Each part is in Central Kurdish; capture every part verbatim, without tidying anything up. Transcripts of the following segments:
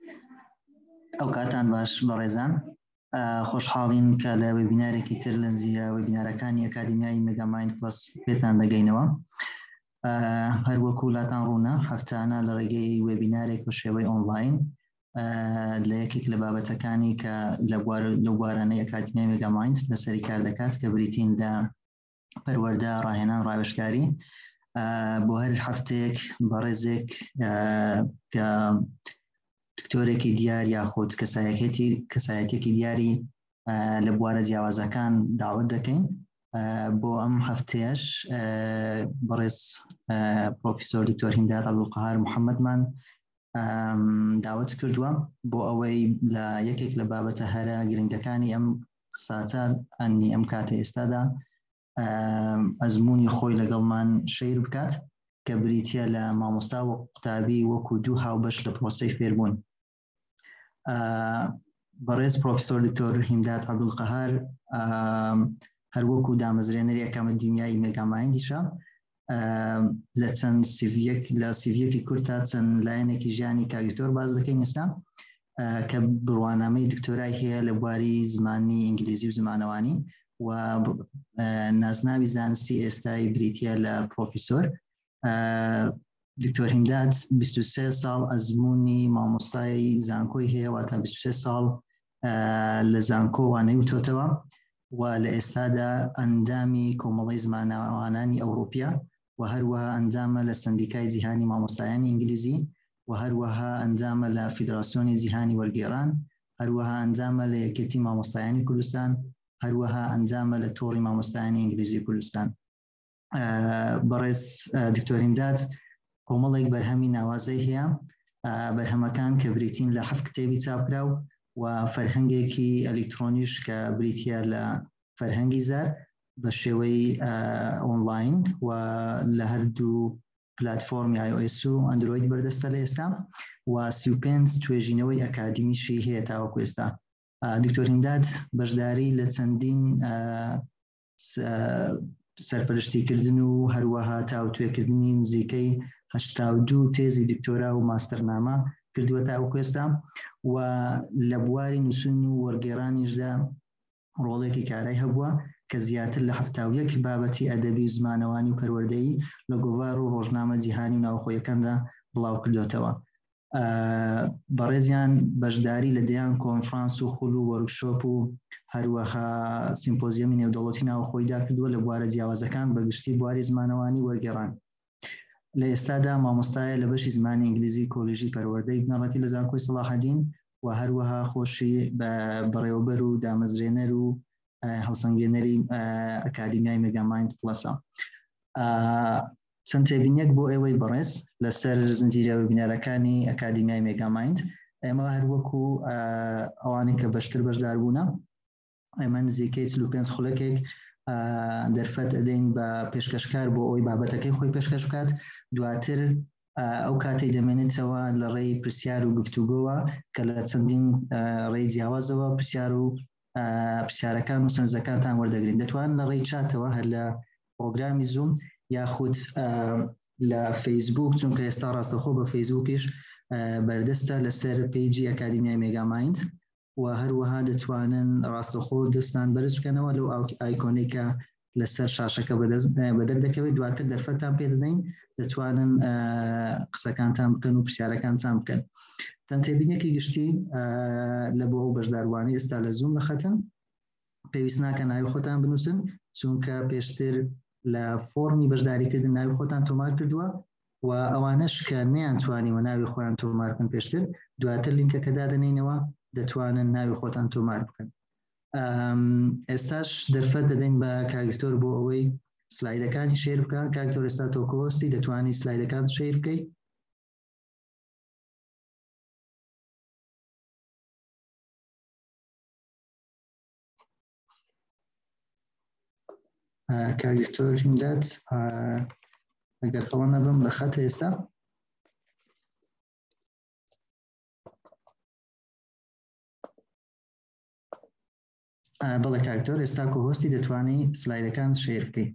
ئەو کاتان باش بەڕێزان خۆشحاڵین کە لە وێبینارێکی تر لە زیرا وێبینارەکانی ئەکادمیای مێگامایند پلەس پێتان دەگەینەوە. هەروەکو لاتان ڕوونە هەفتانە لە ڕێگەی وێبینارێک بە شێوەی ئۆنلاین لە یەکێک لە بابەتەکانی کە لە بوارانەی ئەکادمیای مێگامایند لەسەری کار دەکات کە بریتین لە پەروەردە ڕاهێنان ڕاوێژکاری بۆ هەر هەفتەیەک بەڕێزێک کە دکتۆرێکی دیار یاخود کەسایەتێکی دیاری لە بوارە جیاوازەکان داوت دەکەین. بۆ ئەم هەفتەیەش بەڕێز پرۆفیسۆر دکتۆر هیندات عەبدولقەهار محەممەدمان داوت کردووە بۆ ئەوەی لە یەکێک لە بابەتە هەرە گرنگەکانی ئەم ساتە ئەنی ئەم کاتە ئێستادا ئەزمموی خۆی لەگەڵمان شەیر بکات کە بریتە لە مامۆستا و قوتابی وەکو دوو هاوبەش لە پرۆسەی فێربوون. بەڕێز پرۆفیسۆر دکتۆر هیندات عەبدولقەهار هەروەکو دامەزرێنەری ئەکادمیای مێگامایندیشە لە چەند سیڤیەک لە سیڤیەکی کورتە چەند لایەنێکی ژیانی کاگتۆر باز دەکەین ئێستا کە بڕوانامەی دکتۆرای هەیە لە بواری زمانی ئینگلیزی و زمانەوانی و نازناوی زانستی ئێستای بریتە لە پرۆفیسۆر. دکتۆر هیندات بیست و سێ ساڵ ئەزمموی مامۆستای زانکۆی هەیە واتە بیست و سێ ساڵ لە زانکۆ وانەی وتۆتەوە و لە ئێستادا ئەندامی کۆمەڵی زمانەوانانی ئەوروپیا و هەروەها ئەنجامە لە سندیکای جیهانی مامۆستایانی ئینگلیزی و هەروەها ئەنجامە لە فیدراسیۆنی جیهانی وەرگێڕان، هەروەها ئەنجامە لە یەکێتی مامۆستایانی کوردستان، هەروەها ئەنجامە لە تۆڕی مامۆستایانی ئینگلیزی کوردستان. بەڕێز دکتۆر هیندات کۆمەڵێک بەرهەمی ناوازەی هەیە، بەرهەمەکان کە بریتین لە حەفت کتێبی چاپکراو و فەرهەنگێکی ئەلکترۆنیش کە بریتە لە فەرهەنگی زار بە شێوەی ئۆنلاین و لە هەردوو پلاتفۆرمی آی او اس و ئەندروید بەردەستە لە ئێستا و سی و پێنج توێژینەوەی ئەکادمیشی هەیە تاوەکو ئێستا. دکتۆر هیندات بەشداری لە چەندین سەرپەرشتیکردن و هەروەها تاوتوێکردنی نزیکەی هەشتا و دوو تێزی دکتۆرا و ماستەرنامە کردووە تاوەکو ئێستا و لە بواری نووسین و وەرگێڕانیشدا ڕۆڵێکی کارای هەبووە کە زیاتر لە هەفتا و یەک بابەتی ئەدەبی و زمانەوانی و پەروەردەیی لە گۆڤار و ڕۆژنامە جیهانی و ناوخۆیەکاندا بڵاو کردوێتەوە. بەڕێزیان بەشداری لە دەیان کۆنفرانس و خول و وەرکشۆپ و هەروەها سیمپۆزیەمی نێودەوڵەتی ناوخۆیدا کردووە لە بوارە جیاوازەکان بەگشتی بواری زمانەوانی وەرگێڕان. لە ئێستادا مامۆستایە لە بەشی زمانی ئینگلیزی کۆلیژی پەروەردەی بنەڕەتی لە زانکۆی سەلاحەدین و هەروەها خۆشی بەڕێوەبەر و دامەزرێنەر و هەڵسەنگێنەری ئەکادمیای مێگامایند پلەسە. چەند تێبینیەک بۆ ئێوەی بەڕێز لەسەر زنجیرە وێبینارەکانی ئەکادمیای مێگامایند. ئێمە هەروەکو ئەوانەی کە بەشتر بەشدار بوونە ئێمە نزیکەی چل و پێنج خولەکێک دەرفەت ئەدەین بە پێشکەشکار بۆ ئەوی بابەتەکەی خۆی پێشکەش بکات، دواتر ئەو کاتەی دەمێنێتەوە لە ڕێی پرسیار و گفتوگۆوە کە لە چەندین ڕێی جیاوازەوە پرسیار و پرسیارەکان و سەرنجەکانتان وەردەگرین. دەتوان لە ڕێی چاتەوە هەر لە پرۆگرامی زوم یاخود لە فەیسبوک، چونکە ئێستا ڕاستەخۆ بە فەیسبوکیش بەردەستە لەسەر پێیجی ئەکادمیای مێگامایند و هەروەها دەتوانن ڕاستەخۆ دەستان بەرز بکەنەوە لەو ئایکۆنەی کە لەسەر شاشەکە بەدەر دەکەوێت، دواتر دەرفەتان پێ دەدەین دەتوانن قسەکانتان بکەن و پرسیارەکانتان بکەن. چەند تێبینیەکی گشتی لە بۆ ئەو بەشداروانەی ئێستا لە زوم بەخەتن پێویست ناکە ناوی خۆتان بنووسن، چونکە پێشتر لە فۆرمی بەشداریکردن ناوی خۆتان تۆمار کردووە و ئەوانەش کە نەیانتوانیوە ناوی خۆیان تۆمار بکەن پێشتر، دواتر لینکەکە دادەنینەوە دەتوانن ناوی خۆتان تۆمار بکەن. ئێستاش دەرفەت دەدەین بە کاگتۆر بۆ ئەوەی سلایدەکانی شێر بکەن. کاگتۆر ئێستا تۆ کۆستی دەتوانی سلایدەکان شێر بکەیت. کاگتۆر هیندات ئەگەر هەڵە نەبم لە خەتە ئێستا. بەڵێ کاکتۆر ئێستا کۆهۆستی دەتوانی سلایدەکان شێر بکەیت.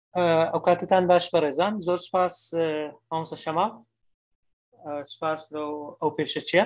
ئەو کاتتان باش بەڕێزان زۆر سپاس مامۆستا شەماڵ سپاس ئەو پێشە چییە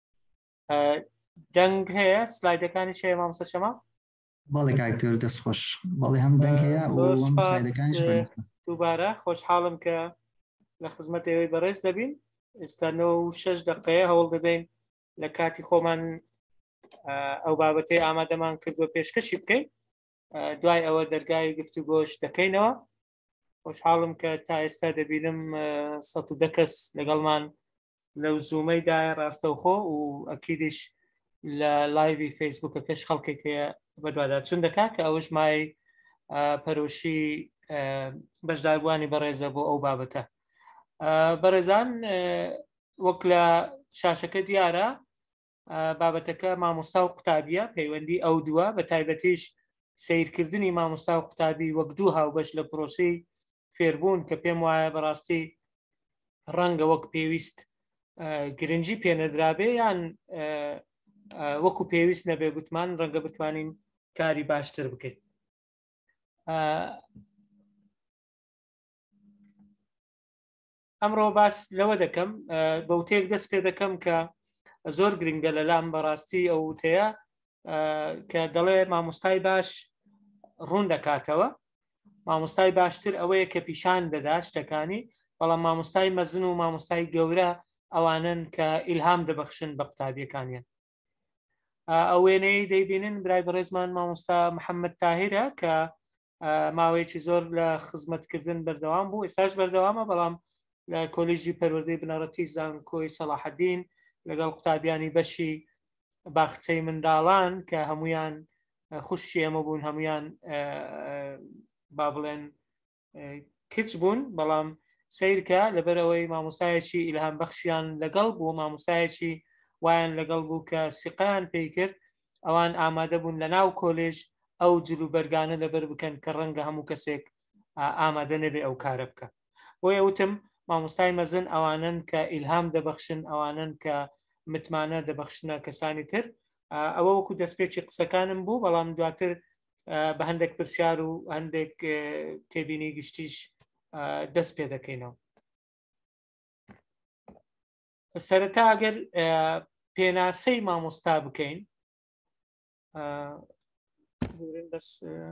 دەنگ هەیە سلایدەکانی شەیە مامۆستا شەماڵ باڵێ کاکتۆر دەستخۆش باڵێ هەم دەنگ هەیە دووبارە خۆشحاڵم کە لە خزمەتەوەی بەڕێز دەبین ئێستا نۆ و شەش دقەیە هەوڵ دەدەین لە کاتی خۆمان ئەو بابەتەی ئامادەمان کردووە پێشکەشی بکەین دوای ئەوە دەرگای گفتوگۆش دەکەینەوە خۆشحاڵم کە تا ئێستا دەبینم سەد و دە کەس لەگەڵمان لەو زوومەیدا ڕاستەوخۆ و ئەکیدیش لە لایڤی فەیسبووکەکەش خەڵکێکەیە بەدوادار چون دەکات کە ئەوش مای پەرۆشی بەشداربووانی بەڕێزە بۆ ئەو بابەتە بەڕێزان وەک لە شاشەکە دیارە بابەتەکە مامۆستا و قوتابیە پەیوەندی ئەو دووە بە تایبەتیش سیرکردنی مامۆستا و قوتابی وەک دوو هاوبەش لە پرۆسی فێربوون کە پێم وایە بەڕاستی ڕەنگە وەک پێویست گرنگی پێنەدرابێ یان وەکو پێویست نەبێ گوتمان ڕەنگە بتوانین کاری باشتر بکەین ئەمڕۆ باس لەوە دەکەم بەوتێک دەست پێ دەکەم کە زۆر گرنگە لەلام بەڕاستی ئەو وتەیە کە دەڵێ مامۆستای باش ڕوون دەکاتەوە مامۆستای باشتر ئەوەیە کە پیشان دەدا شتەکانی بەڵام مامۆستای مەزن و مامۆستای گەورە ئەوانن کە ئیلهام دەبەخشن بە قوتابیەکانیان ئەو وێنەی دەیبینن برای بەڕێزمان مامۆستا محەممەد تاهیرە کە ماوەیەکی زۆر لە خزمەتکردن بەردەوام بوو ئێستاش بەردەوامە بەڵام لە کۆلیژی پەروەردەی بنەڕەتی زانکۆی سەلاحەدین لەگەڵ قوتابیانی بەشی باخچەی منداڵان کە هەمویان خوشی ئەمە بوون هەمویان با بڵێن کچ بوون بەڵام سیرکە لەبەرەوەی مامۆستایەکی ئیلهام بەخشیان لەگەڵ بوو مامۆستایەکی وایان لەگەڵ بوو کە سیقیان پێی کرد ئەوان ئامادە بوون لە ناو کۆلێژ ئەو جلوبەرگانە لەبەر بکەن کە ڕەنگە هەموو کەسێک ئامادە نەبێ ئەو کارە بکە بۆیە وتم مامۆستای مەزن ئەوانن کە ئیلهام دەبەخشن ئەوانن کە متمانە دەبەخشنە کەسانی تر ئەوە وەکو دەستپێکی قسەکانم بوو بەڵام دواتر بە هەندێک پرسیار و هەندێک تێبینی گشتیش دەست پێ دەکەینەوە سەرەتا ئەگەر پێناسەی مامۆستا بکەین بەس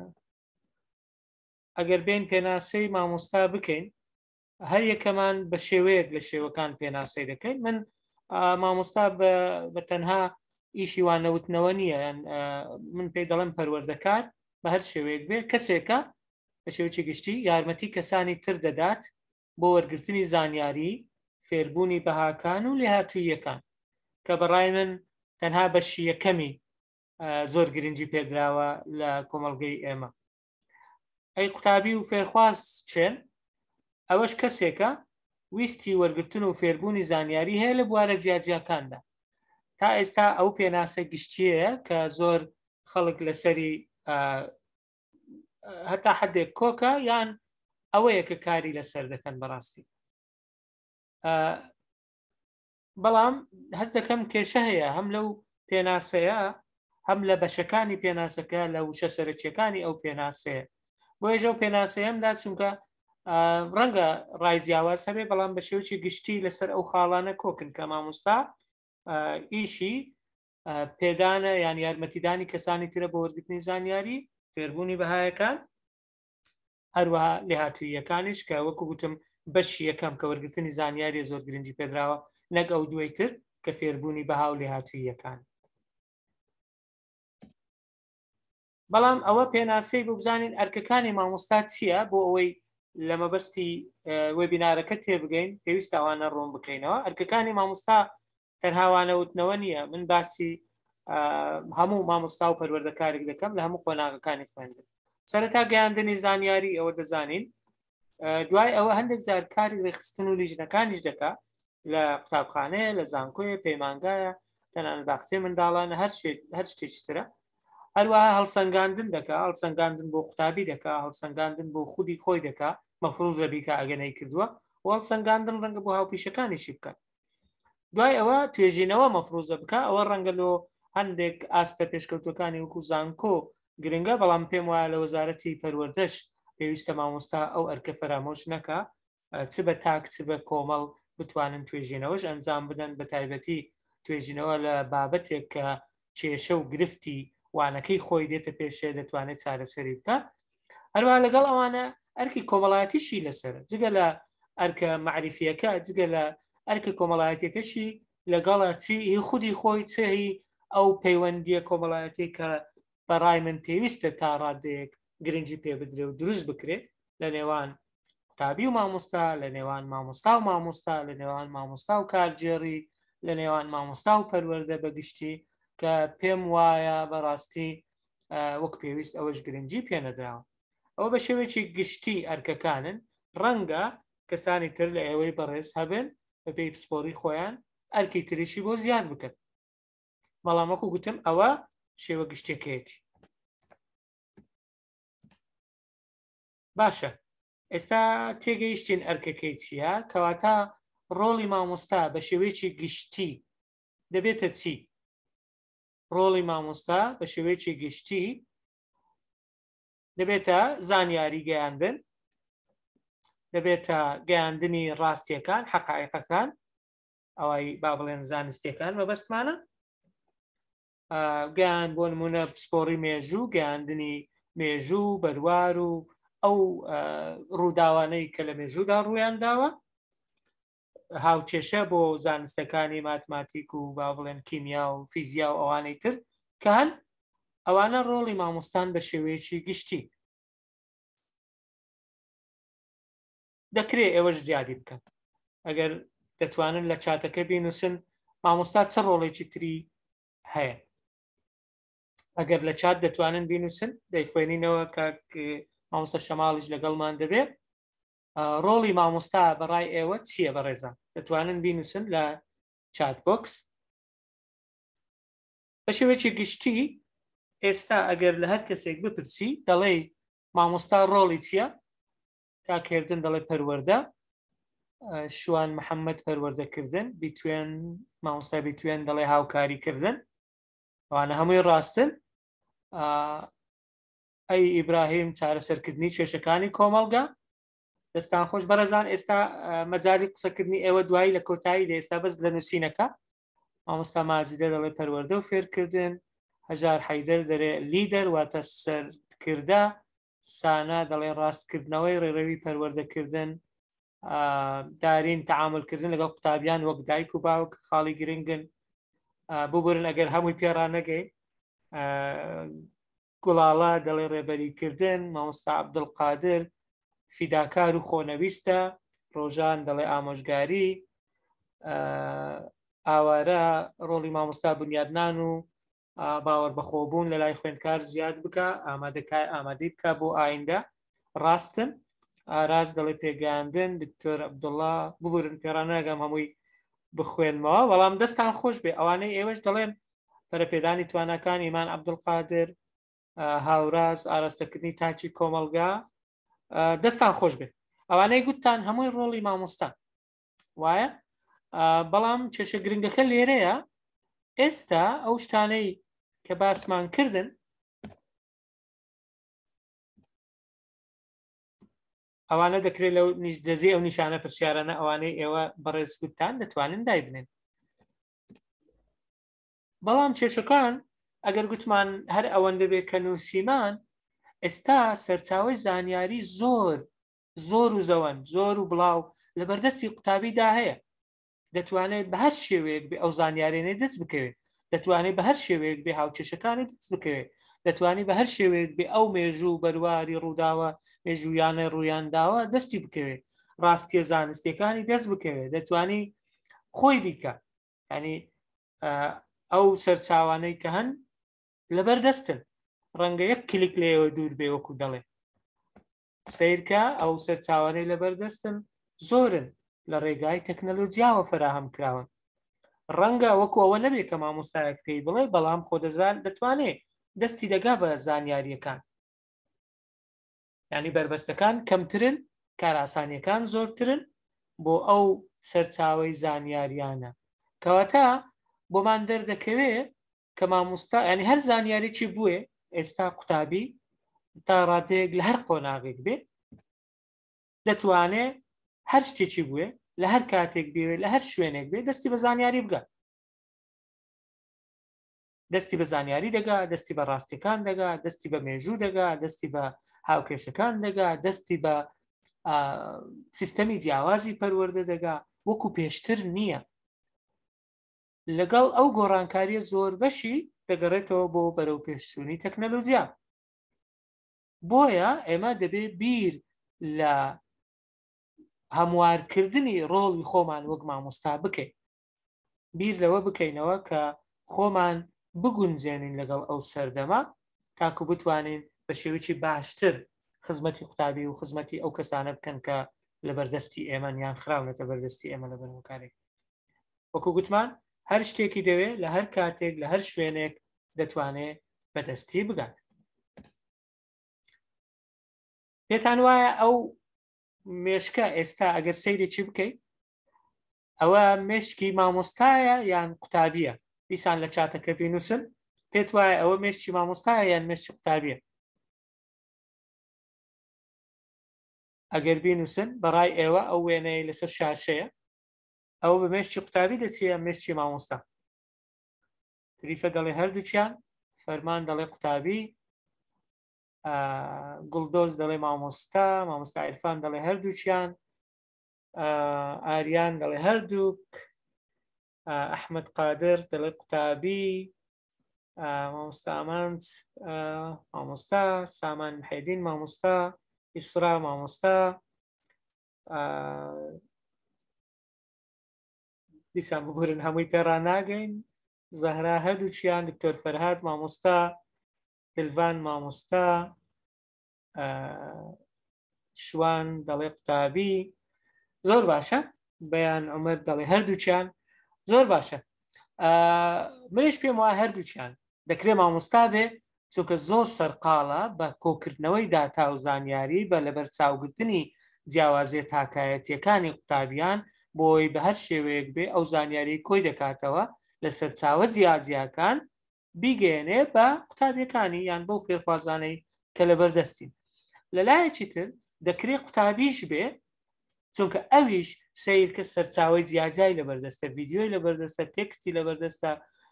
ئەگەر بین پێناسەی مامۆستا بکەین هەر یەکەمان بە شێوەیەک لە شێوەکان پێناسەی دەکەین من مامۆستا بە تەنها ئیشی وانەوتنەوە نییە من پێی دەڵێم پەروەردەکار بە هەر شێوەیەک بێ کەسێکە بە شێوەی گشتی یارمەتی کەسانی تر دەدات بۆ وەرگرتنی زانیاری فێربوونی بەهاکان و لێهاتوویەکان کە بەڕای من تەنها بەشی یەکەمی زۆر گرنگی پێدراوە لە کۆمەڵگەی ئێمە ئەی قوتابی و فێرخواز چێن ئەوەش کەسێکە ویستی وەرگرتن و فێربوونی زانیاری هەیە لە بوارە جیاجیاکاندا تا ئێستا ئەو پێناسە گشتیەیە کە زۆر خەڵک لەسەری هەتا حدێک کۆکە یان ئەوەیە کە کاری لەسەر دەکەن بەڕاستی بەڵام هەست دەکەم کێشە هەیە هەم لەو پێناسەیە هەم لە بەشەکانی پێناسەکە لە وشە سەرچیەکانی ئەو پێناسەیە بۆ ێژە و پێناسەیەمدا چونکە ڕەنگە ڕای جیاواز هەبێ بەڵام بە شێوکی گشتی لەسەر ئەو خاڵانە کۆکن کە مامۆستا ئیشی پێدانە یان یارمەتیدانی کەسانی ترە بۆ وەرگرتنی زانیاری فێربوونی بەهایەکان هەروەها لێهاتوویەکانیش کە وەکو گوتم بەشی یەکەم کە وەرگرتنی زانیاری زۆر گرنگی پێدراوە نەک ئەو دوای تر کە فێربوونی بەها و لێهاتوویەکان بەڵام ئەوە پێناسەی بۆ بزانین ئەرکەکانی مامۆستا چییە بۆ ئەوەی لە مەبەستی وێبینارەکە تێبگەین پێویستە ئەوانە ڕوون بکەینەوە ئەرکەکانی مامۆستا تەنهاوانەوتنەوە نییە من باسی هەموو مامۆستا و پەروەردەکارێک دەکەم لە هەموو قۆناغەکانی خوێندن سەرەتا گەیاندنی زانیاری ئەوە دەزانین دوای ئەوە هەندێک جارکاری ڕێخستن و لیژنەکانیش دەکا لە قوتابخانەیە لە زانکۆیە پەیمانگایە تەنانەت باخچەی منداڵانە هەر شتێکی ترە هەروەها هەڵسەنگاندن دەکا هەڵسەنگاندن بۆ قوتابی دەکا هەڵسەنگاندن بۆ خودی خۆی دەکا مەفروضە بیکە ئەگەنەی کردووە و هەڵسەنگاندن ڕەنگە بۆ هاوپیشەکانیشی بکە دوای ئەوە توێژینەوە مەفروضە بکە ئەوە ڕەنگە لۆ هەندێک ئاستە پێشکەوتەکانی وەکو زانکۆ گرنگە بەڵام پێم وایە لە وەزارەتی پەروەردەش پێویستە مامۆستا ئەو ئەرکە فەرامۆش نەکە چ بە تاک چ بە کۆمەڵ بتوانن توێژینەوەش ئەنجام بدەن بە تایبەتی توێژینەوە لە بابەتێک کە کێشە و گرفتی وانەکەی خۆی دێتە پێشێ دەتوانێت چارەسەری بکات. هەروە لەگەڵ ئەوانە ئەرکی کۆمەڵایەتیشی لەسەر جگە لە ئەرکە معریفیەکە جگە لە ئەرکە کۆمەڵایەتەکەشی لەگەڵە چی خودی خۆی چهی ئەو پەیوەندیە کۆمەڵایەتی کە بەڕای من پێویستە تا ڕادەیەک گرنگی پێ بدرێ و دروست بکرێت لە نێوان قوتابی و مامۆستا، لە نێوان مامۆستا و مامۆستا، لە نێوان مامۆستا و کارجێڕی، لە نێوان مامۆستا و پەروەردە بەگشتی کە پێم وایە بەڕاستی وەک پێویست ئەوەش گرنگی پێ نەدراوە. ئەوە بە شێوەیەکی گشتی ئەرکەکانن ڕەنگە کەسانی تر لە ئێوەی بەڕێز هەبن بە پێی پسپۆری خۆیان ئەرکی تریشی بۆ زیاد بکەن. بەڵام وەکو گوتم ئەوە شێوە گشتێکەتی. باشە، ئێستا تێگەیشتین ئەرکەکەی چییە؟ کەواتە ڕۆڵی مامۆستا بە شێوەیەکی گشتی دەبێتە چی؟ ڕۆڵی مامۆستا بە شێوەیەکی گشتی دەبێتە زانیاری گەیاندن، دەبێتە گەیاندنی ڕاستیەکان حەقایقەکان، ئەوەی با بڵێن زانستیەکان مەبەستمانە، گەیان بۆ نمونە پسپۆڕی مێژوو، گەیاندنی مێژوو بەروار و ئەو ڕووداوانەی کە لە مێژوودا ڕوویان داوە، هاوچێشە بۆ زانستەکانی ماتماتیک و با بڵێن کیمیا و فیزیا و ئەوانەی تر کەن ئەوانە ڕۆڵی مامۆستان بە شێوەیەکی گشتی دەکرێت ئێوەش زیادی بکەن. ئەگەر دەتوانن لە چاتەکە بینوسن مامۆستا چه ڕۆڵێکی تری هەیە، ئەگەر لە چات دەتوانن بینوسن دەیخوێنینەوە کە مامۆستا شەماڵیش لەگەڵمان دەبێت. ڕۆڵی مامۆستا بەڕای ئێوە چییە بەڕێزان؟ دەتوانن بینوسن لە چات بۆکس. بە شێوەیەکی گشتی ئێستا ئەگەر لە هەر کەسێک بپرسی دەڵێ مامۆستا ڕۆڵی چییە؟ تاکردن دەڵێ پەروەردە، شوان محەممەد پەروەردەکردن، بیتوێن مامۆستا بیتوێن دەڵێ هاوکاریکردن، ئەوانە هەمووی ڕاستن. ئەی ئیبراهیم چارەسەرکردنی کێشەکانی کۆمەڵگا. دەستان خۆش بەڕێزان، ئێستا مەجای قسەکردنی ئێوە دوایی لە کۆتایی ئێستا بەس لە نووسینەکە. مامۆستا ماجدە دەڵێ پەروەردە و فێرکردن، هەژار حەیدەر دەرێ لیدەر واتە سەرکردە، سانا دەڵێ ڕاستکردنەوەی ڕێڕەوی پەروەردەکردن، دارین تەعاملکردن لەگەڵ قوتابیان وەک دایک و باوک خاڵی گرنگن. ببورن ئەگەر هەمووی پێڕانەگەی. گوڵاڵا دەڵێ ڕێبەریکردن، مامۆستا عەبدولقادر فیداکار و خۆنەویستە، ڕۆژان دەڵێ ئامۆژگاری، ئاوارە ڕۆڵی مامۆستا بنیادنان و باوەڕ بەخۆبوون لە لای خوێندکار زیاد بکە، ئامادەکای ئامادەی بکە بۆ ئایندە. ڕاستن ئاراز دەڵێ پێگەاندن، دکتۆر عەبدوڵڵا ببورن پێڕانەگەم هەمووی بخوێنمەوە. بەڵام دەستان خۆش بێ ئەوانەی ئێوەش دەڵێن بەرەپێدانی توانەکان ئیمان عەبدولقادر، هاوراز ئاراستەکردنی تاچی کۆمەڵگا، دەستان خۆش بێت. ئەوانەی گوتتان هەمووی ڕۆڵی مامۆستا وایە. بەڵام کێشە گرنگەکە لێرەیە ئێستا ئەو شتانەی کە باسمان کردن ئەوانە دەکرێت لەو دەزی ئەو نیشانە پرسیارانە ئەوانەی ئێوە بەڕێز گوتتان دەتوانن دای بنێن. بەڵام کێشەکان ئەگەر گوتمان هەر ئەوەندە بێت کە نووسیمان ئێستا سەرچاوی زانیاری زۆر زۆر و زەوەن زۆر و بڵاو لە بەردەستی قوتابیدا هەیە. دەتوانێت بە هەر شێوەیەک بێ ئەو زانیارێنەی دەست بکەوێت، دەتوانێت بە هەر شێوەیەک بێ هاوچێشەکانی دەست بکەوێت، دەتوانێت بە هەر شێوەیەک بێ ئەو مێژوو بەرواری ڕووداوە مێژوویانە ڕوویانداوە دەستی بکەوێت، ڕاستیە زانستیەکانی دەست بکەوێت، دەتوانێت خۆی بیکە. ینی ئەو سەرچاوانەی کە هەن لەبەر دەستن، ڕەنگە یەک کلیک لێەوە دوور بێ وەکو دەڵێ سیرکە ئەو سەرچاوانەی لەبەر دەستن زۆرن لە ڕێگای تەکنەلۆجیاوە فراهەم کراون. ڕەنگە وەکو ئەوە نەبێت کە مامۆستایەک پێی بڵێ، بەڵام خۆ دەزان دەتوانێت دەستی دەگا بە زانیاریەکان. ینی بربەستەکان کەمترن، کاراسانیەکان زۆرترن بۆ ئەو سەرچاوەی زانیاریانە. کەواتە بۆمان دەردەکەوێت کە مامۆستا ینی هەر زانیاریی بووێ ئێستا قوتابی تا ڕادەیەک لە هەر قۆناغێک بێ دەتوانێت هەر شتێکی بووێ لە هەر کاتێک بێوێت لە هەر شوێنێک بێ دەستی بە زانیاری بگە دەستی بە زانیاری دەگا دەستی بە ڕاستیەکان دەگا دەستی بە مێژوو دەگا دەستی بە هاوکێشەکان دەگا دەستی بە سیستەمی جیاوازی پەروەردە دەگا وەکو پێشتر نییە لەگەڵ ئەو گۆڕانکاریە زۆر بەشی دەگەڕێتەوە بۆ بەرەو پێشچوونی تەکنەلۆژیا بۆیە ئێمە دەبێ بیر لە هەموارکردنی ڕۆڵی خۆمان وەک مامۆستا بکەین بیر لەوە بکەینەوە کە خۆمان بگونجێنین لەگەڵ ئەو سەردەما تاکو بتوانین بە شێوەیەکی باشتر خزمەتی قوتابی و خزمەتی ئەو کەسانە بکەن کە لە بەردەستی ئێمە یان خراونەتە بەردەستی ئێمە لە بەرەوکارێک وەکو گوتمان هەر شتێکی دەوێت لە هەر کاتێک لە هەر شوێنێک دەتوانێت بەدەستی بگات پێتان وایە ئەو مێشکە ئێستا ئەگەر سەیرێکی بکەیت ئەوە مێشکی مامۆستایە یان قوتابیە دیسان لە چاتەکە بینوسن پێت وایە ئەوە مێشکی مامۆستایە یان مێشکی قوتابیە ئەگەر بینوسن بەڕای ئێوە ئەو وێنەی لەسەر شاشەیە ئەوە بە مێشکی قوتابی دەچێت مێشکی مامۆستا تریفە دەڵێ هەردووچیان فەرمان دەڵێ قوتابی گوڵدۆز دەڵێ مامۆستا مامۆستا عیرفان دەڵێ هەردووچیان ئاریان دەڵێ هەردووک ئەحمەد قادر دەڵێ قوتابی مامۆستا ئامانج مامۆستا سامان محەیدین مامۆستا ئیسرا مامۆستا دیسان ببورن هەمووی پێڕان ناگەین زەهرا هەردووچیان دکتۆر فەرهاد مامۆستا دلڤان مامۆستا شوان دەڵێ قوتابی زۆر باشە بەیان عومەر دەڵێ هەردووچیان زۆر باشە منیش پێم وایە هەردووچیان دەکرێت مامۆستا بێ چونکە زۆر سەرقاڵە بە کۆکردنەوەی داتا و زانیاری بە لەبەر چاوگرتنی جیاوازیە تاکایەتیەکانی قوتابیان بۆی بە هەر شێوەیەک بێ ئەو زانیاری کۆی دەکاتەوە لە سەرچاوە جیاجیاکان بیگەێنێ بە قوتابیەکانی یان بەو فێرخوازانەی کە لە بەردەستین لەلایەکی تر دەکرێت قوتابیش بێ چونکە ئەویش سیر کە سەرچاوی جیاجای لە بەردەستە ڤیددیۆی لە بەردەستە تێکستی لە بەردەستە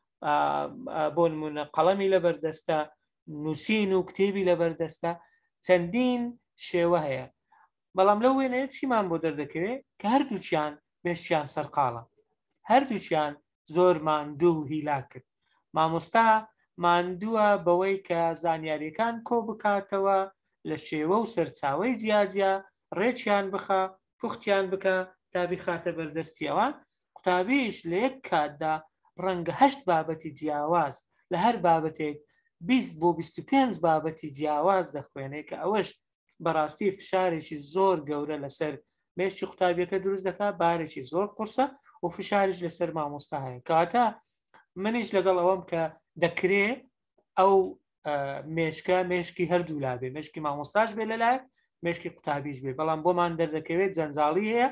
بۆ نمونە قەڵەمی لە بەردەستە نووسین و کتێبی لە بەردەستە چەندین شێوە هەیە بەڵام لەو وێنەیە چیمان بۆ دەردەکەوێت کە هەردووچیان بێشیان سەرقاڵە هەردووچیان زۆر ماندوو و هیلا کرد مامۆستا ماندووە بەوەی کە زانیاریەکان کۆ بکاتەوە لە شێوە و سەرچاوەی جیاجیا ڕێکیان بخە پوختیان بکە تا بخاتە بەردەستیەوە قوتابیش لە یەک کاتدا ڕەنگە هەشت بابەتی جیاواز لە هەر بابەتێک بیست بۆ بیست و پێنج بابەتی جیاواز دەخوێنێت کە ئەوەش بەڕاستی فشارێکی زۆر گەورە لەسەر مێشکی قوتابیەکە دروست دەکات بارێکی زۆر قورسە و فشارش لەسەر مامۆستا هەیە کەواتە منیش لەگەڵ ئەوەم کە دەکرێت ئەو مێشکە مێشکی هەردوو لا بێ مێشکی مامۆستاش بێ لەلایەک مێشکی قوتابیش بێ بەڵام بۆمان دەردەکەوێت جەنجاڵی هەیە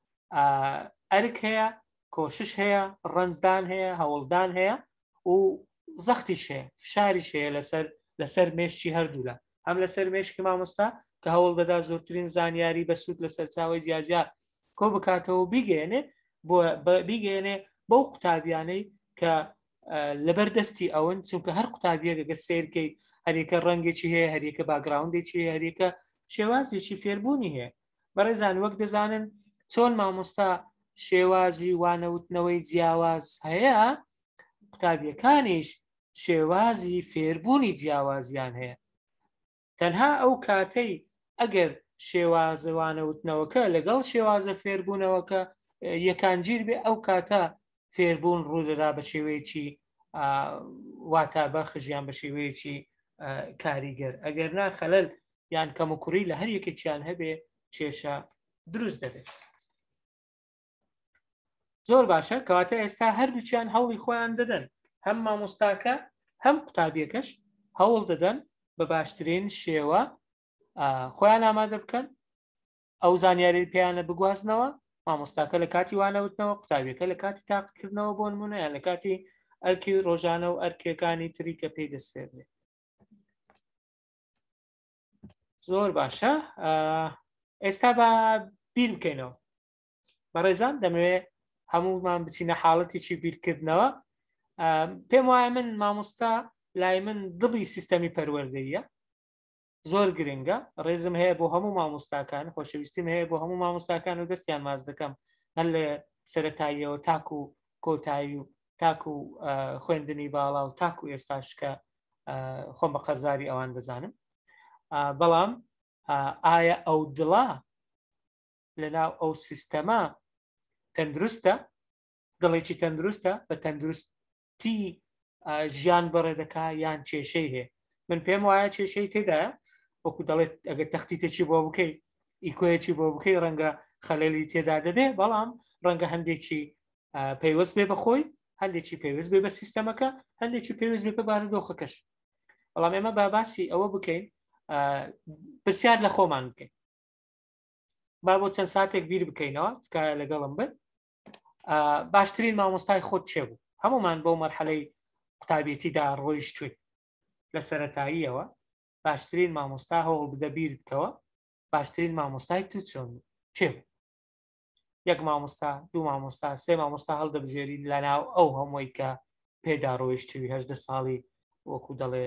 ئەرک هەیە کۆشش هەیە ڕەنجدان هەیە هەوڵدان هەیە و زەختیش هەیە فشاریش هەیە لەسەر لەسەر مێشکی هەردوولا هەم لەسەر مێشکی مامۆستا کە هەوڵ دەدا زۆرترین زانیاری بە سوود لەسەر چاوی جیاجیا کۆ بکاتەوە بیگەێنێ بۆ بیگەێنێ بەو قوتابیانەی کە لەبەردەستی ئەوەن چونکە هەر قوتابیەک ئەگەر سیرکەی هەریکە ڕەنگێکی هەیە هەریکە باگراوندێکی هەیە هەریکە شێوازێکی فێربوونی هەیە بەڕێزان وەک دەزانن چۆن مامۆستا شێوازی وانەوتنەوەی جیاواز هەیە قوتابیەکانیش شێوازی فێربوونی جیاوازیان هەیە تەنها ئەو کاتەی ئەگەر شێوازەوانەوتنەوەکە لەگەڵ شێوازە فێربوونەوەکە یەکانگیر بێ ئەو کاتە فێربوون ڕوودەدا بە شێوەیەکی واتە بەخژیان بە شێوەیەکی کاریگەر ئەگەر نا خەلەل یان کەم و کوڕی لە هەر یەکێکیان هەبێ کێشە دروست دەبێت زۆر باشە کەواتە ئێستا هەردووچیان هەوڵی خۆیان دەدەن هەم مامۆستاکە هەم قوتابیەکەش هەوڵ دەدەن بە باشترین شێوە خۆیان ئامادە بکەن ئەو زانیاری پێیانە بگوازنەوە مامۆستاکە لە کاتی وانەوتنەوە قوتابیەکە لە کاتی تاقیکردنەوە بۆ نمونە یان لە کاتی ئەرکی ڕۆژانە و ئەرکەکانی تری کە پێی دەست پێ بێت زۆر باشە. ئێستا بە بیر بکەینەوە بەڕێزان، دەمەوێت هەموومان بچینە حاڵەتێکی بیرکردنەوە. پێم وایە من مامۆستا لای من دڵی سیستەمی پەروەردەییە، زۆر گرنگە. ڕێزم هەیە بۆ هەموو مامۆستاکان، خۆشەویستیم هەیە بۆ هەموو مامۆستاکان و دەستیان ماچ دەکەم هەر لە سەرەتاییەوە تاکو و کۆتایی و تاکو و خوێندنی باڵا و تاکو ئێستاش کە خۆم بە قەرزاری ئەوان دەزانم. بەڵام ئایا ئەو دڵە لەناو ئەو سیستەمە تەندروستە؟ دڵێکی تەندروستە بە تەندروستی ژیان بەڕێ دەکا یان کێشەی هەیە؟ من پێم وایە کێشەی تێدایە، وەکو دەڵێت ئەگەر تەختیتێکی بۆ بکەی ئیکۆیەکی بۆ بکەی ڕەنگە خەلێلی تێدا دەبێ، بەڵام ڕەنگە هەندێکی پەیوەست بێ بەخۆی، هەندێکی پێویست بێ بە سیستەمەکە، هەندێکی پێویست بێ بە بارودۆخەکەش. بەڵام ئێمە با باسی ئەوە بکەین، پرسیار لە خۆمان بکەین، با بۆ چەند ساتێک بیر بکەینەوە تکایە لەگەڵم بن. باشترین مامۆستای خۆت چێ بوو؟ هەمومان بەو مەرحەلەی قوتابیەتیدا ڕۆیشتووین. لە سەرەتاییەوە باشترین مامۆستا هەوڵ بدە بیر بکەوە، باشترین مامۆستای تو چۆن چێ بوو؟ یەک مامۆستا، دوو مامۆستا، سێ مامۆستا هەڵدەبژێری لەناو ئەو هەمووی کە پێدا ڕۆیشتووی هەژدە ساڵی وەکو دەڵێ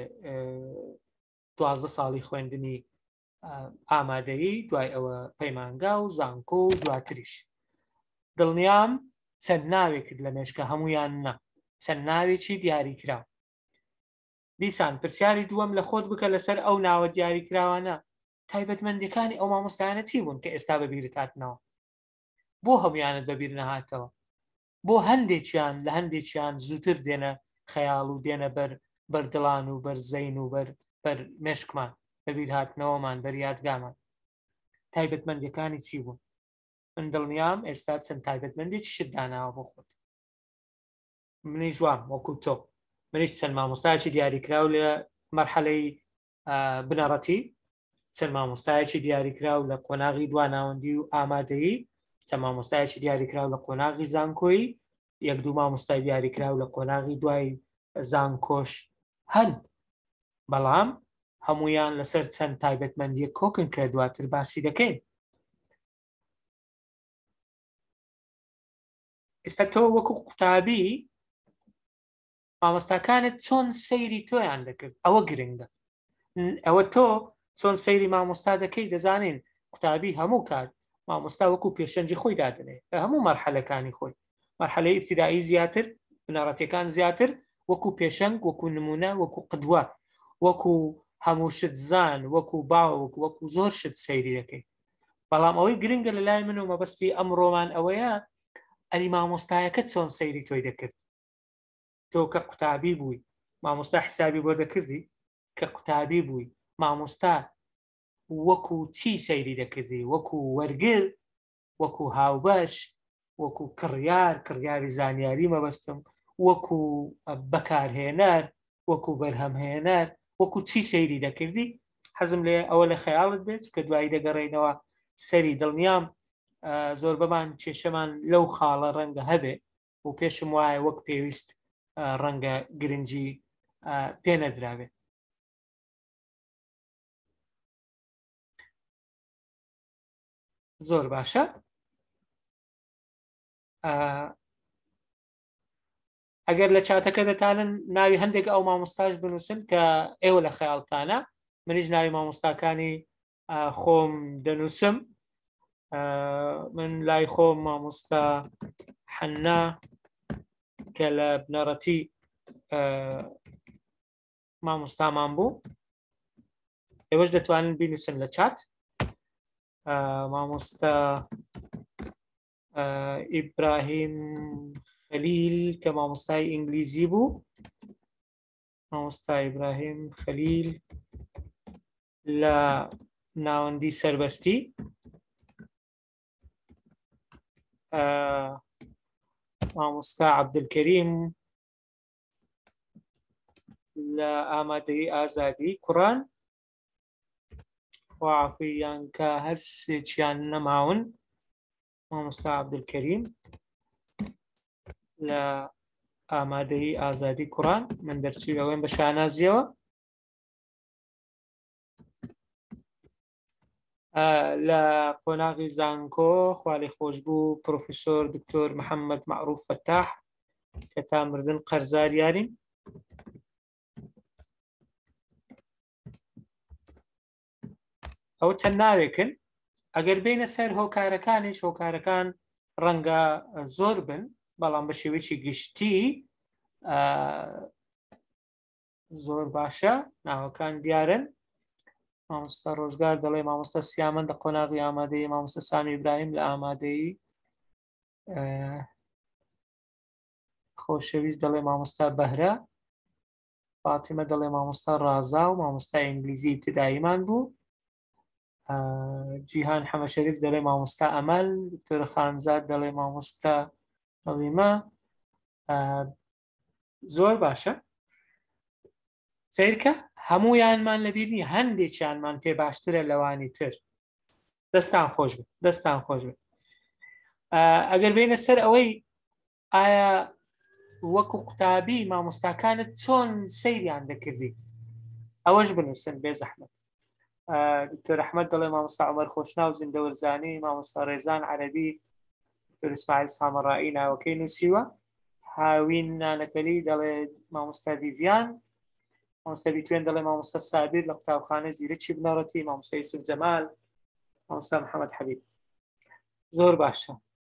دوازدە ساڵی خوێندنی ئامادەیی، دوای ئەوە پەیمانگا و زانکۆ و دواتریش. دڵنیام چەند ناوێکت لە مێشکە هەمویان نا، چەند ناوێکی دیاریکراوە. دیسان پرسیاری دووەم لە خۆت بکە لەسەر ئەو ناوە دیاریکراوانە تایبەتمەندیەکانی ئەو مامۆستایانە چی بوون کە ئێستا بەبیرت هاتنەوە؟ بۆ هەمویانت بەبیر نەهاتەوە؟ بۆ هەندێکیان لە هەندێکیان زووتر دێنە خەیاڵ و دێنە بەر بەردڵان و بەرزەین و بەر مێشکمان، بەبیر هاتنەوەمان، بەریادگامان؟ تایبەتمەندیەکانی چی بوون؟ من دڵنیام ئێستا چەند تایبەتمەندێکی شت داناوە بۆ خۆت. منیش وام وەکو تۆ، منیش چەند مامۆستایەکی دیاریکراو لە مەرحەلەی بنەڕەتی، چەند مامۆستایەکی دیاریکراو لە قۆناغی دواناوەندی و ئامادەیی، چەند مامۆستایەکی دیاریکراو لە قۆناغی زانکۆیی، یەک دوو مامۆستای دیاریکراو لە قۆناغی دوای زانکۆش هەن. بەڵام هەمویان لەسەر چەند تایبەتمەندیە کۆکن کە دواتر باسی دەکەین. ئێستا تۆ وەکو قوتابی مامۆستاکانت چۆن سەیری تۆیان دەکرد؟ ئەوە گرنگە. ئەوە تۆ چۆن سەیری مامۆستا دەکەی؟ دەزانین قوتابی هەموو کات مامۆستا وەکو پێشەنجی خۆی دادنێت لە هەموو مەرحەلەکانی خۆی، مەرحەلەی ئیبتیدایی زیاتر، بنەڕەتیەکان زیاتر، وەکو پێشەنگ، وەکو نمونە، وەکو قدوە، وەکو هەموو شت زان، وەکو باوک، وەکو زۆر شت سەیری دەکەی. بەڵام ئەوەی گرنگە لە لای من و مەبەستی ئەمڕۆمان ئەوەیە ئەری مامۆستایەکە چۆن سەیری تۆی دەکرد. تۆ کە قوتابی بووی مامۆستا حسابی بۆ دەکردی؟ کە قوتابی بووی مامۆستا وەکو چی سەیری دەکردی؟ وەکو وەرگر، وەکو هاوبەش، وەکو کڕیار، کڕیاری زانیاری مەبەستم، وەکو بەکارهێنەر، وەکو بەرهەمهێنەر، وەکو چی سەیری دەکردی؟ حەزم لێ ئەوە لە خەیاڵت بێت کە دوایی دەگەڕێنەوە سەری. دڵنیام زۆر بەمان کێشەمان لەو خاڵە ڕەنگە هەبێ و پێشم وایە وەک پێویست ڕەنگە گرنگی پێ نەدراوێ. زۆر باشە. ئەگەر لە چاتەکە دەتانن ناوی هەندێک ئەو مامۆستاش بنووسن کە ئێوە لە خەیاڵتانە، منیش ناوی مامۆستاکانی خۆم دەنووسم. من لای خۆم مامۆستا حەنا کە لە بنەڕەتی مامۆستامان بوو، ئێوەش دەتوانن بینووسن لە چات. مامۆستا ئیبراهیم خەلیل کە مامۆستای ئینگلیزی بوو، مامۆستا ئیبراهیم خەلیل لە ناوەندی سەربەستی، مامۆستا عەبدولکەریم لە ئامادەیی ئازادی کوڕان، خوافیان کە هەر سێکیان نەماون، مامۆستا عەبدولکەریم لە ئامادەیی ئازادی کوڕان. من دەرچووی ئەوەم بە شانازیەوە. لە قۆناغی زانکۆ خوالی خۆش بوو پرۆفیسۆر دکتۆر محەممەد معروف فەتاح کە تا مردن قەرزار یارین. ئەو چەند ناوێکن ئەگەر بینە سەر هۆکارەکانیش هۆکارەکان ڕەنگە زۆر بن بەڵام بە شێوەیەکی گشتی زۆر باشە ناوەکان دیارن. مامۆستا ڕۆژگار دەڵێ مامۆستا سیامەندە قۆناغی ئامادەی، مامۆستا سامی ئیبراهیم لە ئامادەی، خۆشەویست دەڵێ مامۆستا بەهرە، فاتیمە دەڵێ مامۆستا ڕازا و مامۆستای ئینگلیزی ابتداییمان بوو، جیهان حەمەشەریف دەڵێ مامۆستا ئەمەل، دکتۆر خانزاد دەڵێ مامۆستا هەڵیمە. زۆر باشە سیرکە هەموویانمان لەبیرنی هەندێکیانمان پێ باشترە لەوانی تر. دەستان خۆش بێت دەستان خۆش بێت. ئەگەر بینە سەر ئەوەی ئایا وەکو قوتابی مامۆستاکانت چۆن سەیریان دەکردی ئەوەش بنووسن بێ زەحمەت. دکتۆر ئەحمەد دەڵێ مامۆستا عومەر خۆشناو زیندەوەرزانی، مامۆستا ڕێزان عەرەبی، دکتۆر ئیسماعیل سامەڕایی ناوەکەی نووسیوە. هاوین نانەکەلی دەڵێ مامۆستا ڤیڤیان، مامۆستا بیتوێن دەڵێ مامۆستا سابیر لە قوتابخانە زیرەکی بنەڕەتی، مامۆستا یوسف جەمال، مامۆستا محەممەد حەبیب. زۆر باشە.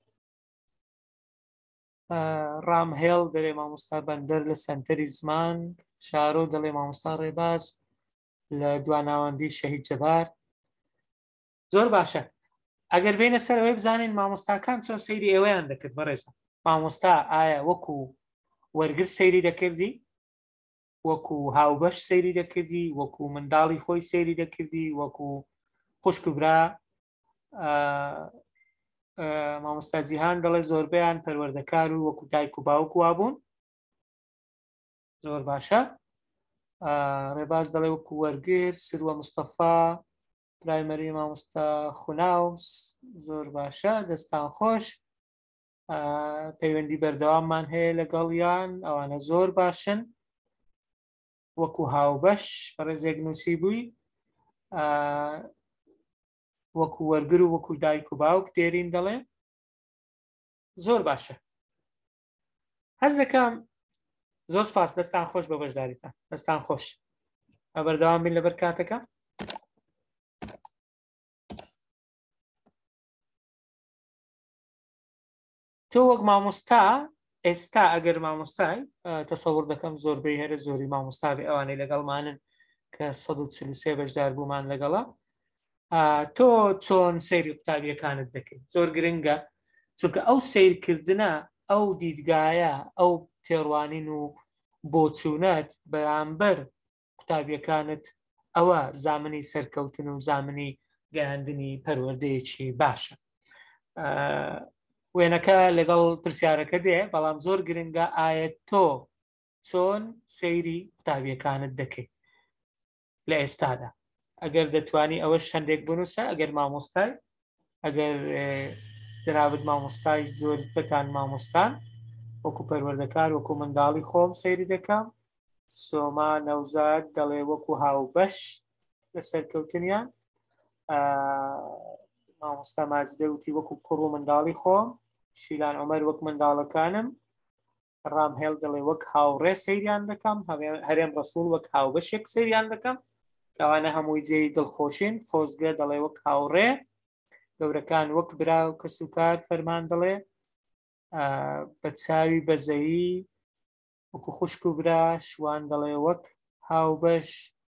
ڕامهێڵ دەڵێ مامۆستا بەندەر لە سەنتەری زمان، شارۆ دەڵێ مامۆستا ڕێباز لە دواناوەندی شەهید جەبار. زۆر باشە. ئەگەر بینە سەر ئەوەی بزانین مامۆستاکان چۆن سەیری ئێوەیان دەکرد بەڕێزە. مامۆستا ئایا وەکو وەرگر سەیری دەکردی، وەکو هاوبەش سەیری دەکردی، وەکو منداڵی خۆی سەیری دەکردی، وەکو خوشک و برا. مامۆستا جیهان دەڵێ زۆربەیان پەروەردەکار و وەکو دایک و باوک وابوون. زۆر باشە. ڕێباز دەڵێ وەکو وەرگر. سروە مستەفا پرایمەری مامۆستا خوناو. زۆر باشە دەستان خۆش. پەیوەندی بەردەواممان هەیە لەگەڵیان ئەوانە زۆر باشن. وەکو هاوبەش بەڕێزێک نووسی بووی، وەکو وەرگر و وەکو دایک و باوک دێرین دەڵێ. زۆر باشە. هەز دەکەم زۆر سپاس دەستان خۆش بە بەشداریتان. دەستان خۆش بەردەوام بین لەبەر کاتەکە. تۆ وەک مامۆستا ئێستا ئەگەر مامۆستای تەسەوڕ دەکەم زۆربەی هەرە زۆری مامۆستا بێ ئەوانەی لەگەڵمانن کە سەد و چل و سێ بەشدار بوومان لەگەڵا، تۆ چۆن سەیری قوتابیەکانت دەکەیت؟ زۆر گرنگە چونکە ئەو سیرکردنە ئەو دیدگایە ئەو تێڕوانین و بۆچوونەت بەرامبەر قوتابیەکانت ئەوە زامنی سەرکەوتن و زامنی گەیاندنی پەروەردەیەکی باشە. وێنەکە لەگەڵ پرسیارەکە دێ بەڵام زۆر گرنگە ئایا تۆ چۆن سەیری قوتابیەکانت دەکەیت لە ئێستادا. ئەگەر دەتوانی ئەوە شەندێک بنووسە ئەگەر مامۆستای ئەگەر جنابەت مامۆستای زۆر بەتان مامۆستان وەکو پەروەردەکار وەکو منداڵی خۆم سەیری دەکەم. سۆما نەوزاد دەڵێ وەکو هاوبەش لە سەرکەوتنیان. مامۆستا ماجدە وتی وەکو کوڕ و منداڵی خۆم. شیلان عومەر وەک منداڵەکانم. ڕامهێڵ دەڵێ وەک هاوڕێ سەیریان دەکەم. هەرێم ڕەسوڵ وەک هاوبەشێک سەیریان دەکەم. کەوانە هەمووی جێی دڵخۆشین. خۆزگە دەڵێ وەک هاوڕێ. گەورەکان وەک برا و کەسوکار فەرمان دەڵێ. بە چاوی بەزەیی وەکو خوشک و برا. شوان دەڵێ وەک هاوبەش.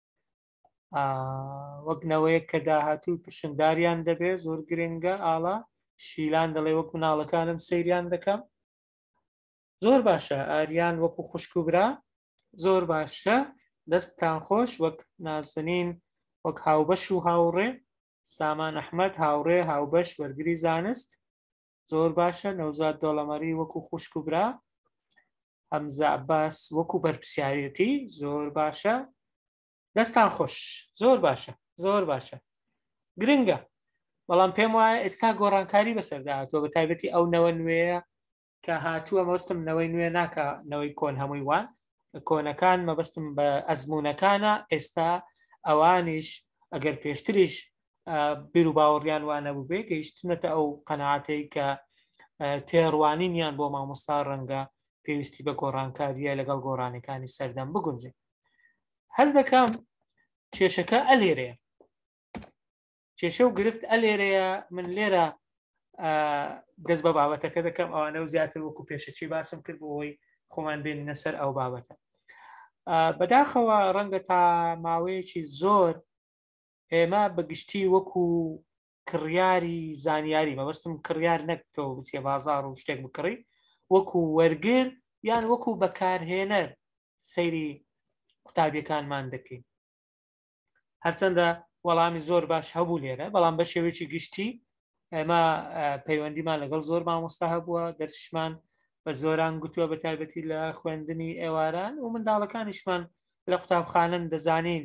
وەک نەوەیەک کە داهاتوو پرشنگداریان دەبێ زۆر گرنگە ئاڵا. شیلان دەڵێ وەک مناڵەکانم سەیریان دەکەم. زۆر باشە. ئاریان وەکو خوشک و برا. زۆر باشە دەستان خۆش. وەک نازنین وەک هاوبەش و هاوڕێ. سامان ئەحمەد هاوڕێ هاوبەش وەرگری زانست. زۆر باشە. نەوزاد دۆڵەمەری وەکو خوشک و برا. هەمزە عەباس وەکو بەرپرسیارەتی. زۆر باشە دەستان خۆش. زۆر باشە زۆر باشە. گرنگە بەڵام پێم وایە ئێستا گۆڕانکاری بەسەردا هاتووە بە تایبەتی ئەو نەوە نوێیە کە هاتووە. مەبەستم نەوەی نوێ ناکە نەوەی کۆن هەمووی وان کۆنەکان مەبەستم بە ئەزمونونەکانە. ئێستا ئەوانیش ئەگەر پێشتریش بیر و باوەڕیان وانەبوو بێ گەیشتنەتە ئەو قەناعەتەی کە تێڕوانینیان بۆ مامۆستا ڕەنگە پێویستی بە گۆڕانکاریە لەگەڵ گۆڕانەکانی سەردەم بگونجێ. هەز دەکەم کێشەکە ئەلێرەیە، کێشە و گرفت ئەلێرەیە. من لێرە دەست بە بابەتەکە دەکەم، ئەوانە و زیاتر وەکو پێشەچی باسم کرد بۆەوەی خۆمان بێنینە سەر ئەو بابەتە. بەداخەوە ڕەنگە تا ماوەیەکی زۆر ئێمە بەگشتی وەکو کڕیاری زانیاری، مەبەستم کڕیار نەکتەوە بچێ بازاڕ و شتێک بکڕی، وەکو وەرگر یان وەکو بەکارهێنەر سەیری قوتابیەکانمان دەکەین. هەرچەندە وەڵامی زۆر باش هەبوو لێرە، بەڵام بە شێوەیەکی گشتی ئێمە پەیوەندیمان لەگەڵ زۆر مامۆستا هەبووە، دەرسشمان بە زۆران گوتووە بە تایبەتی لە خوێندنی ئێواران و منداڵەکانیشمان لە قوتابخانەن دەزانین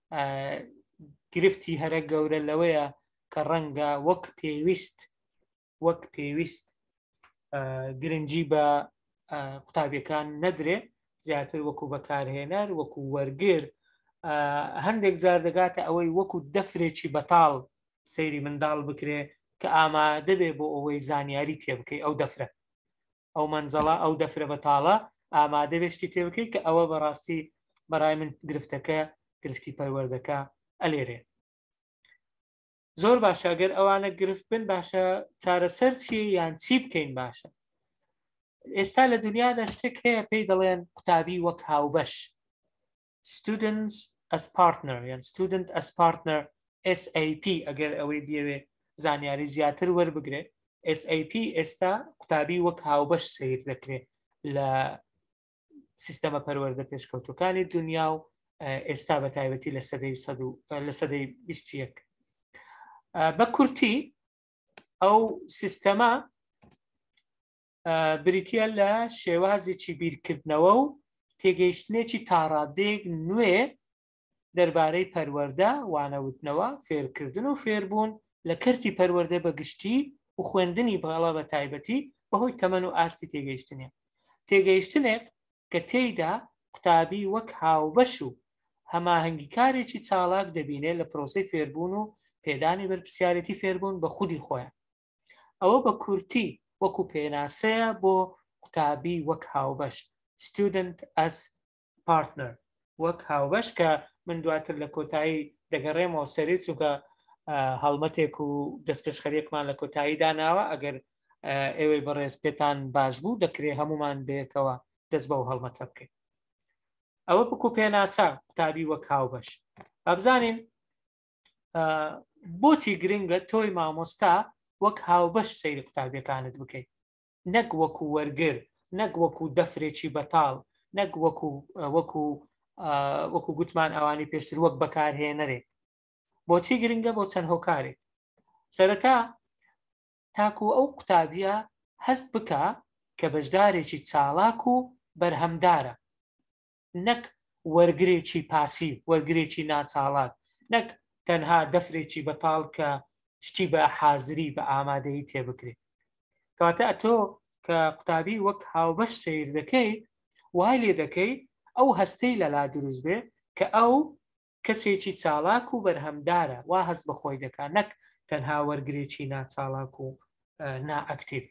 گرفتی هەرە گەورە لەوەیە کە ڕەنگە وەک پێویست وەک پێویست گرنگی بە قوتابیەکان نەدرێ، زیاتر وەکو بەکارهێنەر وەکو وەرگر هەندێک جار دەگاتە ئەوەی وەکو دەفرێکی بەتاڵ سەیری منداڵ بکرێ کە ئامادە بێ بۆ ئەوەی زانیاری تێبکەی ئەو دەفرە ئەو منزەڵە ئەو دەفرە بەتاڵە ئامادە بێشتی تێبکەی کە ئەوە بەڕاستی بەڕای من گرفتەکە گرفتی پەروەردەکە ئەلێرێ. زۆر باشە گەر ئەوانە گرفت بن باشە چارەسەر چی یان چی بکەین باشە. ئێستا لە دنیادا شتێک هەیە پێی دەڵێن قوتابی وەک هاوبەش، students as partner یان student as partner S A P ئەگەر ئەوەی بێوێ زانیاری زیاتر وەربگرێ. S A P ئێستا قوتابی وەک هاوبەش سیر دەکرێت لە سیستەمە پەروەردە پێشکەوتوەکانی دنیا و ئێستا بە تایبەتی لە سەدەی لە سەدەی بیست و یەک. بە کورتی ئەو سیستەمە بریتە لە شێوازێکی بیرکردنەوە و تێگەیشتنێکی تاڕادەیەک نوێ دەربارەی پەروەردە، وانەوتنەوە، فێرکردن و فێربوون لە کەرتی پەروەردە بەگشتی و خوێندنی باڵا بە تایبەتی بەهۆی تەمەن و ئاستی تێگەیشتنێ. تێگەیشتنێک کە تێیدا قوتابی وەک هاوبەش و هەماهەنگی کارێکی چالاک دەبینێت لە پرۆسەی فێربوون و پێدانی بەرپرسیارەتی فێربوون بە خودی خۆیان. ئەوە بە کورتی وەکو پێناسەیە بۆ قوتابی وەک هاوبەش، student as partner وەک هاوبەش، کە من دواتر لە کۆتایی دەگەڕێمەوە سەری چونکە هەڵمەتێک و دەستپێشخەرێکمان لە کۆتایی داناوە. ئەگەر ئێوەی بەڕێز پێتان باش بوو دەکرێت هەمومان بێکەوە دەست بە و هەڵمەتە بکەین. ئەوە بکو پێناسا قوتابی وەک هاوبەش. ئەبزانین بۆچی گرنگە تۆی مامۆستا وەک هاوبەش سەیری قوتابیەکانت بکەیت، نەک وەکو وەرگر، نەک وەکو دەفرێکی بەتاڵ، نەک وەکو وەکو وەکو گوتمان ئەوانی پێشتر وەک بەکارهێنەرێک. بۆچی گرنگە؟ بۆ چەند هۆکارێک. سەرەتا تاکو ئەو قوتابیە هەست بکە کە بەشدارێکی چالاک و بەرهەمدارە، نەک وەرگرێکی پاسیو، وەرگرێکی ناچاڵات، نەک تەنها دەفرێکی بەتاڵ کە شتی بە حازری بە ئامادەیی تێبکرێت. کەواتە ئەتۆ کە قوتابی وەک هاوبەش سیر دەکەی وای لێ دەکەی ئەو هەستەی لەلا دروست بێ کە ئەو کەسێکی چالاک و بەرهەمدارە، وا هەست بەخۆی دەکات، نەک تەنها وەرگرێکی ناچالاک و نائەکتیڤ.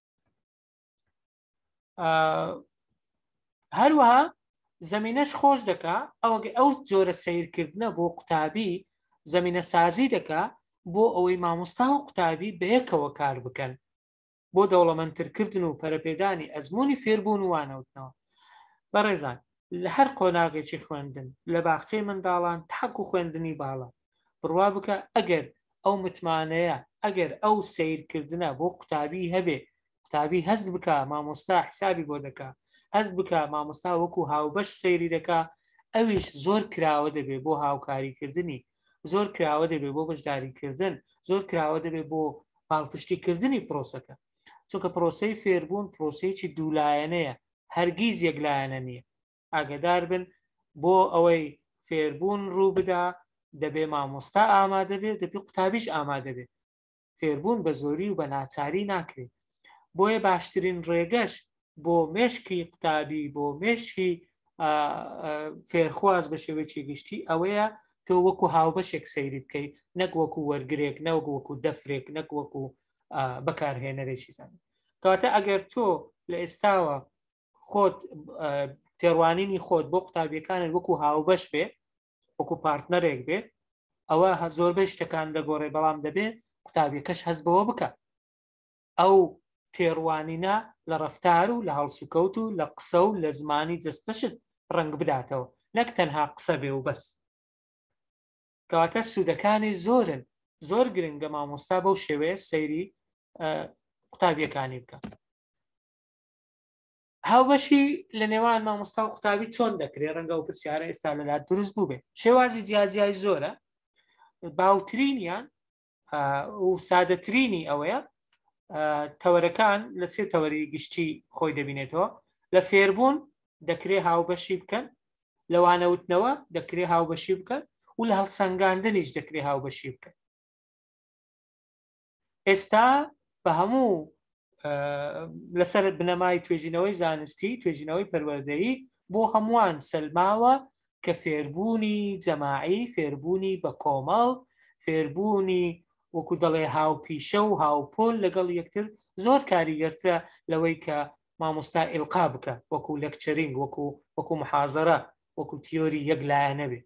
هەروەها زەمینەش خۆش دەکا ئەوەگە ئەو جۆرە سیرکردنە بۆ قوتابی زەمینە سازی دەکا بۆ ئەوەی مامۆستا و قوتابی بەیەکەوە کار بکەن بۆ دەوڵەمەندترکردن و پەرەپێدانی ئەزمموی فێربوون و وانەوتنەوە. بەڕێزان لە هەر قۆناغێکی خوێندن لە باخچەی منداڵان تاکو خوێندنی باڵا بڕوا بکە ئەگەر ئەو متمانەیە، ئەگەر ئەو سیرکردنە بۆ قوتابی هەبێ، قوتابی هەست بکە مامۆستا حسابی بۆ دەکا، هەست بکە مامۆستا وەکو هاوبەش سەیری دەکا، ئەویش زۆر کراوە دەبێ بۆ هاوکاریکردنی، زۆر کراوە دەبێ بۆ بەشداریکردن، زۆر کراوە دەبێ بۆ پاڵپشتیکردنی پرۆسەکە. چونکە پرۆسەی فێربوون پرۆسەیەکی دوولایەنەیە، هەرگیز یەکلایەنە نییە. ئاگدار بن بۆ ئەوەی فێربوون ڕوو بدا دەبێ مامۆستا ئامادە بێت، دەبێ قوتابیش ئامادە بێت. فێربوون بە زۆری و بە ناچاری ناکرێت. بۆیە باشترین ڕێگەش بۆ مێشکی قوتابی، بۆ مێشکی فێرخواز بە شێوەیەکی گشتی ئەوەیە تۆ وەکو هاوبەشێک سەیری بکەی نەک وەکو وەرگرێک نەوەک وەکو دەفرێک نەک وەکو بەکارهێنەرێکی زانانی کەواتە ئەگەر تۆ لە ئێستاوە خۆت تێڕوانینی خۆت بۆ قوتابیەکانت وەکو هاوبەش بێ وەکو پارتنەرێک بێ ئەوە زۆربەی شتەکان دەگۆڕێ بەڵام دەبێ قوتابیەکەش هەست بەوە بکە ئەو تێڕوانینە لە ڕەفتار و لە هەڵسوکەوت و لە قسە و لە زمانی جستەشت ڕنگ بداتەوە نەک تەنها قسە بێ و بەس کەواتە سوودەکانی زۆرن زۆر گرنگە مامۆستا بەو شێوەیە سەیری قوتابیەکانی بکە هاوبەشی لە نێوان مامۆستا و قوتابی چۆن دەکرێت ڕەنگە و پرسیارە ئێستا لەلات دروست بوو بێ شێوازی جیاجیای زۆرە باوترینیان و سادەترینی ئەوەیە تەوەرەکان لە سێ تەوەری گشتی خۆی دەبینێتەوە لە فێربوون دەکرێت هاوبەشی بکەن لەوانەوتنەوە دەکرێت هاوبەشی بکەن و لە هەڵسەنگاندنیش دەکرێت هاوبەشی بکەن ئێستا بە هەموو لەسەر بنەمای توێژینەوەی زانستی توێژینەوەی پەروەردەیی بۆ هەمووان سەلماوە کە فێربوونی جەماعی فێربوونی بە کۆمەڵ فێربوونی وەکو دەڵێ هاوپیشە و هاوپۆل لەگەڵ یەکتر زۆر کاریگەرترە لەوەی کە مامۆستا ئیلقا بکە وەکو لەکچەرینگ وەکو وەکو محازەرە وەکو تیۆری یەک لایەنە بێ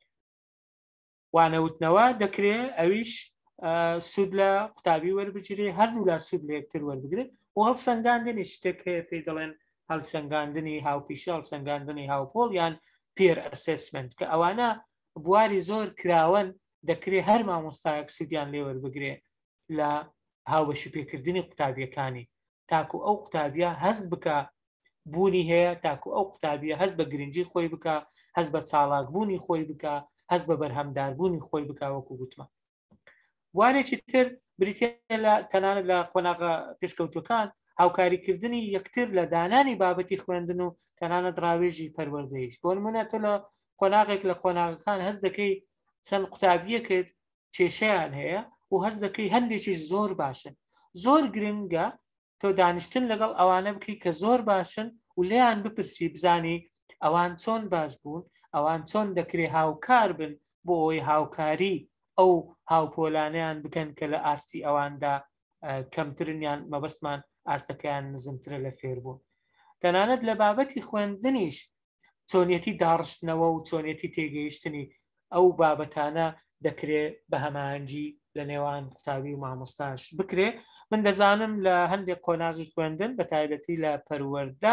وانەوتنەوە دەکرێت ئەویش سوود لە قوتابی وەربگیرێ هەردوو لا سوود لە یەکتر وەربگرێت و هەڵسەنگاندنی شتێک هەیە پێی دەڵێن هەڵسەنگاندنی هاوپیشە هەڵسەنگاندنی هاوپۆل یان پێر ئەسسمنت کە ئەوانە بواری زۆر کراون دەکرێت هەر مامۆستایەک سوودیان لێ وەربگرێ لە هاوبەشی پێکردنی قوتابیەکانی تاکو ئەو قوتابیە هەست بکە بوونی هەیە تاکو ئەو قوتابیە هەست بە گرنگی خۆی بکە هەست بە چالاکبوونی خۆی بکە هەست بە بەرهەمداربوونی خۆی بکە وەکو گوتمە وارێکی تر بریتە لە تەنانەت لە قۆناغە پێشکەوتوەکان هاوکاریکردنی یەکتر لە دانانی بابەتی خوێندن و تەنانەت ڕاوێژی پەروەردەیش بۆ نمونە تۆ لە قۆناغێک لە قۆناغەکان هەست دەکەی چەند قوتابیەکت کێشەیان هەیە و هەست دەکەی هەندێکیش زۆر باشن زۆر گرنگە تۆ دانیشتن لەگەڵ ئەوانە بکەی کە زۆر باشن و لێیان بپرسی بزانی ئەوان چۆن باش بوون ئەوان چۆن دەکرێت هاوکار بن بۆ ئەوەی هاوکاری ئەو هاوپۆلانیان بکەن کە لە ئاستی ئەواندا کەمترنیان مەبەستمان ئاستەکەیان نزمترە لە فێربوون تەنانەت لە بابەتی خوێندنیش چۆنیەتی داڕشتنەوە و چۆنیەتی تێگەیشتنی ئەو بابەتانە دەکرێت بە هەمانجی لە نێوان قوتابی و مامۆستاش بکرێ من دەزانم لە هەندێک قۆناغی خوێندن بە تایبەتی لە پەروەردە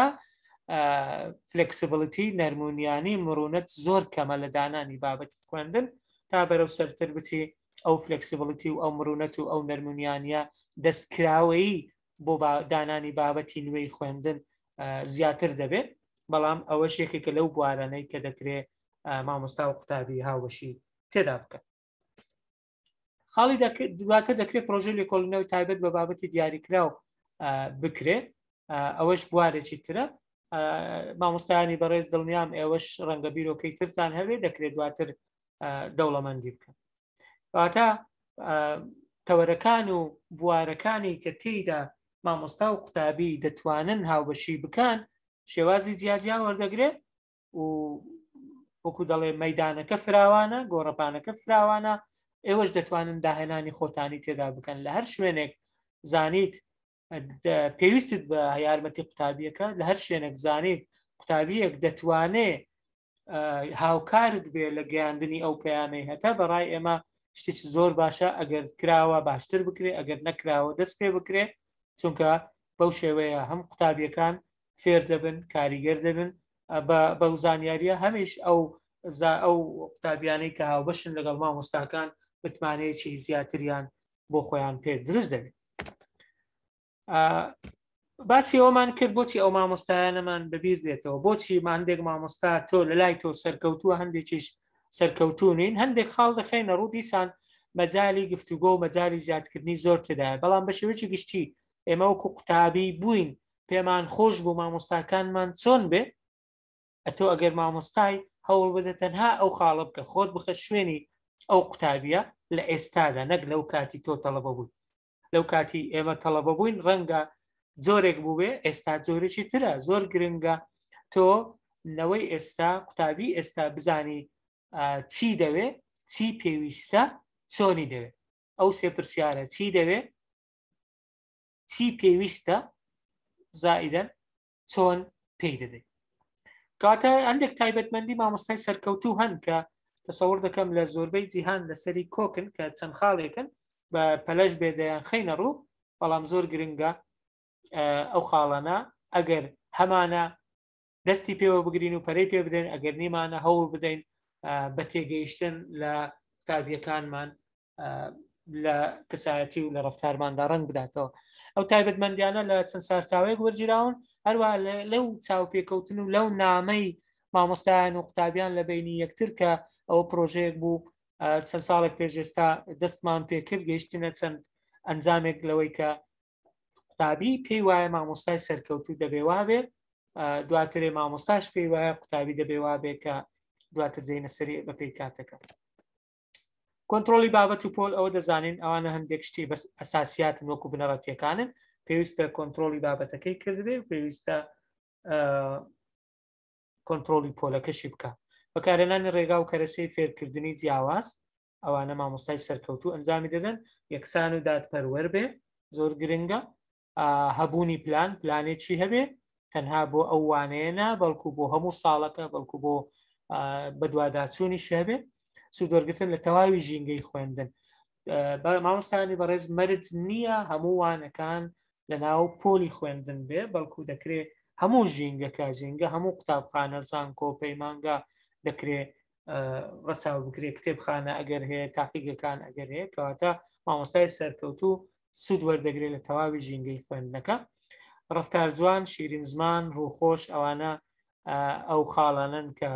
فلکسیبلیتی نەرمونیانی مرونەت زۆر کەمە لە دانانی بابەتی خوێندن تا بەرەو سەرتر بچی ئەو فلکسیبلیتی و ئەو مرونەت و ئەو نەرمونیانە دەستکراوەیی بۆ دانانی بابەتی نوێی خوێندن زیاتر دەبێت بەڵام ئەوە شێکێکە لەو بوارانەی کە دەکرێت مامۆستا و قوتابی هاوبەشی تێدا بکەن خاڵی دواتە دەکرێت پرۆژەی لێکۆڵینەوەی تایبەت بە بابەتی دیاریکراو بکرێت ئەوەش بوارێکی ترە مامۆستایانی بەڕێز دڵنیام ئێوەش ڕەنگە بیرۆکەی ترتان هەبێت دەکرێت دواتر دەوڵەمەندی بکەن واتە تەوەرەکان و بوارەکانی کە تێیدا مامۆستا و قوتابی دەتوانن هاوبەشی بکەن شێوازی جیاجیا وەردەگرێت و وەکو دەڵێ مەدانەکە فراوانە گۆڕەپانەکە فراوانە ئێوەش دەتوانن داهێنانی خۆتانی تێدا بکەن لە هەر شوێنێک زانیت پێویستت بە یارمەتی قوتابیەکە لە هەر شوێنێک زانیت قوتابیەک دەتوانێت هاوکارت بێ لە گەیاندنی ئەو پەیامەی هەتا بەڕای ئێمە شتێکی زۆر باشە ئەگەر کراوە باشتر بکرێ ئەگەر نەکراوە دەست پێ بکرێ چونکە بەو شێوەیە هەم قوتابیەکان فێر دەبن کاریگەر دەبن بەو زانیاریە هەمیش ئەو ئەو قوتابیانەی کە هاوبەشن لەگەڵ مامۆستاکان بتمانەیەکی زیاتریان بۆ خۆیان پێ دروست دەبێت باسی ئەومان کرد بۆچی ئەو مامۆستایانەمان بەبیر دێتەوە بۆچی ماندێک مامۆستا تۆ لە لای تۆ سەرکەوتووە هەندێکیش سەرکەوتونین هەندێک خاڵ دەخێنە ڕوو دیسان مەجای گفتوگۆ و مەجای زیادکردنی زۆر تێدایە بەڵام بە شێوەیەکی گشتی ئێمە وەکو قوتابی بووین پێمان خۆش بوو مامۆستاکانمان چۆن بێ ئەتۆ ئەگەر مامۆستای هەوڵ بدە تەنها ئەو خاڵە بکە خۆت بخە شوێنی ئەو قوتابیە لە ئێستادا نەک لەو کاتی تۆ تەڵەبە بووی لەو کاتی ئێمە تەڵەبە بووین ڕەنگە زۆرێک بوو بێ ئێستا زۆرێکی ترە زۆر گرنگە تۆ نەوەی ئێستا قوتابی ئێستا بزانی چی دەوێ چی پێویستە چۆنی دەوێت ئەو سێ پرسیارە چی دەوێت چی پێویستە زائیدەن چۆن پێی دەدەیت کاتە هەندێک تایبەتمەندی مامۆستای سەرکەوتوو هەن کە تەسەوڕ دەکەم لە زۆربەی جیهان لەسەری کۆکن کە چەند خاڵێکن بە پەلەش بێدەیان خەینە ڕوو بەڵام زۆر گرنگە ئەو خاڵانە ئەگەر هەمانە دەستی پێوە بگرین و پەرەی پێ بدەین ئەگەر نیمانە هەوڵ بدەین بە تێگەیشتن لە قوتابیەکانمان لە کەسایەتی و لە ڕەفتارماندا ڕەنگ بداتەوە ئەو تایبەتمەندیانە لە چەند سارچاوەیەک وەرگیراون هەروە لەو چاوپێکەوتن و لەو نامەی مامۆستایان و قوتابیان لە بینی یەکتر کە ئەو پرۆژەیەک بوو چەند ساڵێک پێشێستا دەستمان پێکرد گەیشتنە چەند ئەنجامێک لەوەی کە قوتابی پێی وایە مامۆستای سەرکەوتوو دەبێ وابێ دواترێ مامۆستاش پێی وایە قوتابی دەبێ وابێ کە دواتر دێنە سەری بە پێی کاتەکە کۆنتترۆلی بابەت و پۆل ئەوە دەزانین ئەوانە هەندێک شتی بەس ئەساسیاتن وەکو بنەڕەتیەکانن پێویستە کۆنتترۆلی بابەتەکەی کردبێ پێویستە کۆنتترۆلی پۆلەکەشی بکە بەکارهێنانی ڕێگا و کەرەسەی فێرکردنی جیاواز ئەوانە مامۆستای سەرکەوتوو ئەنجامی دەدەن یەکسان و دادپەروەر بێ زۆر گرنگە هەبوونی پلان پلانێکی هەبێ تەنها بۆ ئەو وانەیەە بەڵکو بۆ هەموو ساڵەکە بەڵکو بۆ بەدواداچوونی شەبێ سوودوەرگتن لە تەواوی ژینگەی خوێندن مامۆستانی بەڕێز مەرج نییە هەموو وانەکان لە ناو پۆلی خوێندن بێ بەڵکو دەکرێت هەموو ژینگەکە ژینگە هەموو قوتابخانە زانکۆ پەیمانگا دەکرێت ڕەچاو بکرێت کتێبخانە ئەگەر هەیە تاقیگەکان ئەگەر هەیە کەواتە مامۆستای سەرکەوتوو سوود وەردەگرێت لە تەواوی ژینگەی خوێندنەکە ڕەفتار جوان شیرین زمان ڕووخۆش ئەوانە ئەو خاڵانن کە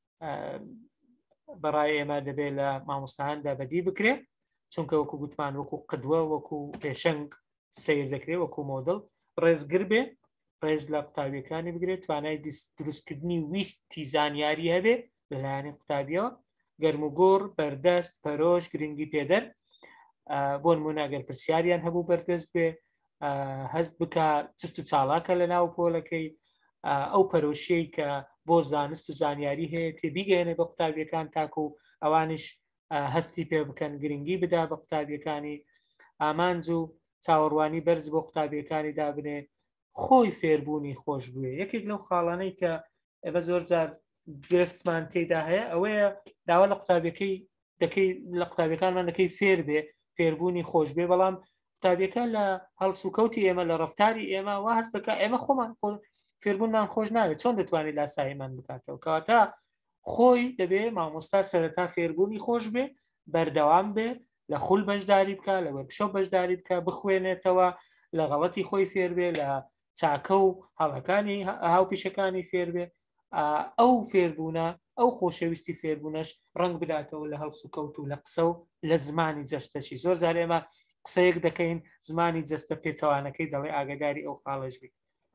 بەڕای ئێمە دەبێت لە مامۆستاهاندا بەدی بکرێت چونکە وەکو گوتمان وەکو قدوە وەکو پێشنگ سیر دەکرێت وەکو مۆدڵ ڕێزگر بێ ڕێز لە قوتابیەکانی بگرێت توانای دروستکردنی ویستی زانیاری هەبێ لەلایەنی قوتابیەوە گەرم و گۆڕ بەردەست پەرۆش گرنگی پێدەر بۆ نمونە ئەگەر پرسیاریان هەبوو بەردەست بێ هەست بکە چست و چاڵاکە لە ناو پۆلەکەی ئەو پەرۆشەی کە بۆ زانست و زانیاری هەیە تێبیگەێنێ بە قوتابیەکان تاکو و ئەوانش هەستی پێ بکەن گرنگی بدا بە قوتابیەکانی ئامانج و چاوەڕوانی بەرز بۆ قوتابیەکانی دابنێ خۆی فێربوونی خۆش بووێ یەکێک لەو خاڵانەی کە ئێمە زۆر جار گرفتمان تێدا هەیە ئەوەیە داوا لە قوتابیەکەی دەکەی لە قوتابیەکانمان دەکەی فێر بێ فێربوونی خۆش بێ بەڵام قوتابیەکە لە هەڵسوکەوتی ئێمە لە ڕەفتاری ئێمە وا هەست دەکە ئێمە خۆمان فێربوونمان خۆش ناوێت چۆن دەتوانێت لاساییمان بکاتەوە کەواتە خۆی دەبێ مامۆستا سەرەتا فێربوونی خۆش بێ بەردەوام بێ لە خول بەشداری بکە لە وەرکشۆ بەشداری بکە بخوێنێتەوە لە غەڵەتی خۆی فێر بێ لە چاکە و هەڵەکانی هاوپیشەکانی فێر بێ ئەو فێربوونە ئەو خۆشەویستی فێربوونەش ڕنگ بداتەوە لە هەڵسوکەوت و لە قسە و لە زمانی جەستەشی زۆر جار ئێمە قسەیەک دەکەین زمانی جەستە پێچەوانەکەی دەڵێ ئاگداری ئەو خاڵش بێت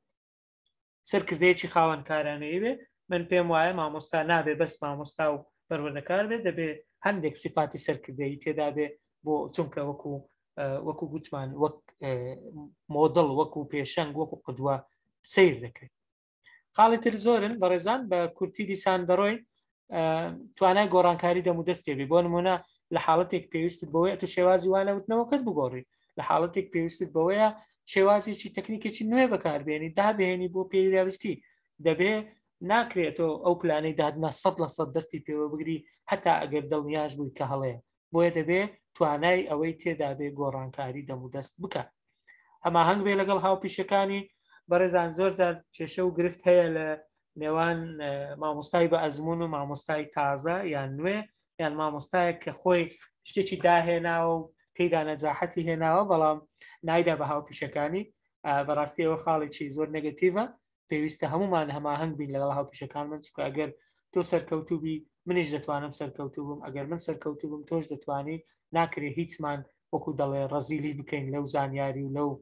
سەرکردەیەکی خاوەن کارانەیە بێ من پێم وایە مامۆستا نابێ بەس مامۆستا و پەروەردەکار بێت دەبێ هەندێک سیفاتی سەرکردەیی تێدا بێ بۆ چونکە وەکو وەکو گوتمان وەک مۆدڵ وەکو پێشەنگ وەکو قدوە سیر دەکرێت خاڵی تر زۆرن بەڕێزان بە کورتی دیسان دەڕۆی توانای گۆڕانکاری دەمودەستێ بێ بۆ نمونە لە حاڵەتێک پێویستت بەوەی تو شێوازی وانەوتنەوەکەت بگۆڕی لە حاڵەتێک پێویستت بەوەیە شێوازێکی تەکنیکێکی نوێ بەکاربێنی دابێنی بۆ پێویستی دەبێ ناکرێتەوە ئەو پلانەی دادنا سەد لە سەد دەستی پێوە بگری هەتا ئەگەر دڵنیاش بووی کە هەڵەیە بۆیە دەبێ توانای ئەوەی تێدا بێ گۆڕانکاری دەمودەست بکە هەماهەنگ بێ لەگەڵ هاوپیشەکانی بەڕێزان زۆر جار کێشە و گرفت هەیە لە نێوان مامۆستای بە ئەزمون و مامۆستای تازە یان نوێ یان مامۆستایە کە خۆی شتێکی داهێناوە و تێدا نەجاحەتی هێناوە بەڵام نایدا بە هاوپیشەکانی بەڕاستی ئەوە خاڵێکی زۆر نەگەتیڤە پێویستە هەمومان هەماهەنگ بین لەگەڵ هاوپیشەکان من چکە ئەگەر تۆ سەرکەوتوو بی منیش دەتوانم سەرکەوتوو بم ئەگەر من سەرکەوتوو بم تۆش دەتوانی ناکرێ هیچمان وەکو دەڵێ ڕەزیلی بکەین لەو زانیاری و لەو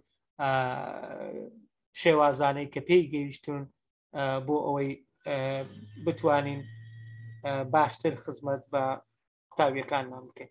شێوازانەی کە پێی گەیشتون بۆ ئەوەی بتوانین باشتر خزمەت بە قوتابیەکانمان بکەین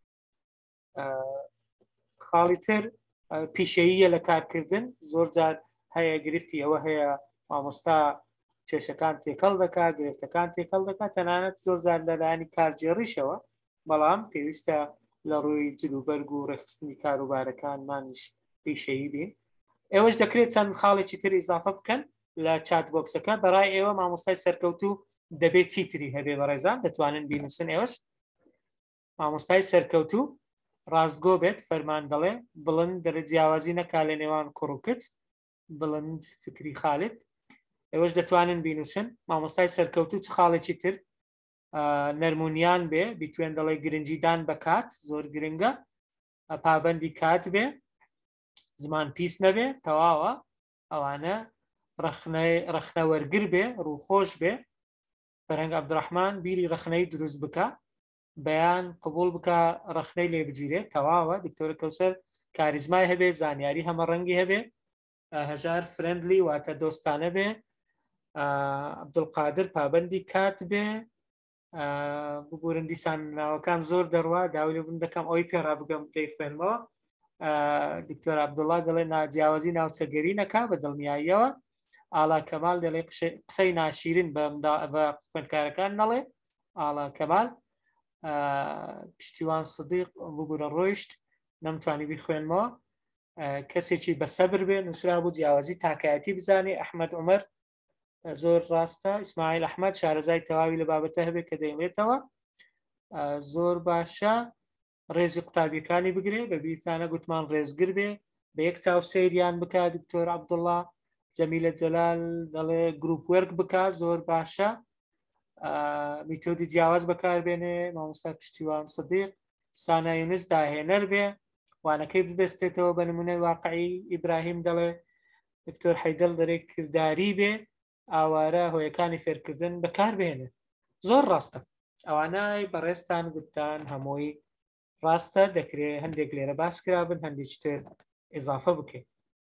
خاڵی تر پیشەییە لە کارکردن زۆر جار هەیە گرفتی ئەوە هەیە مامۆستا کێشەکان تێکەڵ دەکات گرفتەکان تێکەڵ دەکات تەنانەت زۆر جار لەلایەنی کارجێڕیشەوە بەڵام پێویستە لە ڕووی جلوبەرگ و ڕێخستنی کاروبارەکانمانش پیشەیی بین. ئێوەش دەکرێت چەند خاڵێکی تر ئیزافە بکەن لە چات بۆکسەکە. بەڕای ئێوە مامۆستای سەرکەوتوو دەبێت چیتری هەبێ بەڕێزان دەتوانن بینوسن ئێوەش مامۆستای سەرکەوتوو ڕاستگۆ بێت فەرمان دەڵێ بڵند دەرە جیاوازی نەکا لە نێوان کوڕوکت بڵند فکری خالت ئێوەش دەتوانن بینوسن مامۆستای سەرکەوتوو چ خاڵێکی تر نەرمونیان بێ بیتوێن دەڵێ گرنگیدان بە کات زۆر گرنگە پابەندی کات بێ زمان پیس نەبێ تەواوە ئەوانە ڕخنە وەرگر بێ ڕووخۆش بێ بەرهەنگ عەبدوڕەحمان بیری ڕخنەی دروست بکە بەیان قبول بکە ڕخنەی لێ بگیرێت تەواوە دکتۆرە کەوسەر کاریزمای هەبێ زانیاری هەمە ڕەنگی هەبێ هەژار فرندلی واتە دۆستانە بێ عەبدوڵقادر پابەندی کات بێ بگورن دیسان ناوەکان زۆر دەڕوا داوای لێ بوون دەکەم ئەوی پێڕا بگەم دەی خوێنمەوە دکتۆر عەبدوڵڵا دەڵێ جیاوازی ناوچەگەری نەکا بە دڵنیاییەوە ئاڵا کەمال دەڵێ قسەی ناشیرن بە خوێندکارەکان نەڵێ ئاڵا کەمال پشتیوان سدیق بگورە ڕۆیشت نەمتوانی بیخوێنمەوە کەسێکی بە سەبر بێ نووسرا بوو جیاوازی تاکایەتی بزانێ ئەحمەد عومەر زۆر ڕاستە ئیسماعیل ئەحمەد شارەزای تەواوی لە بابەتە هەبێت کە دەیڵێتەوە زۆر باشە ڕێزی قوتابیەکانی بگرێ بە بیرتانە گوتمان ڕێزگر بێ بە یەک چاو سەیریان بکە دکتۆر عەبدوڵڵا جەمیلە جەلال دەڵێ گروپ وەرک بکە زۆر باشە میتۆدی جیاواز بەکاربێنێ مامۆستا پشتیوان سدیق سانایونس داهێنەر بێ وانەکەی ببەستێتەوە بە نمونەی واقعی ئیبراهیم دەڵێ دکتۆر حەیدەڵ دەرێ کردداری بێ ئاوارە هۆیەکانی فێرکردن بەکاربێنێ زۆر ڕاستە ئەوانای بەڕێستان گوتان هەمووی ڕاستە دەکرێت هەندێک لێرە باس کرابن هەندێکی تر ئضافە بکەین.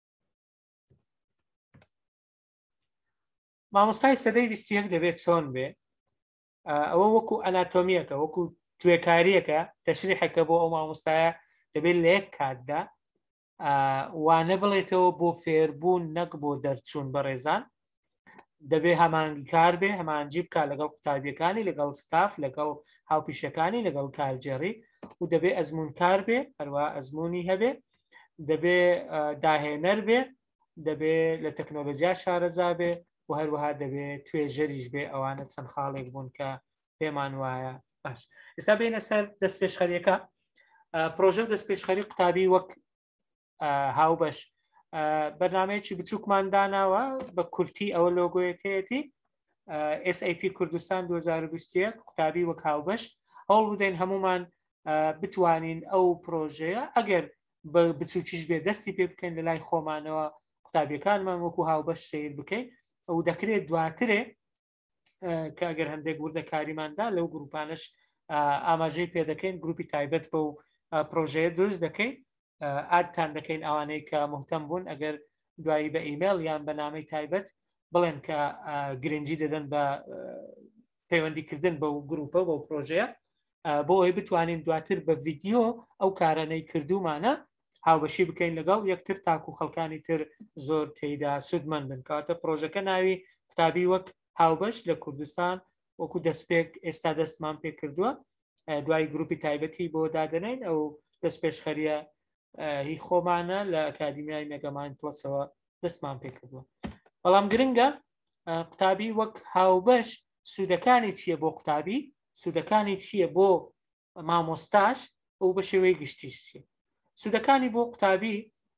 مامۆستای سەدەی بیست و یەک دەبێت چۆن بێ ئەوە وەکو ئەناتۆمیەکە وەکو توێکاریەکە تەشریحەکە بۆ ئەو مامۆستایە دەبێت لە یەک کاتدا وانە بڵێتەوە بۆ فێربوون نەک بۆ دەرچوون بەڕێزان دەبێ هەمانگیکار بێ هەمانجی بکە لەگەڵ قوتابیەکانی لەگەڵ ستاف لەگەڵ هاوپیشەکانی لەگەڵ کارجێڕی و دەبێ ئەزمونکار بێ هەروە ئەزمموی هەبێ دەبێ داهێنەر بێ دەبێ لە تەکنۆلۆژیا شارەزا بێ و هەروەها دەبێت توێژەریش بێ ئەوانە چەند خاڵێک بوون کە پێمان وایە باش. ئێستا بینە سەر دەستپێشخەریەکە پرۆژە دەستپێشخەری قوتابی وەک هاوبەش بەرنامەیەکی بچووکمانداناوە بە کورتی ئەوە لۆگۆیەکەیەتی ئێس ئەی پی کوردستان دوو هەزار و بیست و یەک قوتابی وەک هاوبەش هەوڵ بدەین هەمومان بتوانین ئەو پرۆژەیە ئەگەر بە بچووکیش بێ دەستی پێ بکەین لە لای خۆمانەوە قوتابیەکانمان وەکو هاوبەش سیر بکەین ئەو دەکرێت دواترێ کە ئەگەر هەندێک وردەکاریماندا لەو گروپانش ئاماژەی پێ دەکەین گروپی تایبەت بە و پرۆژەیە دروست دەکەین ئادتان دەکەین ئەوانەی کە مهتەم بوون ئەگەر دوایی بە ئیمێل یان بەنامەی تایبەت بڵێن کە گرنگی دەدەن بە پەیوەندیکردن بە گروپە بۆ پرۆژەیە بۆ ئەوی بتوانین دواتر بە ڤیدیۆ ئەو کارانەی کردومانە هاوبەشی بکەین لەگەڵ یەکتر تاکو خەڵکانی تر زۆر تێیدا سودمەند بن کاتە پرۆژەکە ناوی قوتابی وەک هاوبەش لە کوردستان وەکو دەستپێک ئێستا دەستمان پێ کردووە دوای گروپی تایبەتی بۆ دادنین ئەو دەستپێشخەریە هی خۆمانە لە ئەکادیمیای مێگەمان پڵسەوە دەستمان پێ کردووە. بەڵام گرنگە قوتابی وەک هاوبەش سوودەکانی چییە بۆ قوتابی سوودەکانی چییە بۆ مامۆستاش ئەو بە شێوەی گشتیش چیە. سوودەکانی بۆ قوتابی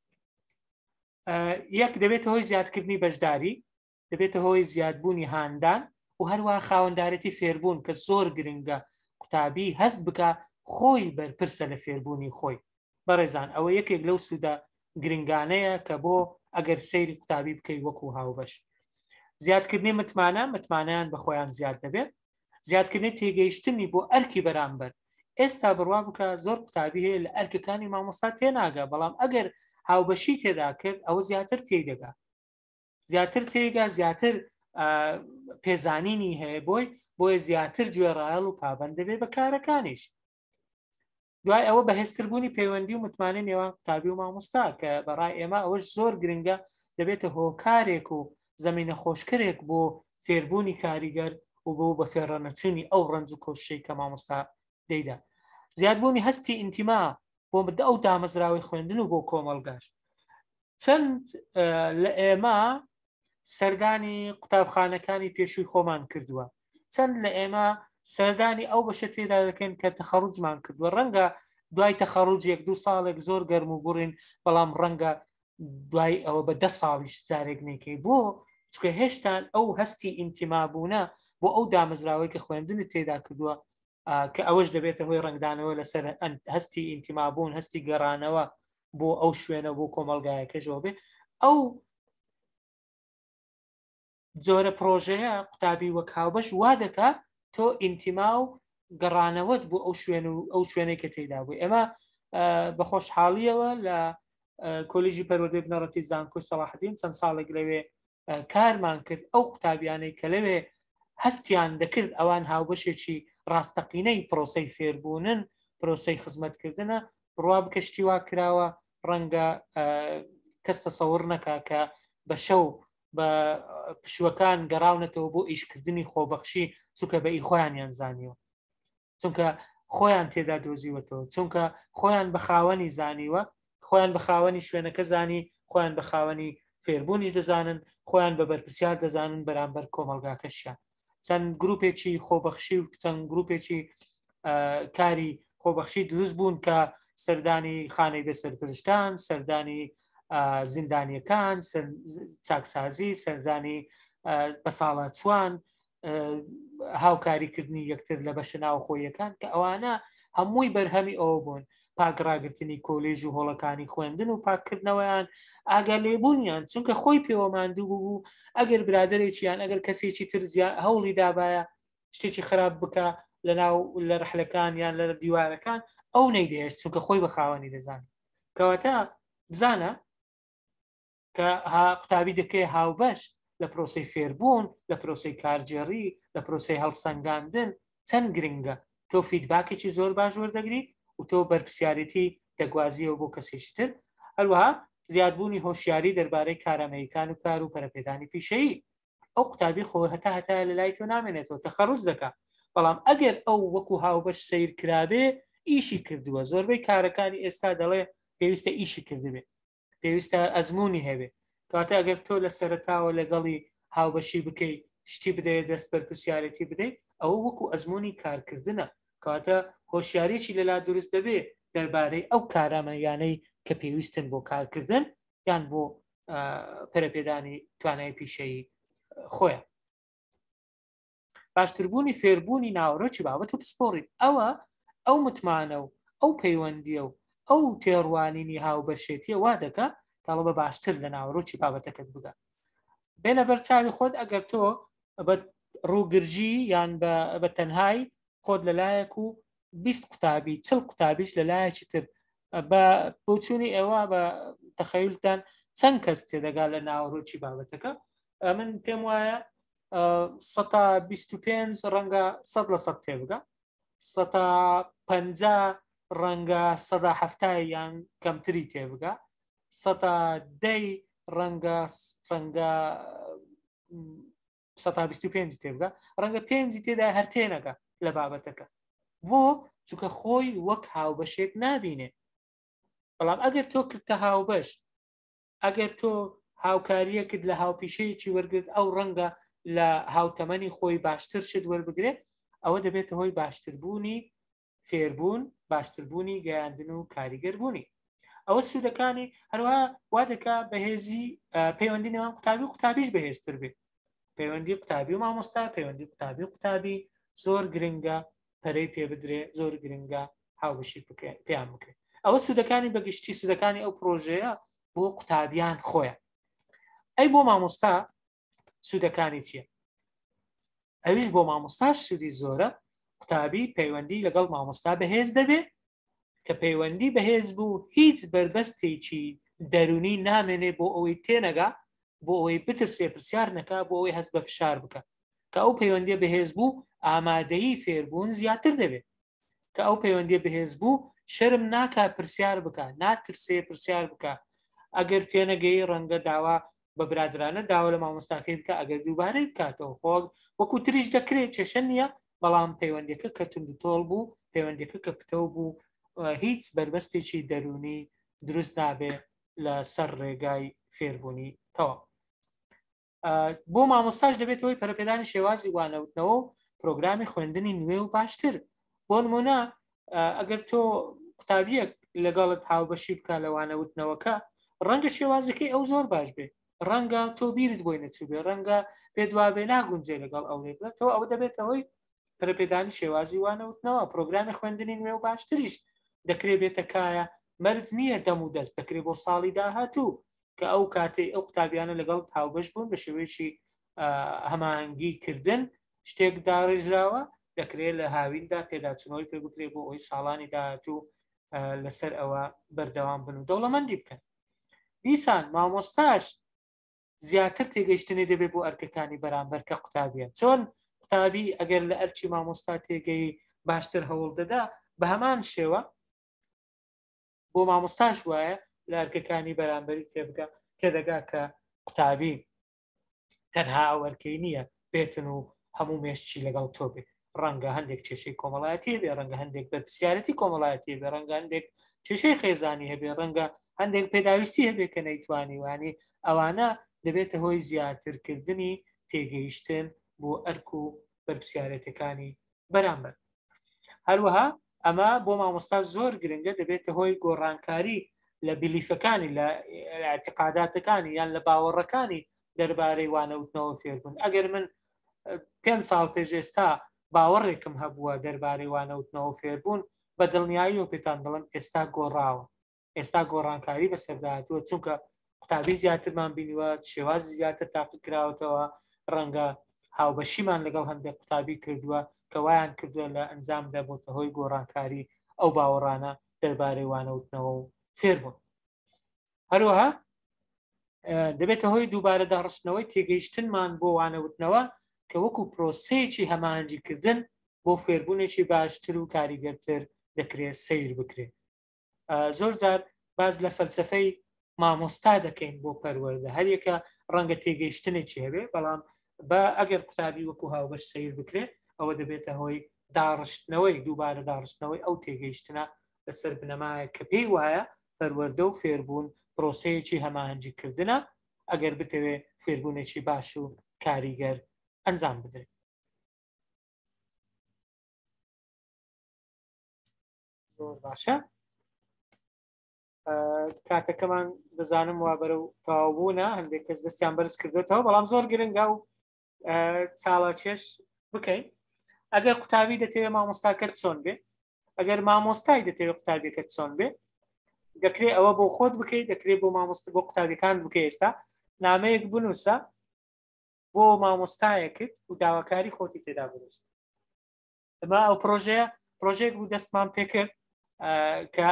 یەک دەبێتە هۆی زیادکردنی بەشداری دەبێتە هۆی زیادبوونی هاندان و هەروە خاوەندارەتی فێربوون کە زۆر گرنگە قوتابی هەست بکە خۆی بەرپرسە لە فێربوونی خۆی بەڕێزان ئەوە یەکێک لەو سوودە گرنگانەیە کە بۆ ئەگەر سەیری قوتابی بکەی وەکو هاوبەش. زیادکردنی متمانە متمانیان بە خۆیان زیاد دەبێت زیادکردنی تێگەیشتنی بۆ ئەرکی بەرامبەر ئێستا بڕوا بکە زۆر قوتابی هەیە لە ئەرکەکانی مامۆستا تێناگە بەڵام ئەگەر هاوبەشی تێدا کرد ئەوە زیاتر تێدەگا زیاتر تێگا زیاتر پێزانینی هەیە بۆی بۆیە زیاتر گوێڕایەڵ و پابەند دەبێت بە کارەکانیش. دوای ئەوە بەهێزتربوونی پەیوەندی و متمانە نێوان قوتابی و مامۆستا کە بەڕای ئێمە ئەوەش زۆر گرنگە دەبێتە هۆکارێک و زەمینە خۆشکرێک بۆ فێربوونی کاریگەر و بۆ بە فێڕەنەچوونی ئەو ڕەنج و کۆشەی کە مامۆستا دەیدا. زیادبوونی هەستی ئینتیما بۆ مدە ئەو دامەزراوی خوێندن و بۆ کۆمەڵگاش. چەند لە ئێمە سەردانی قوتابخانەکانی پێشووی خۆمان کردووە، چەند لە ئێمە سەردانی ئەو بەشە تێدا دەکەن کە تەخەڕوجمان کردووە. ڕەنگە دوای تەخەڕوج یەک دوو ساڵێک زۆر گەرم و بڕین، بەڵام ڕەنگە دوای ئەوە بە دە ساڵیش جارێک نێکەی بۆ چکە هێشتان ئەو هەستی ئینتیمابوونە بۆ ئەو دامەزراوەی کە خوێندنت تێدا کردووە کە ئەوەش دەبێتە هۆی ڕنگدانەوە لەسەر هەستی ئینتیمابوون، هەستی گەڕانەوە بۆ ئەو شوێنە بۆ کۆمەلگایەکەشەوە بێ. ئەو جۆرە پرۆژەیە قوتابی وەک هاوبەش وا دەکات تۆ ئینتیما و گەڕانەوەت بۆ ئەو شوێن و ئەو شوێنێک کە تێدا بووی. ئێمە بە خۆشحاڵیەوە لە کۆلیژی پەروەردەی بنەڕەتی زانکۆی سەلاحەدین چەند ساڵێک لەوێ کارمان کرد. ئەو قوتابیانەی کە لەوێ هەستیان دەکرد ئەوان هاوبەشێکی ڕاستەقینەی پرۆسەی فێربوونن، پرۆسەی خزمەتکردنە، ڕوا بکەشتی وا کراوە ڕەنگە کەس تەسەوڕ نەکا کە بە شەو بە پشوەکان گەڕاونەتەوە بۆ ئیشکردنی خۆبەخشی چونکە بە ئی خۆیانیان زانیوە، چونکە خۆیان تێدا دۆزیوەتەوە، چونکە خۆیان بە خاوەنی زانیوە، خۆیان بە خاوەنی شوێنەکە زانی، خۆیان بە خاوەنی فێربوونیش دەزانن، خۆیان بە بەرپرسیار دەزانن بەرامبەر کۆمەلگاکەشیان. چەند گروپێکی خۆبەخشی و چەند گروپێکی کاری خۆبەخشی دروست بوون کە سەردانی خانەی بێسەرپرشتان، سەردانی زیندانیەکان، چاکسازی، سەردانی بە ساڵات چوان، هاوکاریکردنی یەکتر لە بەشە ناوخۆیەکان کە ئەوانە هەمووی بەرهەمی ئەوە بوون پاکڕاگررتنی کۆلێژ و هۆڵەکانی خوێندن و پاکردنەوەیان ئاگەر لێبوونیان، چونکە خۆی پێوە ماندوو بوو ئەگەر برادێکیان ئەگەر کەسێکی تر هەوڵی دابایە شتێکی خراپ بکە لە ناو لە ڕحلەکان یان لە دیوارەکان ئەو نەیدەهێشت، چونکە خۆی بە خاوەنی دەزانێت. کەواتە بزانە کە قوتابی دەکەی هاوبەش لە پرۆسەی فێربوون، لە پرۆسەی کارجێڕی، لە پرۆسەی هەڵسەنگاندن چەند گرنگە. تۆ فیدباکێکی زۆر باش وەردەگری و تۆ بەرپرسیارەتی دەگوازیەوە بۆ کەسێکی تر. هەروەها زیادبوونی هۆشیاری دەربارەی کارامەیەکان و کار و پەرەپێدانی پیشەیی. ئەو قوتابی خۆ هەتا هەتا لە لای تۆ نامێنێتەوە، تەخەڕوج دەکات، بەڵام ئەگەر ئەو وەکو هاوبەش سیر کرابێ ئیشی کردووە. زۆربەی کارەکانی ئێستا دەڵێ پێویستە ئیشی کردبێ، پێویستە ئەزمموی هەبێ. کاتە ئەگەر تۆ لە سەرتاوە لەگەڵی هاوبەشی بکەی شتی بدەیە دەست بەرپرسیارەتی بدەیت، ئەوە وەکو ئەزمموی کارکردنە. کاتە هۆشیاریی لەلا دروست دەبێ دەربارەی ئەو کارامەیانەی کە پێویستن بۆ کارکردن یان بۆ پەرەپێدانی توانای پیشەیی خۆیان. باشتربوونی فێربوونی ناوەڕۆکی بابەت و پسپۆڕیت. ئەوە ئەو متمانە و ئەو پەیوەندیە و ئەو تێڕوانینی هاوبەشێتیە وا دەکات تاڵە بە باشتر لە ناوەڕۆکی بابەتەکەت بگات. بێنە بەرچاوی خۆت ئەگەر تۆ بە ڕووگرژی یان بە تەنهای خۆت لەلایەک و بیست قوتابی چل قوتابیش لەلایەکی تر بە بۆچوونی ئێوە بە تەخەیولتان چەند کەس تێدەگات لە ناوەڕۆکی بابەتەکە. من پێم وایە سەد تا بیست و پێنج ڕەنگە سەد لە سەد تێبگە، سەد تا پەنجا ڕەنگە سەدا هەفتای یان کەمتری تێبگە، سەد تا دەی ڕەنگە ڕەنگە سەد تا بیست و پێنج تێبگە، ڕەنگە پێنجی تێدا هەر تێنەگە لە بابەتەکە بۆ چونکە خۆی وەک هاوبەشێک نابینێ. بەڵام ئەگەر تۆ کردتە هاوبەش، ئەگەر تۆ هاوکاریەکرد لە هاوپیشەیەکی وەرگرت ئەو ڕەنگە لە هاوتەمەنی خۆی باشتر شت وەربگرێت، ئەوە دەبێتە هۆی باشتربوونی فێربوون، باشتربوونی گەیاندن و کاریگەربوونی. ئەوە سوودەکانی هەروەها وا دەکات بەهێزی پەیوەندی نێوان قوتابی و قوتابیش بەهێزتر بێت. پەیوەندی قوتابی و مامۆستا، پەیوەندی قوتابی و قوتابی زۆر گرنگە پەرەی پێ بدرێ، زۆر گرنگە هاوبەشی پێیان بکرێت. ئەوە سوودەکانی بەگشتی سوودەکانی ئەو پرۆژەیە بۆ قوتابیان خۆیان. ئەی بۆ مامۆستا سوودەکانی چییە؟ ئەویش بۆ مامۆستاش سوودی زۆرە. قوتابی پەیوەندی لەگەڵ مامۆستا بەهێز دەبێت کە پەیوەندی بەهێز بوو هیچ بربەستێکی دەرونی نامێنێ بۆ ئەوەی تێنەگا، بۆ ئەوەی بترسێ پرسیار نەکا، بۆ ئەوەی هەست بە فشار بکە. کە ئەو پەیوەندیە بەهێز بوو ئامادەیی فێربوون زیاتر دەبێت. کە ئەو پەیوەندیە بەهێز بوو شەرم ناکا پرسیار بکە، ناترسێ پرسیار بکە. ئەگەر تێنەگەی ڕەنگە داوا بە برادرانە داوا لە مامۆستاکەی بکە، ئەگەر دووبارەی بکاتەوە خۆ وەکو تریش دەکرێت، کێشە نییە بەڵام پەیوەندیەکە کە توندتۆڵ بوو پەیوەندیەکە کە پتەوە بوو هیچ بربەستێکی دەرونی دروست نابێ لە سەر ڕێگای فێربوونی تەواو. بۆ مامۆستاش دەبێتەوەی پەرەپێدانی شێوازی وانەوتنەوە و پرۆگرامی خوێندنی نوێ و باشتر. بۆ نمونە ئەگەر تۆ قوتابیەک لەگەڵت هاوبەشی بکە لە وانەوتنەوەکە ڕەنگە شێوازەکەی ئەو زۆر باش بێت، ڕەنگە تۆ بیرت بۆی نەچوو بێ، ڕەنگە پێ دوابێ ناگونجێ لەگەڵ ئەو لێبێتەوە. ئەوە دەبێتەوەی پەرەپێدانی شێوازی وانەوتنەوە. پرۆگرامی خوێندنی نوێ و باشتریش دەکرێت بێتە کایە مەرج نییە دەم و دەست، دەکرێت بۆ ساڵی داهاتوو کە ئەو کاتێ ئەو قوتابیانە لەگەڵ هاوبەش بوون بە شێوەیەکی هەماهەنگی کردن شتێک داڕێژراوە دەکرێت لە هاویندا پێداچنەوەی پێ بکرێت بۆ ئەوی ساڵانی داهاتوو لەسەر ئەوە بەردەوام بن و دەوڵەمەندی بکەن. دیسان مامۆستاش زیاتر تێگەیشتنی دەبێت بۆ ئەرکەکانی بەرامبەر کە قوتابیان. چۆن قوتابی ئەگەر لە ئەرچی مامۆستا تێگەی باشتر هەوڵ دەدا بە هەمان شێوە بۆ مامۆستاش وایە لە ئەرکەکانی بەرامبەری تێبگە تێدەگا کە قوتابی تەنها ئەوەرکەی نییە بێتن و هەموو مێشتی لەگەڵ تۆ بێ، ڕەنگە هەندێک کێشەی کۆمەڵایەتی بێ، ڕەنگە هەندێک بەرپرسیارەتی کۆمەڵایەتی بێ، ڕەنگە هەندێک کێشەی خێزانی هەبێ، ڕەنگە هەندێک پێداویستی هەبێ کە نەیتوانی وانی ئەوانە دەبێتە هۆی زیاترکردنی تێگەیشتن بۆ ئەرک و بەرپرسیارەتەکانی بەرامبەر. هەروەها ئەمە بۆ مامۆستا زۆر گرنگە دەبێتە هۆی گۆڕانکاری لە بیلیفەکانی لە اعتقاداتەکانی یان لە باوەڕەکانی دەربارەی وانەوتنەوە فێربوون. ئەگەر من پێنج ساڵ پێش ئێستا باوەڕێکم هەبووە دەربارەی وانەوتنەوە فێربوون بە دڵنیایی و پێتان دەڵم ئێستا گۆڕاوە، ئێستا گۆڕانکاری بەسەرداهاتووە چونکە قوتابی زیاترمان بینیوە، شێوازی زیاتر تاقیق کراوەتەوە، ڕەنگە هاوبەشیمان لەگەڵ هەندێک قوتابی کردووە کە وایان کردووە لە ئەنجامدا بۆتە هۆی گۆڕانکاری ئەو باوەڕانە دەربارەی وانەوتنەوە و فێربوون. هەروەها دەبێتە هۆی دووبارە داڕشتنەوەی تێگەیشتنمان بۆ وانەوتنەوە کە وەکو پرۆسەیەکی هەماهەنگیکردن بۆ فێربوونێکی باشتر و کاریگەرتر دەکرێت سیر بکرێت. زۆر جار باز لە فەلسەفەی مامۆستا دەکەین بۆ پەروەردە، هەریەکە ڕەنگە تێگەیشتنێکی هەبێ، بەڵام بە ئەگەر قوتابی وەکو هاوبەش سیر بکرێت ئەوە دەبێتە هۆی داڕشتنەوەی دووبارە داڕشتنەوەی ئەو تێگەیشتنە لەسەر بنەمایە کە پێی وایە پەروەردە و فێربوون پرۆسەیەکی هەماهەنگیکردنە ئەگەر بتەوێت فێربوونێکی باش و کاریگەر ئەنجام بدرێت. زۆر باشە، کاتەکەمان دەزانم وا بەرە و تەواوبوونە، هەندێک کەس دەستیان بەرز کردێتەوە، بەڵام زۆر گرنگە و چاڵاکێش بکەین. ئەگەر قوتابی دەتەوێت مامۆستاکەت چۆن بێ، ئەگەر مامۆستای دەتەوێت قوتابیەکەت چۆن بێ، دەکرێت ئەوە بۆ خۆت بکەیت، دەکرێت بۆ مامۆستا بۆ قوتابیەکان بکەیت. ئێستا نامەیەک بنووسە بۆ مامۆستایەکت و داواکاری خۆتی تێدا بنووسە. ئەمە ئەو پرۆژەیە پرۆژێک بوو دەستمان پێ کرد کە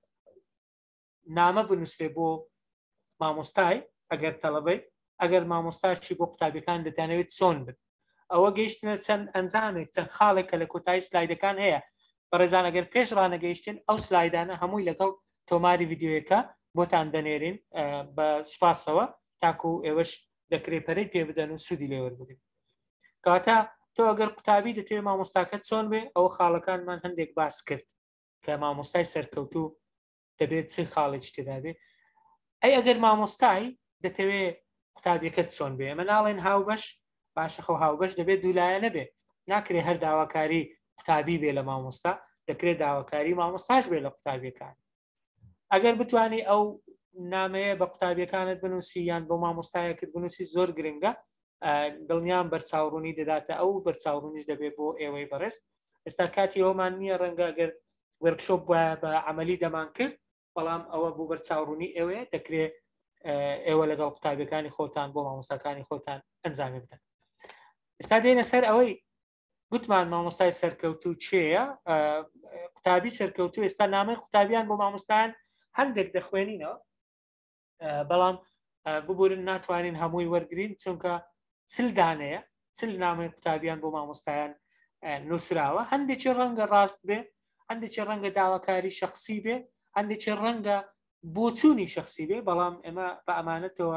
نامە بنووسێ بۆ مامۆستای ئەگەر تەڵەبەی، ئەگەر مامۆستاشی بۆ قوتابیەکان دەتانەوێت چۆن بن. ئەوە گەیشتنە چەند ئەنجامێک چەند خاڵێک کە لە کۆتایی سلایدەکان هەیە. بەڕێزان ئەگەر پێش ڕانەگەیشتن ئەو سلایدانە هەمووی لەگەڵ تۆماری ڤیددیۆیەکە بۆتان دەنێرین بە سوپاسەوە تاکو ئێوەش دەکرێت پەرەی پێ بدەن و سوودی لێوەربگرن. کەواتە تۆ ئەگەر قوتابی دەتەوێت مامۆستاکەت چۆن بێ، ئەوە خاڵەکانمان هەندێک باس کرد کە مامۆستای سەرکەوتوو دەبێت چ خاڵێک تێدا بێ. ئەی ئەگەر مامۆستای دەتەوێت قوتابیەکەت چۆن بێ، ئەمە ناڵێن هاوبەش باشەخۆ هاوبەش دەبێت دوولایە نەبێ، ناکرێت هەر داواکاری قوتابی بێ لە مامۆستا، دەکرێت داواکاری مامۆستاش بێ لە قوتابیەکان. ئەگەر بتانی ئەو نامەیە بە قوتابیەکانت بنووسی یان بۆ مامۆستایەکت بنووسی زۆر گرنگە، دڵنیان بەرچاوڕوونی دەداتە ئەو بەرچاوڕوونیش دەبێت بۆ ئێوەی بەڕێز. ئێستا کاتی ئەومان نییە ڕەنگە ئەگەر وەرکشۆپ بە عملی دەمان کرد، بەڵام ئەوە بوو بەرچاوڕوونی ئێوەیە دەکرێت ئێوە لەگەڵ قوتابیەکانی خۆتان بۆ مامۆستاکانی خۆتان ئەنجامی بدەن. ئێستا دێنە سەر ئەوەی گوتمان مامۆستای سەرکەوتوو چێە، قوتابی سەرکەوتوو. ئێستا نامەی قوتابیان بۆ مامۆستایان هەندێک دەخوێنینەوە، بەڵام ببورن ناتوانین هەمووی وەرگین چونکە چل دانەیە، چل نامەی قوتابیان بۆ مامۆستایان نووسراوە. هەندێکی ڕەنگە ڕاست بێ، هەندێکی ڕەنگە داواکاری شخصی بێ، هەندێکی ڕەنگە بۆچوونی شخصی بێ، بەڵام ئێمە بە ئەمانەتەوە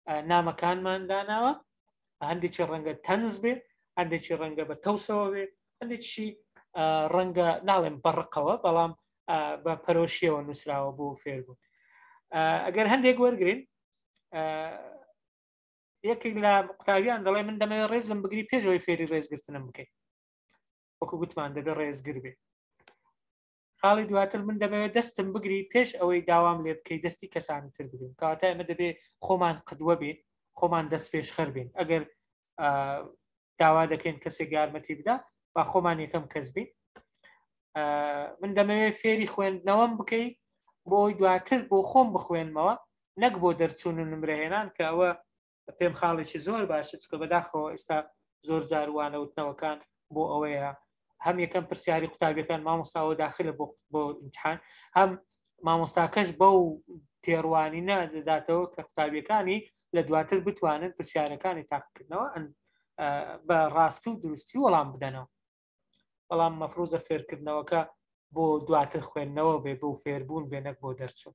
نامەکانمان داناوە. هەندێکی ڕەنگە تەنز بێ، هەندێکی ڕەنگە بە تەوسەوە بێ، هەندێکیشی ڕەنگە ناڵێن بەڕقەوە بەڵام بە پەرۆشیەوە نووسراوە بۆ فێربوون. ئەگەر هەندێک وەرگین یەکێک لە قوتابیان دەڵێ من دەمەوێت ڕێزم بگری پێشەوەی فێری ڕێزگرتنم بکەیت، وەکو گوتمان دەبێت ڕێزگر بێ. خاڵی دواتر من دەمەوێت دەستم بگری پێش ئەوەی داوام لێ بکەیت دەستی کەسانی تر بگرین، کەواتە ئێمە دەبێت خۆمان قدوە بین، خۆمان دەست پێش خەر بین. ئەگەر داوا دەکەین کەسێک یارمەتی بدا با خۆمان یەکەم کەس بین. من دەمەوێت فێری خوێندنەوەم بکەیت بۆی دواتر بۆ خۆم بخوێنمەوە، نەک بۆ دەرچوون و نمرەهێنان کە ئەوە پێم خاڵێکی زۆر باشە، چکە بەداخەوە ئێستا زۆر جاروانە وتنەوەکان بۆ ئەوەیە هەم یەکەم پرسیاری قوتابیەکان مامۆستاوە داخلە بۆ ئیمتحان، هەم مامۆستاکەش بەو تێڕوانینە دەداتەوە کە قوتابیەکانی لە دواتر بتوانن پرسیارەکانی تاقیکردنەوە بە ڕاستی و دروستی وەڵام بدەنەوە. بەڵام مەفروزە فێرکردنەوەکە بۆ دواتر خوێندنەوە بێ بۆ فێربوون بێنەک بۆ دەرچوون.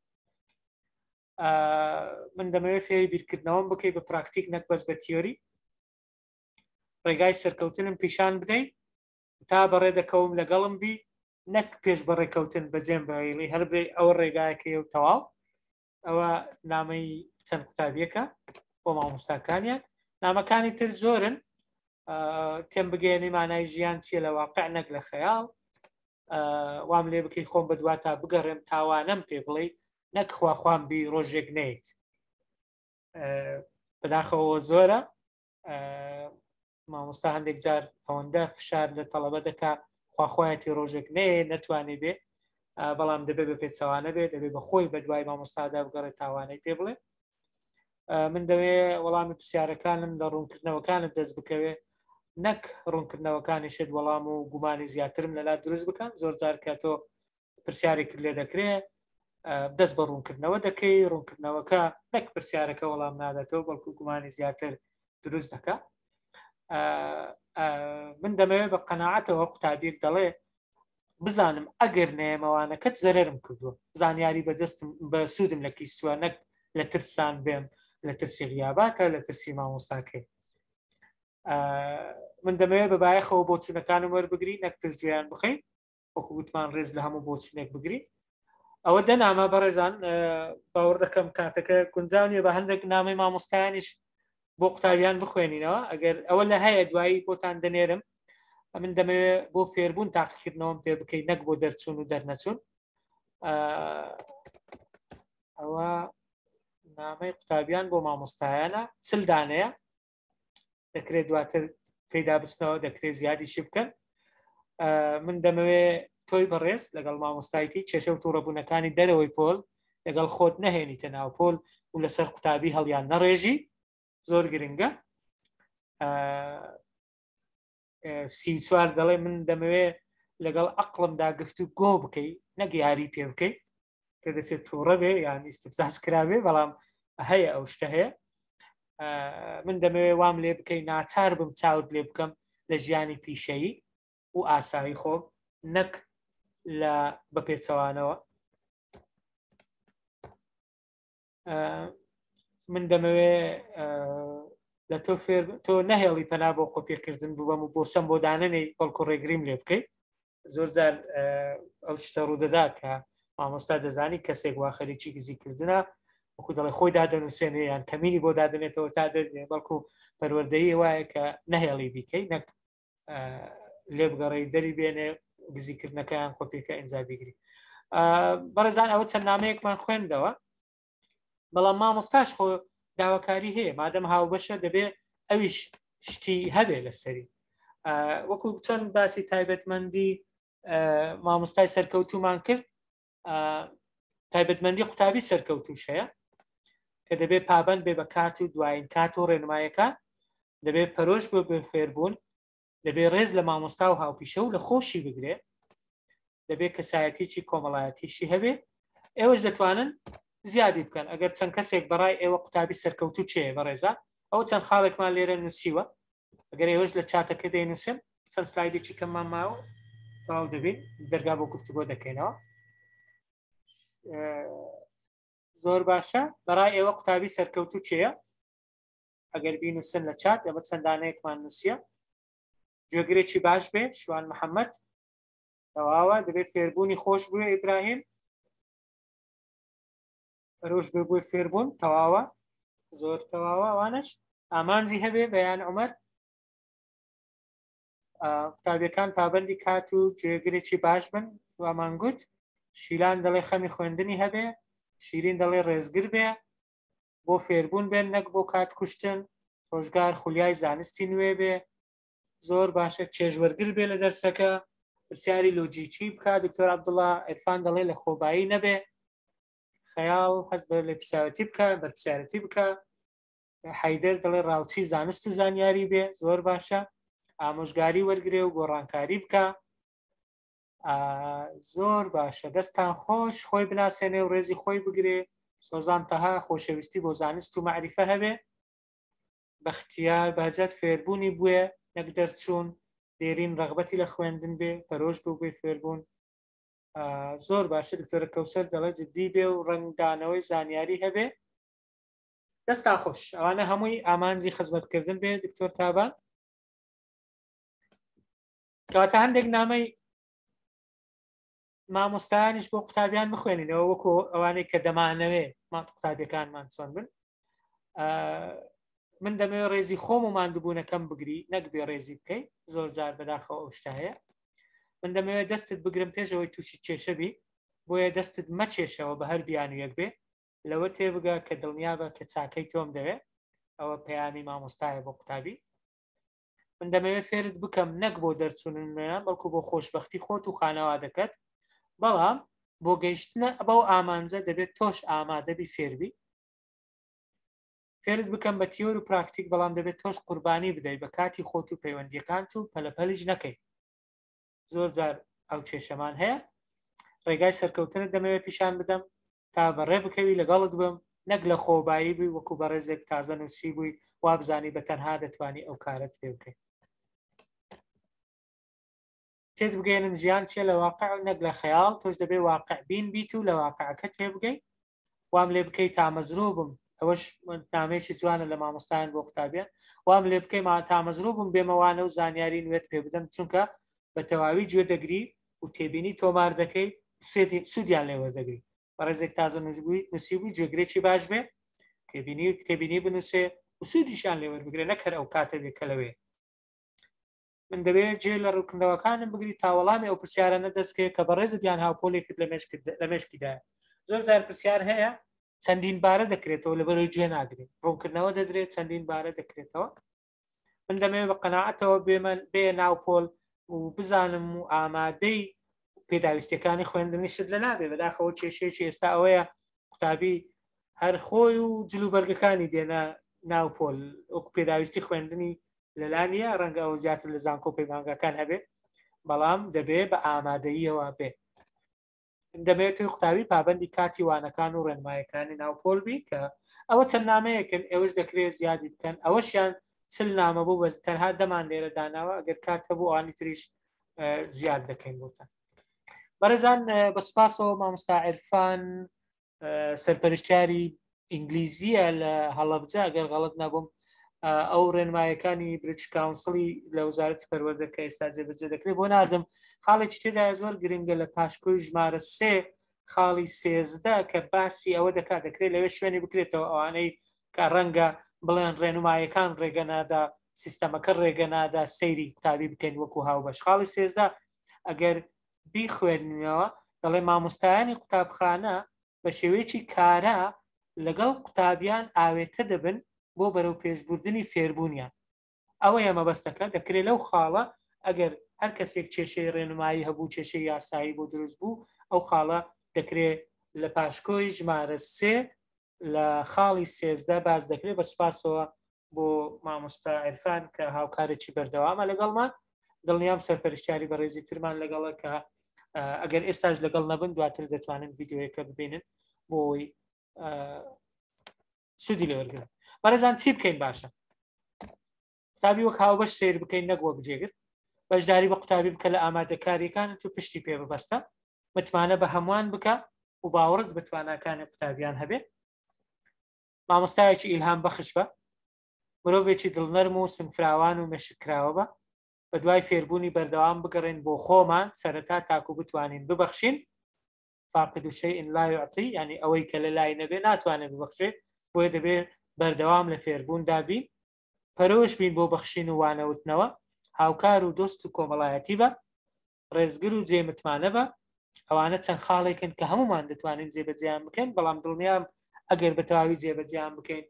من دەمەوێت فێری بیرکردنەوەم بکەی بە پراکتیک نەک بەس بە تیۆری. ڕێگای سەرکەوتنم پیشان بدەین تا بەڕێ دەکەوم لەگەڵم بی، نەک پێش بەڕێکەوتن بەجێم بەیڵی هەر بێ ئەوە ڕێگایەکەی و تەواو. ئەوە نامەی چەند قوتابیەکە بۆ مامۆستاکانیان. نامەکانی تر زۆرن، تێم بگەێنی مانای ژیان چیە لە واقع نەک لە خەیاڵ، وام لێ بکەی خۆم بە دواتە بگەڕێم تاوانەم پێ بڵێ نەک خواخوام بی ڕۆژێک نێیت. بەداخەوە زۆرە مامۆستا هەندێک جار ئەوەندە فشار لە تەڵەبە دەکا خواخوایەتی ڕۆژێک نەیە نەتوانێ بێ، بەڵام دەبێت بە پێچەوانە بێت، دەبێت بە خۆی بە دوای مامۆستادا بگەڕێت تاوانەی پێ بڵێ. من دەوێت وەڵامی پرسیارەکانم لە ڕوونکردنەوەکانت دەست بکەوێ، نەک ڕوونکردنەوەکانیشت وەڵام و گومانی زیاترم لەلا دروست بکەن. زۆر جار کە تۆ پرسیارێک لێ دەکرێت دەست بە ڕوونکردنەوە دەکەی، ڕوونکردنەوەکە نەک پرسیارەکە وەڵام ناداتەوە بەڵکو گومانی زیاتر دروست دەکات. من دەمەوێت بە قەناعەتەوە قوتابیەک دەڵێ بزانم ئەگەر نێمەوانەکەت زەرم کردووە، زانیاری بەدەستم بە سوودم لە کیسووە، نەک لە ترسان بێم، لە ترسی غیاباتە، لە ترسی مامۆستاکەی. من دەمەوێت بەبایەخەوە بۆچوونەکانم وەربگری نەک پشتگوێیان بخەین، وەکو گوتمان ڕێز لە هەموو بۆچوونێک بگری. ئەوە دەنامە بەڕێزان باوەڕ دەکەم کاتەکە گونجاونیە بە هەندێک نامەی مامۆستایانیش بۆ قوتابیان بخوێنینەوە. ئەگەر ئەوە لە هەیە دوایی بۆتان دەنێرم. من دەمەوێت بۆ فێربوون تاقیکردنەوەم پێ بکەیت نەک بۆ دەرچوون و دەرنەچوون. ئەوە نامەی قوتابیان بۆ مامۆستایانە، چل دانەیە، دەکرێت دواتر پێدا بستنەوە، دەکرێت زیادیشی بکەن. من دەمەوێت تۆی بەڕێز لەگەڵ مامۆستایەتی کێشە و تووڕەبوونەکانی دەرەوەی پۆل لەگەڵ خۆت نەهێنیتە ناو پۆل و لەسەر قوتابی هەڵیان نەڕێژی، زۆر گرنگە. سی چوار دەڵێ من دەمەوێت لەگەڵ عەقڵمدا گفتوگۆ بکەی نەک یاری پێ بکەی، کە دەچێت تووڕە بێ یان ئیستفزاز کرابێ، بەڵام هەیە ئەو شتە هەیە. من دەمەوێت وام لێ بکەی ناچار بم چاوت لێ بکەم لە ژیانی پیشەیی و ئاسایی خۆم نەک لە بەپێچەوانەوە. من دەمەوێت لە تۆ فێر تۆ نەهێڵی پەنا بۆ قۆپیکردن بووبەم و بۆ سەم بۆ دانەنەی بەڵکو ڕێگریم لێ بکەیت. زۆر جار ئەو شتە ڕوودەدا کە مامۆستا دەزانی کەسێک وا خەریکی گزیکردنە، وەکو دەڵێ خۆی دادەنووسێنێ یان کەمینی بۆ دادنێتەوە تا دەردێ، بەڵکو پەروەردەیی وایە کە نەهێڵی بیکەی نەک لێ بگەڕێی دەری بێنێ گزیکردنەکەیان قۆپیەکە ئیمزا بیگری. بەڕێزان ئەوە چەند نامەیەکمان خوێندەوە، بەڵام مامۆستاش خۆ داواکاری هەیە، مادەم هاوبەشە دەبێت ئەویش شتی هەبێ لەسەری. وەکو چەند باسی تایبەتمەندی مامۆستای سەرکەوتومان کرد، تایبەتمەندی قوتابی سەرکەوتوش هەیە کە دەبێت پابەند بێ بە کات و دوایین کات و ڕێنماییەکان، دەبێت پەرۆش بۆ بێ فێربوون، دەبێت ڕێز لە مامۆستا و هاوپیشە و لە خۆشی بگرێ، دەبێت کەسایەتیی کۆمەڵایەتیشی هەبێ. ئێوەش دەتوانن زیادی بکەن. ئەگەر چەند کەسێک بەڕای ئێوە قوتابی سەرکەوتوو چێ بەڕێزە، ئەو چەند خاڵێکمان لێرە نووسیوە، ئەگەر ئێوەش لە چاتەکە دەینووسن چەند سلایدێکی کەممان ماوە تەواو دەبێت دەرگا بۆ گفتوگۆ دەکەینەوە. زۆر باشە. بەڕای ئێوە قوتابی سەرکەوتوو چێە؟ ئەگەر بینووسن لە چات ئەمە چەندانەیەکمان نووسیە. گوێگرێکی باش بێ شوان محەممەد تەواوە دەبێت فێربوونی خۆش بووە ئیبراهیم ڕۆژ بێ بۆی فێربوون تەواوە زۆر تەواوە ئەوانش ئامانجی هەبێ بەیان عومەر قوتابیەکان پابندی کات و گوێگرێکی باش بن وامانگوت شیلان دەڵێ خەمی خوێندنی هەبێ شیرین دەڵێ ڕێزگر بێ بۆ فێربوون بێن نەک بۆ کات کوشتن ڕۆژگار خولیای زانستی نوێ بێ زۆر باشە چێژوەرگر بێ لە دەرسەکە پرسیاری لۆجیکی بکە دکتۆر عەبدوڵڵا عێرفان دەڵێ لە خۆبایی نەبێ خەیاڵ هەست بە لە پرسیارەتی بکە بەرپرسیارەتی بکە حەیدەر دەڵێ ڕاوچی زانست و زانیاری بێ زۆر باشە ئامۆژگاری وەرگێ و گۆڕانکاری بکە زۆر باشە دەستان خۆش خۆی بناسێنێ و ڕێزی خۆی بگرێ سۆزان تەها خۆشەویستی بۆ زانست و معریفە هەبێ بەختیار باجات فێربوونی بووە نەک دەرچوون دێرین ڕەغبەتی لە خوێندن بێ پەرۆش بوو بێ فێربوون زۆر باشە دکتۆرە کەوسەر دەڵێ جددی بێ و ڕنگدانەوەی زانیاری هەبێ دەستا خۆش ئەوانە هەمووی ئامانجی خزمەتکردن بێ دکتۆر تابان کەواتە هەندێک نامەی مامۆستایانیش بۆ قوتابیان بخوێنینەوە وەکو ئەوانەی کە دەمانەوێ ما قوتابیەکانمان چۆن بن من دەمەوێت ڕێزی خۆم و ماندووبوونەکەم بگری نەک بێ ڕێزی بکەیت زۆر جار بەداخەوە ئەو شتایە من دەمەوێت دەستت بگرم پێشەوەی تووشی کێشەبی بۆیە دەستت مەچێشەوە بە هەر بیان و یەک بێ لەوە تێبگە کە دڵنیابە کە چاکەی تۆم دەوێت ئەوە پەیامی مامۆستایە بۆ قوتابی من دەمەوێت فێرت بکەم نەک بۆ دەرچوونیان بەڵکو بۆ خۆشببختی خۆت و خانەوادەکەت بەڵام بۆ گەیشتنە بەو ئامانجە دەبێت تۆش ئامادەبی فێربی فێرت بکەم بە تیۆر و پراکتیک بەڵام دەبێت تۆش قوربانی بدەیت بە کاتی خۆت و پەیوەندیەکانت و پەلەپەلیش نەکەی زۆر جار ئەو کێشەمان هەیە ڕێگای سەرکەوتنت دەمەوێت پیشان بدەم تا بەڕێ بکەوی لەگەڵت بم نەک لە خۆبایی بووی وەکو بە ڕێزێک تازە نووسی بووی وابزانی بە تەنها دەتوانی ئەو کارت پێ بکەیت تێت بگەێنن ژیان چیە لە واقع نەک لە خەیاڵ تۆش دەبێ واقع بین بیت و لە واقعەکە تێ بگەیت وام لێ بکەیت تامەزروو بم ئەوەش نامێکی جوانە لە مامۆستایان بۆ قوتابیان وام لێ بکەی ما تامەزروو بم بێمەوانە و زانیاری نوێت پێ بدەم چونکە بە تەواوی گوێ دەگری و تێبینی تۆمار دەکەی سوودیان لێ وەردەگری بە ڕێزێک تازە نووسبووی نووسیبووی گوێگرێکی باش بێ تێبینی و کتێبینی بنووسێ و سوودیشان لێ وەربگرێ نەکەر ئەو کاتە بێکە لەوێ من دەبێت جێ لە ڕووکردنەوەکانم بگری تاوەڵامی ئەو پرسیارانە دەستکەوێت کە بە ڕێزتیان هاوپۆلێکت لە مێشکیدایە زۆر جار پرسیار هەیە چەندین بارە دەکرێتەوە لە بەرەوەی گوێ ناگرێت ڕوونکردنەوە دەدرێت چەندین بارە دەکرێتەوە من دەمەوێت بە قەناعەتەوە بێمە بێ ناوپۆل و بزانم و ئامادەی پێداویستەکانی خوێندنیشت لە نابێ بەداخەوە کێشەیەکی ئێستا ئەوەیە قوتابی هەر خۆی و جلوبەرگەکانی دێنە ناوپۆل وەکو پێداویستی خوێندنی لەلانە ڕەنگە ئەو زیاتر لە زانکۆ پەیمانگەکان هەبێ بەڵام دەبێت بە ئامادەییەوە بێ دەبێت قوتابی پابندی کاتی وانەکان و ڕێنمایەکانی ناوپۆلبی کە ئەوە چەند نامەیەکن ئێوەش دەکرێت زیادی بکەن ئەوەشیان چل نامە بوو بەس تەنها دەمان لێرە داناوە ئەگەر کات هەبوو ئەوانی تریش زیاد دەکەین بۆتان بەڕێزان بە سوپاسەوە مامۆستا عێرفان سەرپەرشتیاری ئینگلیزیە لە هەڵەبجە ئەگەر غەڵەت نەبووم ئەو ڕێنمایەکانی بریتیش کاونسڵی لە وزارەتی پەروەردە کە ئێستا جێبەجێ دەکرێت بۆ ناردم خاڵێکی تێدا زۆر گرنگە لە پاشکۆی ژمارە سێ خاڵی سێزدە کە باسی ئەوە دەکات دەکرێت لەوێ شوێنی بکرێتەوە ئەوانەی کە ڕەنگە بڵێن ڕێنمایەکان ڕێگەنادا سیستەمەکە ڕێگەنادا سەیری قوتابی بکەین وەکو هاوبەش خاڵی سێزدە ئەگەر بیخوێنینەوە دەڵێ مامۆستایانی قوتابخانە بە شێوەیەکی کارا لەگەڵ قوتابیان ئاوێتە دەبن بۆ بەرەو پێشبردننی فێربوونیان ئەوە ئێمە بەستەکە دەکرێت لەو خاڵە ئەگەر هەر کەسێک کێشەی ڕێنمایی هەبوو کێشەی یاسایی بۆ دروست بوو ئەو خاڵە دەکرێت لە پاشکۆی ژمارە سێ لە خاڵی سێزدە باز دەکرێت بە سوپاسەوە بۆ مامۆستا عێرفان کە هاوکارێکی بەردەوامە لەگەڵمان دڵنیام سەرپەرشتیاری بە ڕێزی ترمان لەگەڵە کە ئەگەر ئێستاش لەگەڵ نەبن دواتر دەتوانن ڤیددیۆیەکە ببینن بۆی سوودی لێوەرگرن بەڕێزان چی بکەین باشە قوتابی وەک هاوبەش سیر بکەین نەگووە بجێگرت بەشداری بە قوتابی بکە لە ئامادەکاریەکان تو پشتی پێ ببەستە متمانە بە هەمووان بکە و باوەڕت بە تواناکانی قوتابیان هەبێ مامۆستایەکی ئیلهام بەخش بە مرۆڤێکی دڵنەرم و سنگفراوان و مێشکراوە بە بە دوای فێربوونی بەردەوام بگەڕێن بۆ خۆمان سەرەتا تاکو بتوانین ببەخشین فاقد شيء لا يعطي يعني ئەوەی کە لە لای نەبێ ناتوانێت ببەخشێت بۆیە دەبێت بەردەوام لە فێربوون دابین پەرۆش بین بۆ بەخشین و وانەوتنەوە هاوکار و دۆست و کۆمەڵایەتی بە ڕێزگر و جێمتمانە بە ئەوانە چەند خاڵێکن کە هەمومان دەتوانین جێبەجیان بکەین بەڵام دڵنیام ئەگەر بە تەواوی جێبەجیان بکەین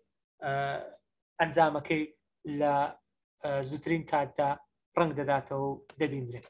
ئەنجامەکەی لە زووترین کاتدا ڕنگ دەداتەوە و دەبینرێت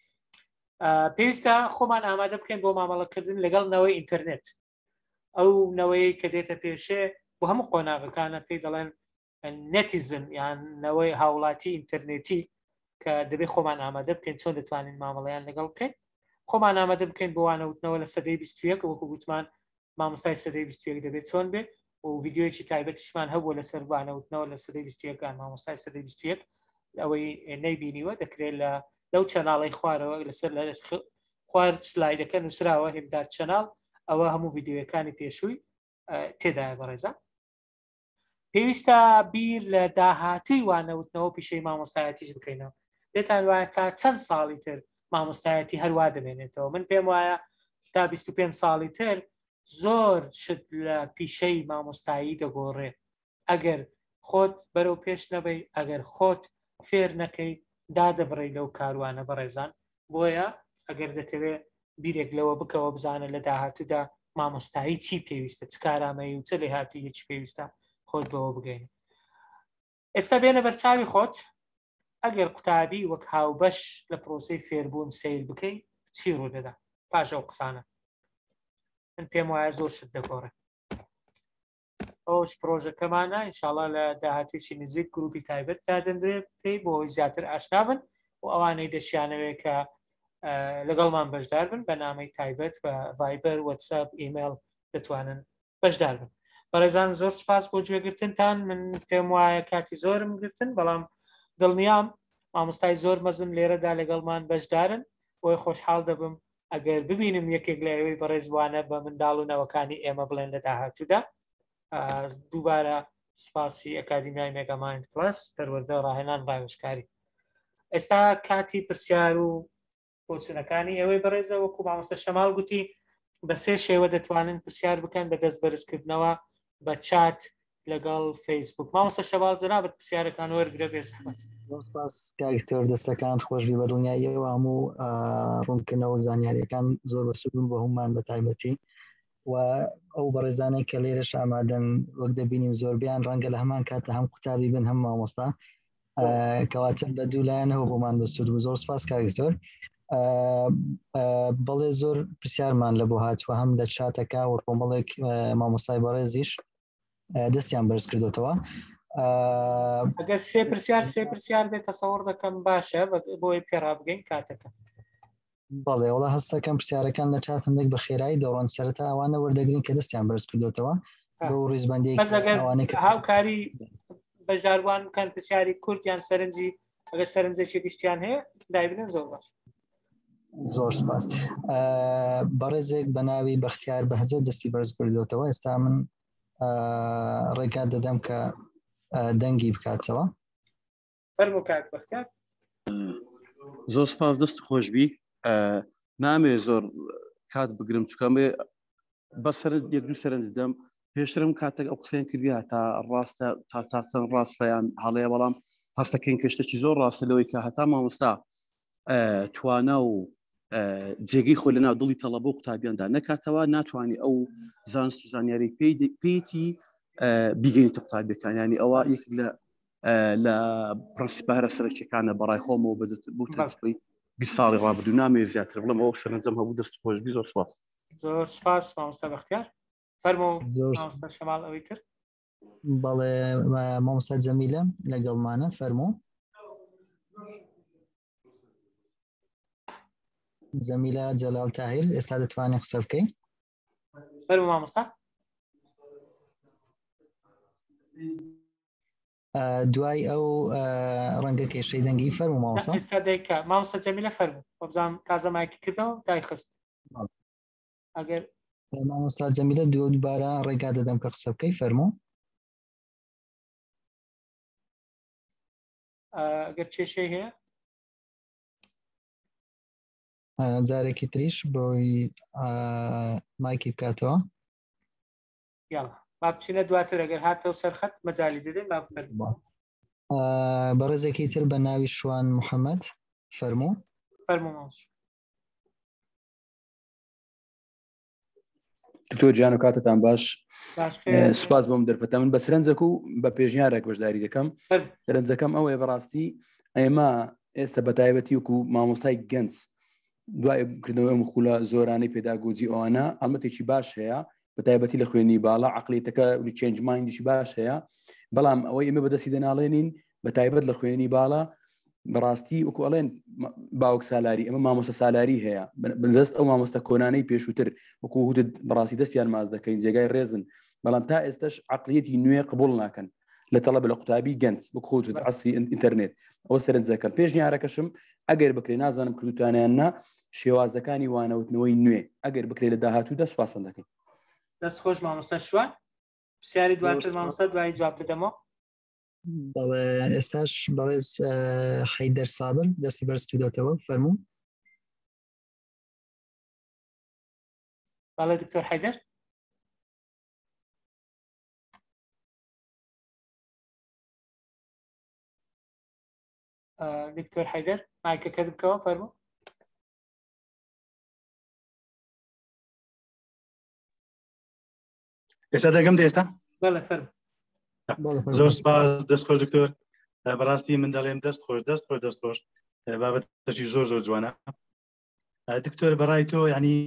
پێویستە خۆمان ئامادە بکەین بۆ مامەڵەکردن لەگەڵ نەوەی ئینتەرنێت ئەو نەوەی کە دێتە پێشێ بۆ هەموو قۆناغەکانە پێی دەڵێن نەتیزم یان نەوەی هاوڵاتی ئینتەرنێتی کە دەبێت خۆمان ئامادە بکەین چۆن دەتوانین مامەڵەیان لەگەڵ بکەین خۆمان ئامادە بکەین بۆ وانەوتنەوە لە سەدەی بیست و یەک وەکو گوتمان مامۆستای سەدەی بیست و یەک دەبێت چۆن بێت و ڤیددیۆیەکی تایبەتیشمان هەبووە لەسەر وانەوتنەوە لە سەدەی بیست و یەکان مامۆستای سەدەی بیست و یەک ئەوەی نەیبینیوە دەکرێت لە لەو چەناڵی خوارەوە لەسەر خوار سلایدەکە نووسراوە هێمداد چەناڵ ئەوە هەموو ڤیددیۆیەکانی پێشووی تێدایە بەڕێزە پێویستە بیر لە داهاتوی وانەوتنەوە پیشەی مامۆستایەتیش بکەینەوە دێتان وایە تا چەند ساڵی تر مامۆستایەتی هەروە دەمێنێتەوە من پێم وایە تا بیست و پێنج ساڵی تر زۆر شت لە پیشەی مامۆستایی دەگۆڕێ ئەگەر خۆت بەرەو پێش نەبەی ئەگەر خۆت فێر نەکەی دادەبڕی لەو کاروانە بەڕێزان بۆیە ئەگەر دەتەوێت بیرێک لەوە بکەوە بزانە لە داهاتوودا مامۆستایی چی پێویستە چ کارامەیی و چ لێ هاتی چی پێویستە خۆت بەوە بگەین ئێستا بێنە بەرچاوی خۆت ئەگەر قوتابی وەک هاوبەش لە پرۆسەی فێربوون سیر بکەی چی ڕوودەدا پاش ئەو قسانە من پێم وایە زۆر شت دەگۆڕێ ئەوش پرۆژەکەمانە ئینشاڵڵا لە داهاتێکی نزیک گروپی تایبەت دادەندرێت پێی بۆ زیاتر ئاشنابن و ئەوانەی دەشیانەوێت کە لەگەڵمان بەشدار بن بە نامەی تایبەت بە ڤایبەر وەتساپ ئیمێل دەتوانن بەشدار بن بەڕێزان زۆر سپاس بۆ گوێگرتنتان من پێم وایە کاتی زۆرم گرتن بەڵام دڵنیام مامۆستای زۆر مەزن لێرەدا لەگەڵمان بەشدارن بۆی خۆشحاڵ دەبم ئەگەر ببینم یەکێک لە ئێوەی بەڕێزبوانە بە منداڵ و نەوەکانی ئێمە بڵێن لە داهاتوودا دووبارە سوپاسی ئەکادیمیای مێگامایند پلەس پەروەردە ڕاهێنان ڕاوێژکاری ئێستا کاتی پرسیار و بۆچوونەکانی ئێوەی بەڕێزە وەکو مامۆستا شەماڵ گوتی بە سێ شێوە دەتوانن پرسیار بکەن بە دەست بەرزکردنەوە بە چات لەگەڵ فەیسبوک مامۆستا شەماڵ جەنابەت پرسیارەکان وەرگرە بێ زەحمەت سپاس کاکتۆر دەستەکان خۆشبی بە دڵنیاییەوە هەموو ڕوونکردنەوە زانیاریەکان زۆر بەسوودون بۆ هەمومان بە تایبەتی و ئەو بەڕێزانەی کە لێرەش ئامادەن وەک دەبینیم زۆربیان ڕەنگە لە هەمان کاتە هەم قوتابی بن هەم مامۆستا کەواتر بە دوولایەنەوە بۆمان بەسوود بوو زۆر سپاس کاکتۆر بەڵێ زۆر پرسیارمان لە بۆ هاتووە هەم لە چاتەکە و کۆمەڵێک مامۆستای بەڕێزیش دەستیان بەرز کردوتەوە ئەگەر سێ پرسیار سێ پرسیار بێت تەسەوڕ دەکەم باشە بۆی پێڕا بگەین کاتەکە بەڵێ وڵا هەستەکەم پرسیارەکان لە چات هەندێک بە خێرایی دەڕۆن سەرەتا ئەوانە وەردەگرین کە دەستیان بەرز کردوتەوە بۆ ڕیزبەندی هاوکاری بەشداروان بکەن پرسیاری کورتیان سەرنجی ئەگەر سەرنجێکی گشتیان هەیە دایبنن زۆر باش زۆر سپاس بەڕێزێک بە ناوی بەختیار بەهجە دەستی بەرز کردوتەوە ئێستا من ڕێگا دەدەم کە دەنگی بکاتەوە فەرموو کاک بەختیار زۆر سپاس دەست خۆشبی نامێ زۆر کات بگرم چکەمێ بەسەر یەک دوو سەرنج بدەم پێشترم کاتێک ئەو قسەیان کردیا تا ڕاستە تا تا چەند ڕاستەیان هەڵەیە بەڵام هەستەکەین کەشتێکی زۆر ڕاستە لەوەی کە هەتا مامۆستا توانە و جێگەی خۆی لەناو دڵی تەڵەبە و قوتابیاندا نەکاتەوە ناتوانێت ئەو زانست و زانیاری پێیتی بیگەینتە قوتابیەکان ینی ئەوە یەک لە لە پرەنسیپارە سەرەکیەکانە بەڕای خۆمەوە بۆ تەسبی بیست ساڵی ڕابردوو نامێ زیاتر بڵم ئەو سەرنجەم هەبوو دەست خۆشبی زۆر سپاس زۆر سپاس مامۆستا بەختیار فەرموو مامۆستا شەماڵ ئەوەی تر بەڵێ مامۆستا جەمیلە لەگەڵمانە فەرموو جەمیلە جەلال تاهیر ئێستا دەتوانێت قسە بکەین فەرموو مامۆستا دوای ئەو ڕەنگە کێشەی دەنگی فەرموو مامۆستا مامۆستا جەمیلە فەرموو وەبزانم تازە مایکی کردەوە دای خست ئەگەر مامۆستا جەمیلە دوو دووبارە ڕێگا دەدەم کە قسە بکەی فەرموو ئەگەر کێشەی هەیە جارێکی تریش بۆی مایکی بکاتەوە. یاڵا با بچینە دواتر ئەگەر هاتەوە سەرخەت مەجالی دەدەین با بفەرموو. بەڕێزێکی تر بە ناوی شوان محەممەد فەرموو. فەرموو. دکتۆر گیان و کاتتان باش. سوپاس بۆم دەرفەتە من بە سرنجەک و بە پێشنیارێک بەشداری دەکەم. سرنجەکەم ئەوەیە بەڕاستی ئێمە ئێستا بە تایبەتی وەکو مامۆستای گەنج دوای کردنەوەی مخولە زۆرانەی پێداگۆجی ئەوانە ئەڵمەتێکی باش هەیە بە تایبەتی لە خوێنی باڵا عقلێتەکە چێنج مایندیشی باش هەیە، بەڵام ئەوەی ئێمە بەدەستی دەناڵێنین بە تایبەت لە خوێنی باڵا بەڕاستی وەکو ئەڵێن باوک سالاری ئەمە مامۆستا سالاری هەیە بەدەست ئەو مامۆستا کۆنانەی پێشووتر وەکو هودت بەڕاستی دەستیان ماز دەکەین جێگای ڕێزن، بەڵام تا ئێستش عقلیەتی نوێ قبول ناکەن لە تەڵەب لە قوتابی گەنج وەکو خۆت عەسری ئینتەرنێت. ئەوە سەرنجەکەم. پێشنیارەکەشم ئەگەر بکرێ نازانم کردوتانیاننا شێوازەکانی وانەوتنەوەی نوێ ئەگەر بکرێ لە داهاتوودا سوپاسان دەکەین. دەست خۆش مامۆستا شوان پرسیاری دواتر مامۆستا دوایی جواب دەدەمەوە. ئێستاش بەڕێز حەیدەر سابر دەستی بەرز دۆتەوە فەرموو. بەڵێ دکتۆر حەیدەر. دکتۆر حەیدەر مایکەکەت بکەوە فەرموو. ئێستا دەگەم ئێستا؟ بەڵێ فەرموو. زۆر سپاس دەست خۆش دکتۆر. بەڕاستی من دەڵێم دەست خۆش دەست خۆش دەست خۆش بابەتەشی زۆر زۆر جوانە. دکتۆر بەڕای تۆ یعنی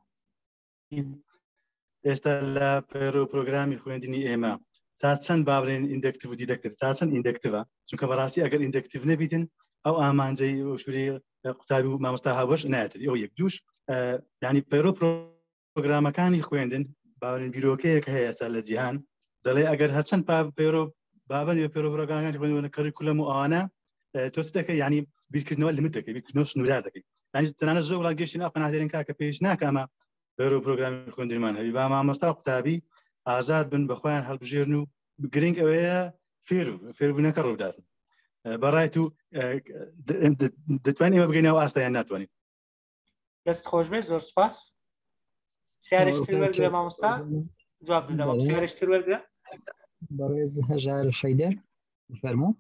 ئێستا لە پەیرۆ پرۆگرامی خوێندنی ئێمە تا چەند بابرێن ئیندەکتیڤ و دیدەکتیڤ تا چەند ئیندەکتیڤە، چونکە بەڕاستی ئەگەر ئیندەکتیڤ نەبیتن ئەو ئامانجەی شووری قوتابی و مامۆستا هاوبەش نایەتێت. ئەو یەک دووش یعنی پەیرۆ پرۆگرامەکانی خوێندن باورین بیرۆکەیەک هەیە ئێستا لە جیهان دەڵێ ئەگەر هەرچەند پەیرۆ بابەن پەیرۆ پرۆگرامەکانی خوێندنەوە کەریکولەم و ئەوانە تۆ چ دەکەی یعنی بیرکردنەوە لیمیت دەکەی، بیرکردنەوە سنوردار دەکەی. یعنی تەنانەت زۆر وڵات گەشتین ئەو قەناعەتێرن کاکە پێویست ناکە ئەمە پەیرۆ پرۆگرامی خوێندنمان هەبی با مامۆستا قوتابی ئازاد بن بە خۆیان هەڵبژێرن و گرنگ ئەوەیە فێر فێربوونەکە ڕووداتن. بەڕای تو دەتوانین ئێمە بگەینەوە ئاستایان ناتوانین. دەست خۆش بێ زۆر سپاس. سیارشتر وەرگرە مامۆستا جواب دەدەمەوە. سیارشتر وەرگرە. بەڕێز هەژار حەیدەر فەرموو.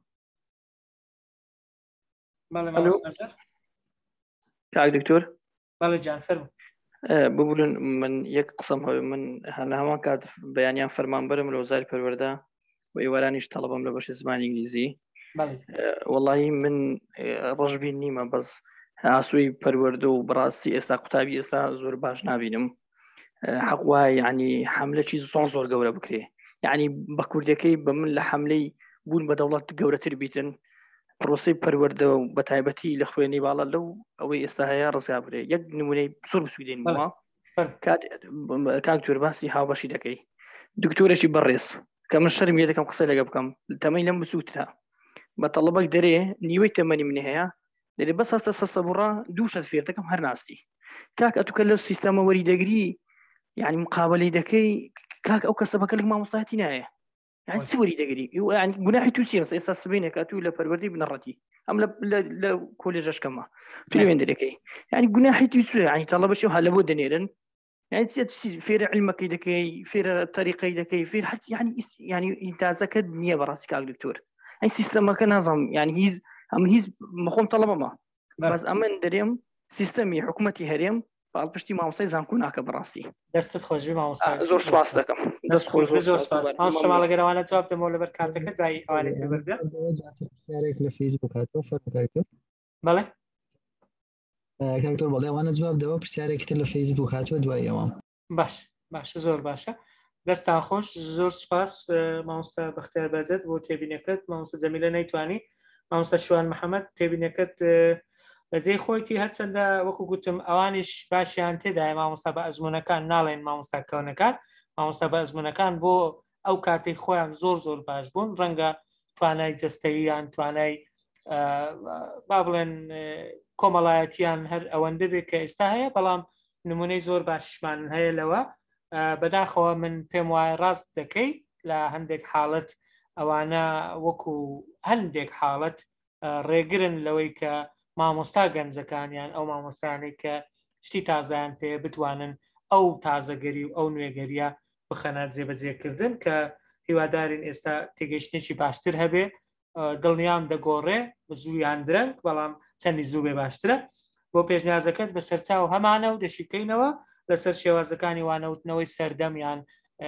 بەڵێ مامۆستا کاک دکتۆر. بەڵێ جان فەرموو. ببولن من یەک قسەم هەوێ من هەنا هەمان کات بەیانیان فەرمانبەرم لە وەزاری پەروەردە و ئێوارانیش تەڵەبەم لە بەشی زمانی ئینگلیزی. وەڵاهی من ڕەشبین نیمە بەس ئاسووی پەروەردە و بەڕاستی ئێستا قوتابی ئێستا زۆر باش نبینم. حەق وایە یعنی حەملەی زۆر زۆر گەورە بکرێ، یعنی بە کوردەکەی بە من لە حەملەی بوون بە دەوڵەت گەورەتر بیتن پرۆسی پەروەردە و بە تایبەتی لە خوێنی باڵا لەو ئەوەی ئێستا هەیە ڕزگار بکرێ. یەک نمونەی زۆر بسوودێنمەوە کاک تۆر باسی هاوبەشی دەکەی دکتۆرێکی بەڕێز کە من شەرم لێ دەکەم قسەی لەگە بکەم تەمەی لەم بسووترا بە تەڵەبەک دەرێ نیوەی تەمەنی منێ هەیە دەرێ بەس هەستە سەسەبوڕا دوو شەت فێر دەکەم هەر ناستی کاک ئەتوکە لەو سیستەمە وەریدەگری یعنی مقابلەی دەکەی کاک ئەو کەسە بەکە لەک مامۆستایەتی نایە يعني سوري دقري يعني جناحي توسير استاذ سبينك اتو لا فروردي بنرتي ام لا لا كوليجاش كما تولي وين دركي يعني جناحي توسير يعني طلب شو هلا بود نيرن يعني تسي في علمك دكي في طريقه دكي في حتى يعني يعني انت زكد نيه براسك دكتور يعني سيستم كان نظام يعني هيز ام هيز مخوم طلبه ما بس امن دريم سيستمي حكومتي هريم بعد پشتی مامۆستای زانکۆناکە بەڕاستی دەستت خۆشبی مامۆستا زۆر سپاس دەکەم دەست خۆش زۆر سپاس ئەو شەماڵەگەرەوانە جواب دەمەوە لەبەر کاتەکەت دوای ئەوانەی تر بەردە پرسیارێک لە فەیسبوک هاتووە فەرموو بەڵێ کاکتۆر بەڵێ ئەوانە جواب دەوە پرسیارێکی تر لە فەیسبوک هاتووە دوای ئەوە باش باشە زۆر باشە دەستان خۆش زۆر سپاس مامۆستا بەختیار بەرزت بۆ تێبینەکەت مامۆستا جەمیلە نەیتوانی مامۆستا شوان محەممەد تێبینەکەت بەجێی خۆیتی هەرچەندە وەکو گوتم ئەوانیش باشیان تێدای مامۆستا بە ئەزمونونەکان ناڵێن مامۆستا کەونەکان مامۆستا بە ئەزمونونەکان بۆ ئەو کاتێک خۆیان زۆر زۆر باش بوون ڕەنگە توانای جەستەییان توانای با بڵێن کۆمەڵایەتیان هەر ئەوەندە بێت کە ئێستا هەیە بەڵام نمونەی زۆر باشمان هەیە لەوە بەداخەوە من پێم وایە ڕاست دەکەی لە هەندێک حاڵەت ئەوانە وەکو هەندێک حاڵەت ڕێگرن لەوەی کە مامۆستا گەنجەکانیان ئەو مامۆستانەی کە شتی تازایان پێ بتوانن ئەو تازەگەری و ئەو نوێگەریە بخەنە جێبەجێکردن کە هیوادارین ئێستا تێگەیشتێکی باشتر هەبێ دڵنیام دەگۆڕێ زوویان درەنگ بەڵام چەندی زوو بێ باشترە بۆ پێشنیازەکەت بە سەرچاو هەمانە و دەشیکەینەوە لەسەر شێوازەکانی وانەوتنەوەی سەردەمیان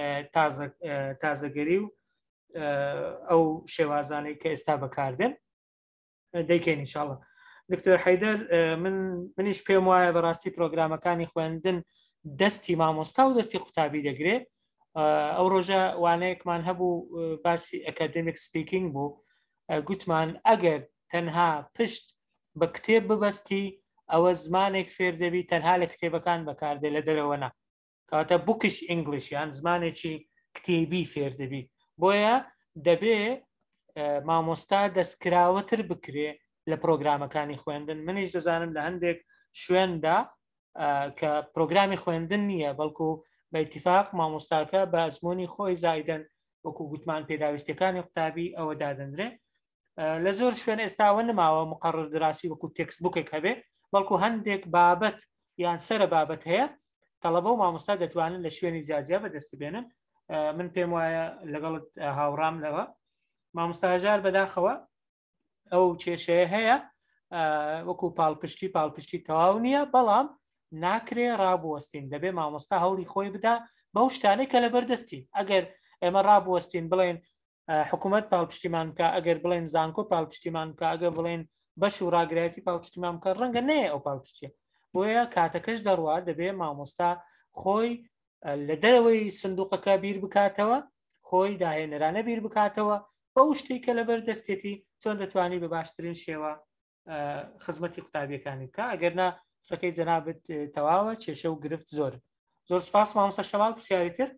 تازەگەری و ئەو شێوازانەی کە ئێستا بەکاردێن دەیکەین ئینشاڵڵا. دکتۆر حەیدەر من منیش پێم وایە بەڕاستی پرۆگرامەکانی خوێندن دەستی مامۆستا و دەستی قوتابی دەگرێت. ئەو ڕۆژە وانەیەکمان هەبوو باسی ئەکادمیک سپیکینگ بوو گوتمان ئەگەر تەنها پشت بە کتێب ببەستی ئەوە زمانێک فێر دەبی تەنها لە کتێبەکان بەکاردێ لە دەرەوەنا کەواتە بوکش ئینگلیشیان زمانێکی کتێبی فێر دەبی بۆیە دەبێ مامۆستا دەستکراوەتر بکرێ لە پرۆگرامەکانی خوێندن. منیش دەزانم لە هەندێک شوێندا کە پرۆگرامی خوێندن نییە بەڵکو بە ئیتیفاق مامۆستاکە بە ئەزمموی خۆی زایدن وەکو گوتمان پێداویستەکانی قوتابی ئەوە دادەندرێ. لە زۆر شوێن ئێستاوە نماوە مقرر دراسی وەکو تێکست بوکێک هەبێ بەڵکو هەندێک بابەت یان سەرە بابەت هەیە تەڵەبە و مامۆستا دەتوانن لە شوێنی جاجیا بەدەست بێنن. من پێم وایە لەگەڵت هاوڕام لەوە مامۆستاژار بەداخەوە ئەو کێشەیە هەیە وەکو پاڵپشتی پاڵپشتی تەواو نییە بەڵام ناکرێ ڕابوەستین دەبێ مامۆستا هەوڵی خۆی بدا بەو شتانەی کە لە بەردەستی ئەگەر ئێمە ڕابوەستین بڵێن حکوومەت پاڵپشتیمان بکە ئەگەر بڵێن زانکۆ پاڵپشتیمان بکە ئەگەر بڵێن بەش و ڕاگرایەتی پاڵپشتیمان بکە ڕەنگە نەیە ئەو پاڵپشتیە بۆیە کاتەکەش دەڕوا دەبێ مامۆستا خۆی لە دەرەوەی سندوقەکە بیر بکاتەوە خۆی داهێنەرانە بیر بکاتەوە بەو شتێک کە لە بەردەستێتی چۆن دەتوانی بە باشترین شێوە خزمەتی قوتابیەکانی بکە ئەگەرنا سەکەی جەنابەت تەواوە کێشە و گرفت زۆر زۆر سپاس مامۆستا شەماڵ پرسیاری تر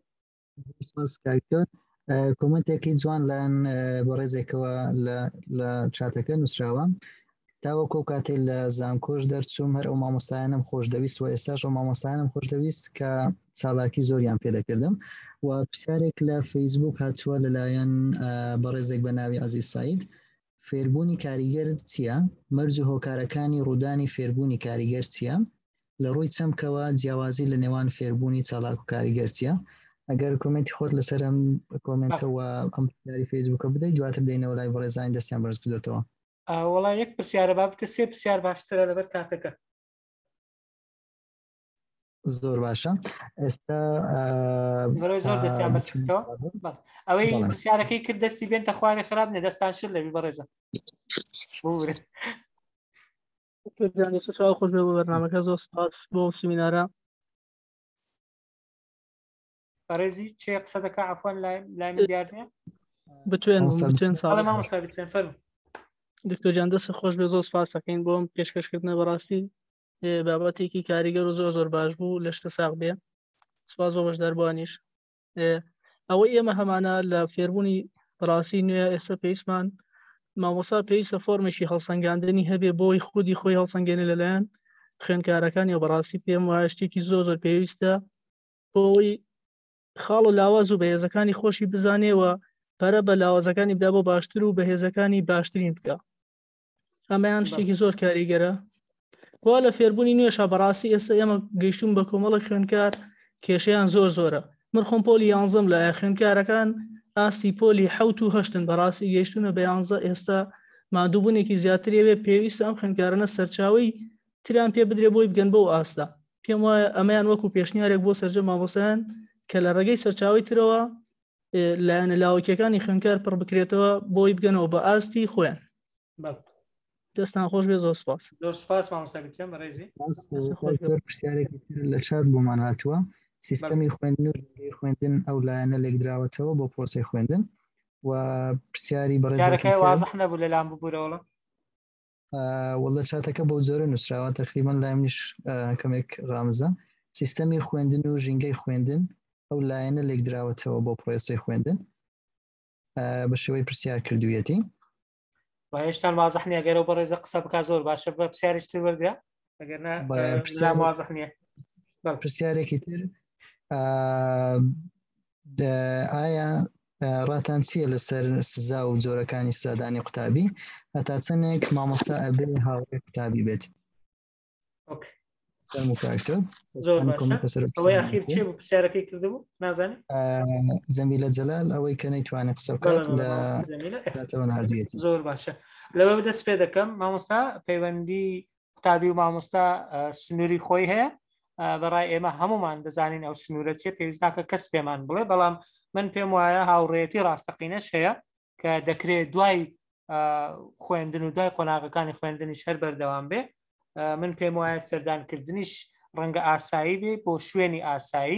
کۆمنتێکی جوان لایەن بۆ ڕێزێکەوە لە چاتەکە نووسراوە تاوەکۆ کاتێک لە زانکۆش دەرچووم هەر ئەو مامۆستایانم خۆشدەویست و ئێستاش ئەو مامۆستایانم خۆشدەویست کە چالاکی زۆریان پێدەکردم و پرسیارێک لە فەیسبوک هاتووە لەلایەن بەڕێزێک بە ناوی عەزیز سعید فێربوونی کاریگەر چییە؟ مەرج و هۆکارەکانی ڕوودانی فێربوونی کاریگەر چییە؟ لە ڕووی چەمکەوە جیاوازی لە نێوان فێربوونی چالاک و کاریگەر چییە؟ ئەگەر کۆمنتی خۆت لەسەر ئەم کۆمنتەوە ئەم پرسیاری فەیسبوکە بدەیت دواتر دێنەوە لای بەڕێزان دەستیان بەرز بدەتەوە. وەڵای یەک پرسیارە بابتە سێ پرسیار باشترە لەبەر کاتەکە. زۆر باشە ئێستا زۆر دەستیان بەچێتەوە ئەوەی پرسیارەکەی کرد دەستی بێنتە خوارێ خراپ نێ دەستان شر لەوی بەڕێزە خۆش بێ بۆ بەرنامەکە زۆر سپاس بۆ سیمینارە بەڕێزی چێ قسە دەکە عەفوان لای من دیار نییە بتوێن بتوێن ساڵی مامۆستا بتوێن فەرموو دکتۆر جان دەست خۆش بێ زۆر سپاس دەکەین بۆم پێشکەشکردنە بەڕاستی بابەتێکی کاریگەر و زۆر زۆر باش بوو لە شتە ساغ بێ سپاس بۆ بەشداربوانیش ئەوەی ئێمە هەمانە لە فێربوونی بەڕاستی نوێ ئێستا پێویستمان مامۆستا پێویستە فۆرمێکی هەڵسەنگاندنی هەبێ بۆی خودی خۆی هەڵسەنگێنێ لەلایەن خوێندکارەکانی و بەڕاستی پێم وایە شتێکی زۆر زۆر پێویستە بۆی خاڵ و لاواز و بەهێزەکانی خۆشی بزانێەوە پەرە بە لاوازەکانی بدا بۆ باشتر و بەهێزەکانی باشترین بکە ئەمەیان شتێکی زۆر کاریگەرە وا لە فێربوونی نوێشە بەڕاستی ئێستا ئێمە گەیشتون بە کۆمەڵی خوێندکار کێشەیان زۆر زۆرە من خۆم پۆلی یانزەم لە خوێندکارەکان ئاستی پۆلی حەوت و هەشتن بەڕاستی گەیشتونە بە یانزە ئێستا مادووبوونێکی زیاترێوێ پێویستە ئەم خوێندکارانە سەرچاوی تریان پێ بدرێ بۆی بگەن بەو ئاستا پێم وایە ئەمەیان وەکو پێشنیارێک بۆ سەرجە مامۆستایان کە لە ڕێگەی سەرچاوی ترەوە لایەنە لاوەکیەکانی خوێندکار پڕ بکرێتەوە بۆی بگەنەوە بە ئاستی خۆیان دەستان خۆش بێ زۆر سپاس زۆر سپاس مامۆستا بتێن بەڕێزی پرسیارێکی لە چات بۆمان هاتووە سیستەمی خوێندن و خوێندن ئەو لایەنە لێکدراوەتەوە بۆ پرۆسی خوێندن و پرسیاری بەڕێزەکەی وازەح نەبوو لەلام ببوورەوەڵە وەڵە چاتەکە بەو جۆرە نووسراوە تەقریبەن لای منیش کەمێک غامزە سیستەمی خوێندن و ژینگەی خوێندن ئەو لایەنە لێکدراوەتەوە بۆ پرۆسی خوێندن بە شێوەی پرسیار کردوویەتی هێشتان وازەح نییە گەرەوە بەڕێزە قسە بک زۆر باشە بە پرسیارشتر وەرگرا ئەگەرنا وازەح نییە پرسیارێکی تر ئایا ڕاتان چییە لەسەر سزا و جۆرەکانی سزادانی قوتابی هەتا چەندێک مامۆستا ئەبێ هاوڕێ قوتابی بێت ئەوەی ئەخیر چێ بوو پرسیارەکەی کردبوو نازانێت زەمبیلە جەلال ئەوەی کە نەیتوانێت قسە بکات لە ناردوێتی زۆر باشە لەوە دەست پێ دەکەم مامۆستا پەیوەندی قوتابی و مامۆستا سنووری خۆی هەیە بەڕای ئێمە هەمومان دەزانین ئەو سنوورە چێ پێویست ناکە کەس پێمان بڵێ بەڵام من پێم وایە هاوڕێتی ڕاستەقینەش هەیە کە دەکرێت دوای خوێندن و دوای قۆناغەکانی خوێندنیش هەر بەردەوام بێ من پێم وایە سەردانکردنیش ڕەنگە ئاسایی بێ بۆ شوێنی ئاسایی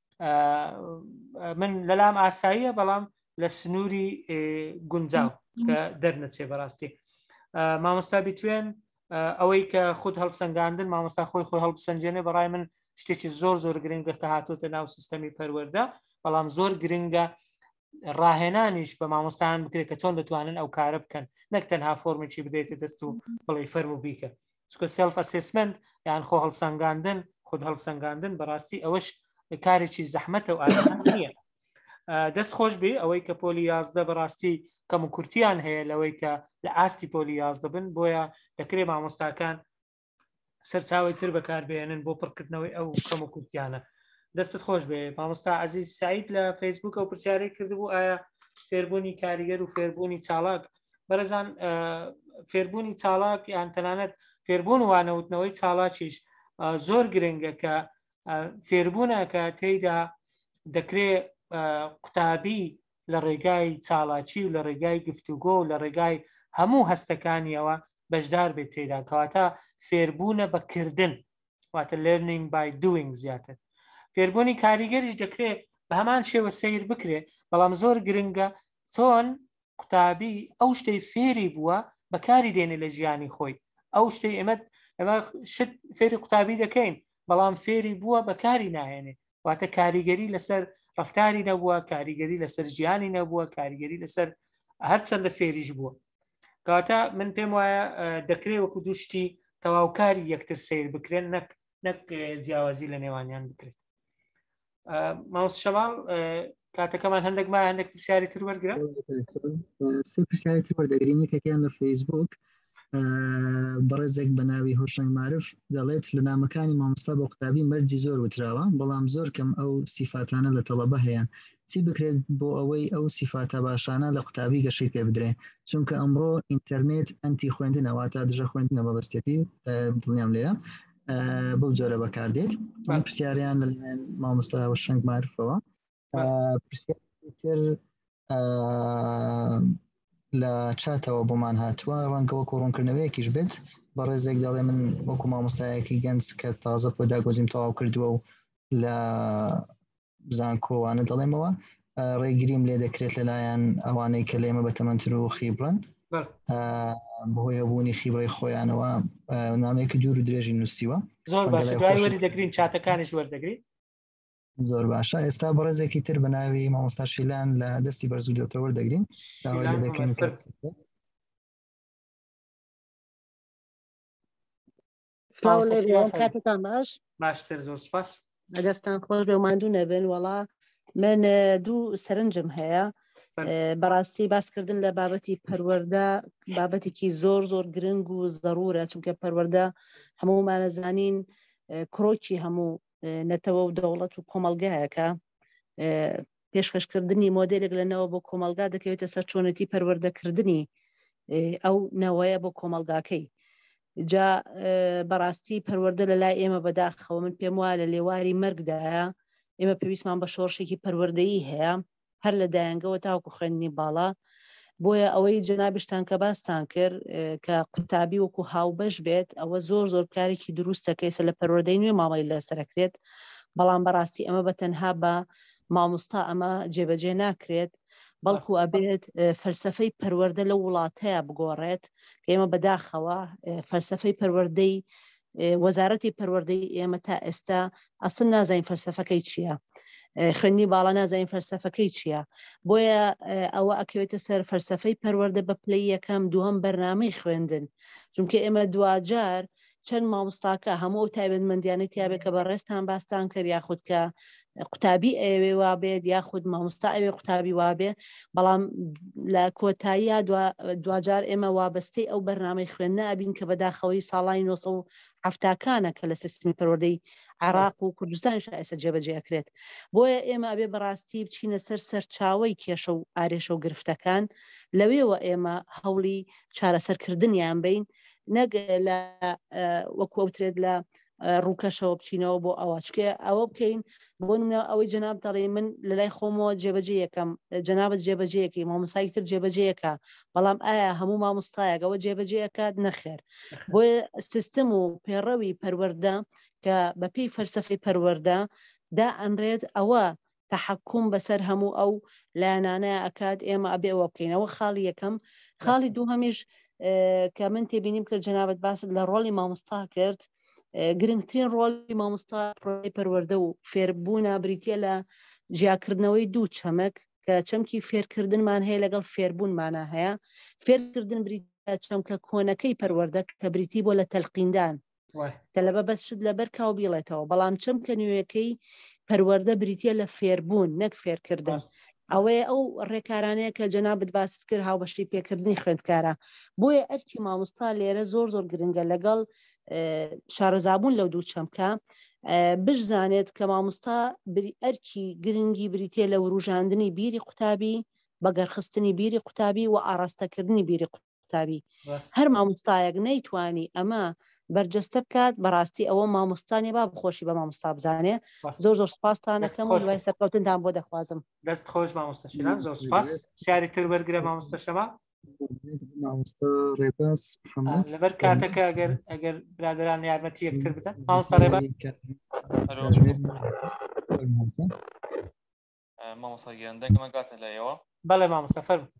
من لەلام ئاساییە بەڵام لە سنووری گونجاو کە دەرنەچێ بەڕاستی مامۆستا بیتوێن ئەوەی کە خود هەڵسەنگاندن مامۆستا خۆی خۆی هەڵبسەنجێنێ بەڕای من شتێکی زۆر زۆر گرنگە کە هاتوۆتە ناو سیستەمی پەروەردە بەڵام زۆر گرنگە ڕاهێنانیش بە مامۆستایان بکرێت کە چۆن دەتوانن ئەو کارە بکەن نەک تەنها فۆرمێکی بدەیتە دەست و بڵێ فەرم و بیکە چکە سێلف ئەسێسمنت یان خۆ هەڵسەنگاندن خود هەڵسەنگاندن بەڕاستی ئەوەش کارێکی زەحمەتە و ئاسان نییە دەست خۆش بێ ئەوەی کە پۆلی یازدە بەڕاستی کەم و کورتیان هەیە لەوەی کە لە ئاستی پۆلی یازدە بن بۆیە دەکرێت مامۆستاکان سەرچاوی تر بەکاربێنن بۆ پڕکردنەوەی ئەو کەم و کورتیانە دەستت خۆش بێ مامۆستا عەزیز سعید لە فەیسبووک ئەو پرسیارەی کردبوو ئایا فێربوونی کاریگەر و فێربوونی چالاک بەرەزان فێربوونی چالاک یان تەنانەت فێربوون وانەوتنەوەی چالاکیش زۆر گرنگە کە فێربوونە کە تێیدا دەکرێت قوتابی لە ڕێگای چالاکی و لە ڕێگای گفتوگۆ و لە ڕێگای هەموو هەستەکانیەوە بەشدار بێت تێدا کەواتە فێربوونە بەکردن واتە learning by doing زیاتر فێربوونی کاریگەریش دەکرێت بە هەمان شێوە سیر بکرێت بەڵام زۆر گرنگە چۆن قوتابی ئەو شتەی فێری بووە بەکاری دێنێ لە ژیانی خۆی ئەو شتەی ئێمە ئەمە شت فێری قوتابی دەکەین بەڵام فێری بووە بەکاری ناهێنێ واتە کاریگەری لەسەر ڕفتاری نەبووە کاریگەری لەسەر ژیانی نەبووە کاریگەری لەسەر هەرچەندە فێریش بووە کەواتە من پێم وایە دەکرێت وەکو دووشتی تەواوکاری یەکتر سیر بکرێن نەک نەک جیاوازی لە نێوانیان بکرێت ماوس شەماڵ کاتەکەمان هەندێک ما هەندێک پرسیاری تر وەرگرە سێ پرسیاری تر وەردەگرین یەکێکیان لە فەیسبووک بەڕێزێک بە ناوی هۆشنگ معرف دەڵێت لە نامەکانی مامۆستا بۆ قوتابی مەرجی زۆر وتراوە بەڵام زۆر کەم ئەو سیفاتانە لە تەڵەبە هەیە چی بکرێت بۆ ئەوەی ئەو سیفاتە باشانە لە قوتابی گەشەی پێ بدرێ چونکە ئەمڕۆ ئینتەرنێت ئەنتی خوێندنەوە تا دژە خوێندنە بەبەستێتی دڵنیام لێرە بەو جۆرە بەکاردێت ئەم پرسیاریان لەلایەن مامۆستا هۆشنگ معرفەوە پرسیاری تر لە چاتەوە بۆمان هاتووە ڕەنگە وەکو ڕوونکردنەوەیەکیش بێت بە ڕێزێک دەڵێ من وەکو مامۆستایەکی گەنج کە تازە بۆ داگۆزیم تەواو کردووە و لە بزانکۆوانە دەڵێمەوە ڕێگریم لێ دەکرێت لەلایەن ئەوانەی کە لێمە بە تەمەنتر و خیبڕن بەهۆی هەبوونی خیبڕی خۆیانەوە نامەیەکی دوور و درێژی نووسیوە زۆر باشە دوای وەری دەگرین چاتەکانیش وەردەگرین زۆر باشە ئێستا بە ڕێزێکی تر بە ناوی مامۆستا شیلان لە دەستی بەرزوو دێتەوە وەردەگرین دەکەین کاتتان باش باشتر زۆر سپاس دەستان خۆش بێ ماندوو نەبن وەڵا من دوو سەرنجم هەیە بەڕاستی باسکردن لە بابەتی پەروەردە بابەتێکی زۆر زۆر گرنگ و زەڕورە چونکە پەروەردە هەموومانە زانین کڕۆکی هەموو نەتەوە و دەوڵەت و کۆمەلگایەکە پێشکەشکردنی مۆدێلێک لەنەوە بۆ کۆمەلگا دەکەوێتە سەر چۆنەتی پەروەردەکردنی ئەو نەوەیە بۆ کۆمەلگاکەی جا بەڕاستی پەروەردە لە لای ئێمە بەداخەوە من پێم وایە لە لێواری مەرگدایە ئێمە پێویستمان بە شۆڕشێکی پەروەردەیی هەیە هەر لە دایانگەوە تاوکو خوێندنی باڵا بۆیە ئەوەی جەنابشتان کە باستان کرد کە قوتابی وەکو هاوبەش بێت ئەوە زۆر زۆر کارێکی دروستەکەیسە لە پەروەردەی نوێ مامەڵی لەسەرەکرێت بەڵام بەڕاستی ئەمە بە تەنها بە مامۆستا ئەمە جێبەجێ ناکرێت بەڵکو ئەبێت فەلسەفەی پەروەردە لە وڵاتەیە بگۆڕێت کە ئێمە بەداخەوە فەلسەفەی پەروەردەی وەزارەتی پەروەردەی ئێمە تا ئێستا ئەسڵ نازانین فەلسەفەکەی چییە خوێندنی باڵا نازانین فەلسەفەکەی چییە بۆیە ئەوە ئەکەوێتە سەر فەلسەفەی پەروەردە بە پلەی یەکەم دووەم بەرنامەی خوێندن چونکە ئێمە دوجار چەند مامۆستاکە هەموو تایبەتمەندیانەی تیاابێ کە بە ڕێستان باستان کرد یاخود کە قوتابی ئەوێ وابێت یاخود مامۆستا ئەوێ قوتابی وابێ بەڵام لە کۆتاییە دوجار ئێمە وابەستەی ئەو بەرنامەی خوێندنە ئەبین کە بەداخەوەی ساڵانی نۆ سەد و هەفتاکانە کە لە سیستمی پەروەردەی عێراق و کوردستانیش ئێستا جێبەجێکرێت بۆیە ئێمە ئەبێ بەڕاستی بچینە سەر سەرچاوی کێشە و ئارێشە و گرفتەکان لەوێوە ئێمە هەوڵی چارەسەرکردنیان بین نەک لە وەکو ئەوترێت لە ڕووکەشەوە بچینەوە بۆ ئەوەچکێ ئەوە بکەین بۆ نمونە ئەوەی جەناب دەڵێ من لە لای خۆمەوە جێبەجێ یەکەم جەنابەت جێبەجەیەکی مامۆستای تر جێبەجەیەکە بەڵام ئایا هەموو مامۆستایەک ئەوە جێبەجێەکات نەخێر بۆیە سیستم و پێڕەوی پەروەردە کە بەپێی فەلسەفەی پەروەردە دا ئەمرێت ئەوە تحکم بەسەر هەموو ئەو لایەنانەیە ئەکات ئێمە ئەبێ ئەوە بکەینەوە خاڵی یەکەم خاڵی دوو هەمیش کە من تێبینیم کرد جەنابەت باست لە ڕۆڵی مامۆستا کرد گرنگترین ڕۆڵی مامۆستا پڕۆی پەروەردە و فێربوونە بریتە لە ژیاکردنەوەی دوو چەمەک کە چەمکی فێرکردنمان هەیە لەگەڵ فێربوونمانە هەیە فێرکردن بریتە چەمکە کۆنەکەی پەروەردە کە بریتی بۆ لە تەلقیندان تەلەبە بەس شت لەبەر کاو بیڵێتەوە بەڵام چەمکە نوێیەکەی پەروەردە بریتە لە فێربوون نەک فێرکردن ئەوەیە ئەو ڕێکارانەیە کە جەنابەت باست کرد هاوبەشی پێکردنی خوێندکارە بۆیە ئەرکی مامۆستا لێرە زۆر زۆر گرنگە لەگەڵ شارەزابوون لەو دوو چەمکە بشزانێت کە مامۆستا ئەرکی گرنگی بریتێ لە وروژاندنی بیری قوتابی بەگەرخستنی بیری قوتابی و ئاراستەکردنی بیری قوتابی هەر مامۆستایەک نەیتوانی ئەمە بەرجەستە بکات بەڕاستی ئەوە مامۆستانی با بخۆشی بە مامۆستا بزانێ زۆر زۆر سپاستانەکەم و دوای سەرکەوتنتان بۆ دەخوازم دەست خۆش مامۆستا شیران زۆر سپاس شاری تر وەرگرە مامۆستا شەما لەبەر کاتەکە ئەگەر ئەگەر برادران یارمەتی یەکتر بدەن مامۆستا ڕێباز مامۆستا گیاندەکەمە کاتە لایەوە بەڵێ مامۆستا فەرموو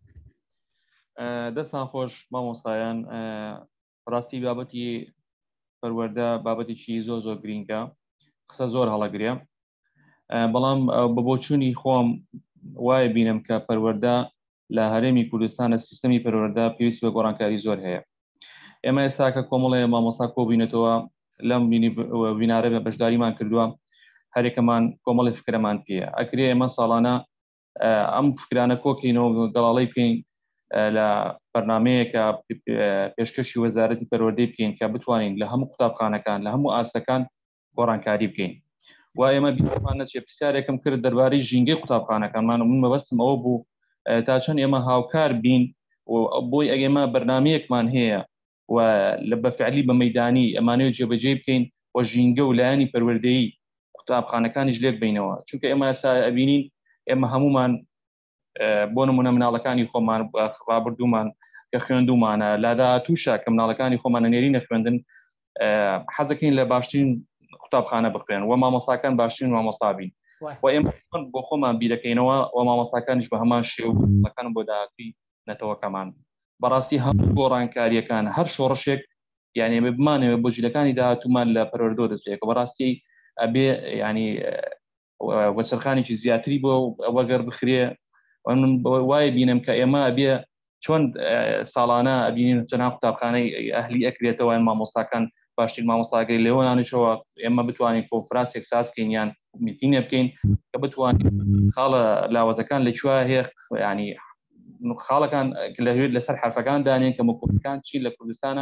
دەستان خۆش مامۆستایان ڕاستی بابەتی پەروەردە بابەتێکی زۆر زۆر گرینگە قسە زۆر هەڵەگرێ بەڵام بە بۆچوونی خۆم وایە بینم کە پەروەردە لە هەرێمی کوردستانە سیستەمی پەروەردە پێویستی بە گۆڕانکاری زۆر هەیە ئێمە ئێستا کە کۆمەڵێ مامۆستا کۆبینێتەوە لەم وینارە بە بەشداریمان کردووە هەرێکەمان کۆمەڵی فکرەمان پێە ئەکرێ ئێمە ساڵانە ئەم فکرانە کۆکەینەوە گەڵاڵی بکەین لە بەرنمەیەکە پێشکەشی وەزارەتی پەروەردەی بکەین کە بتوانین لە هەموو قوتابخانەکان لە هەموو ئاستەکان گۆڕانکاری بکەین و ئێمە بیمان نەچێت پرسیارێکم کرد دەربارەی ژینگەی قوتابخانەکانمان و من مەبەستم ئەوە بوو تا چەند ئێمە هاوکار بین و بۆی ئەگەمە بەرنمەیەکمان هەیە و لە بەفعلی بە مەیدانی ئەمانەوە جێبەجێ بکەین و ژینگە و لایەنی پەروەردەیی قوتابخانەکانیش لێک بینەوە چونکە ئێمە ئێستا ئەبینین ئێمە هەمومان بۆ نمونە مناڵەکانی خۆمان ڕابردوومان کە خوێندومانە لادا تووشە کە مناڵەکانی خۆمانە نێرینە خوێندن حەزەکەین لە باشترین قوتابخانە بخوێن و مامۆستاکان باشترین مامۆستا بین و ئێمە بۆ خۆمان بیرەکەینەوە و مامۆستاکانیش بە هەمان شێوەکان بۆ داهاتووی نەتەوەکەمان بەڕاستی هەموو گۆڕانکاریەکان هەر شۆڕشێک یعنی بمانەوە بۆ جیلەکانی داهاتوومان لە پەروەردە دەست پێکە بەڕاستی ئەبێ ینی وەچەرخانێکی زیاتری بۆ وەگەر بخرێ من وایە بینم کە ئێمە ئەبێ چۆن ساڵانە ئەبینین چەند قوتابخانەی ئەهلی ئەکرێتەوە مامۆستاکان باشترین مامۆستاگەری لێوانانیشەوە ئێمە بتوانین کۆنفرانسێک سازکەین یان میتینێ بکەین کە بتوانین خاڵە لاوازەکان لەکوێ هەیە ینی خاڵەکان لەوێت لەسەر حرفەکان دانێن کە مکوڕەکان چی لە کوردستانە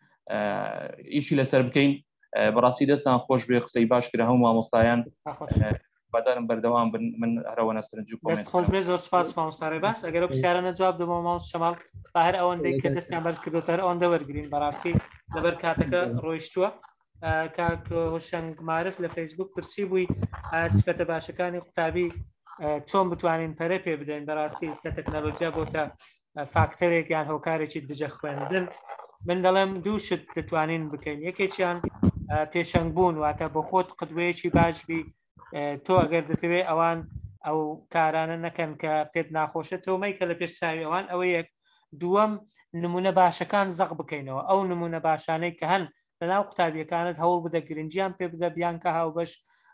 ئیشی لەسەر بکەین بەڕاستی دەستان خۆش بێ قسەی باش کرا هەموو مامۆستایان بەدارم بەردەوام بن من هەرەوە سەرنج و دەست خۆش بێ زۆر سپاس مامۆستا ڕێباز ئەگەر ئەو پرسیارانە جواب دەمەوە مامۆستا شەماڵ بە هەر ئەوەندەی کە دەستیان بەرز کردوتەر ئەوەندە وەرگرین بەڕاستی لەبەر کاتەکە ڕۆیشتووە کاک هۆشنگ معرف لە فەیسبوک پرسی بووی سفەتە باشەکانی قوتابی چۆن بتوانین پەرە پێ بدەین بەڕاستی ئێستا تەکنەلۆجیا بۆتە فاکتەرێک یان هۆکارێکی دژە خوێندن من دەڵێم دوو شت دەتوانین بکەین یەکێکیان پێشەنگبوون واتە بۆ خۆت قدوەیەکی باشبی تۆ ئەگەر دەتەوێت ئەوان ئەو کارانە نەکەن کە پێت ناخۆشە تۆمەی کە لە پێش چاوی ئەوان ئەوە یەک دووەم نمونە باشەکان زەق بکەینەوە ئەو نمونە باشانەی کە هەن لەناو قوتابیەکانت هەوڵ بدە گرنجیان پێ بدە بیان کە هاوبەش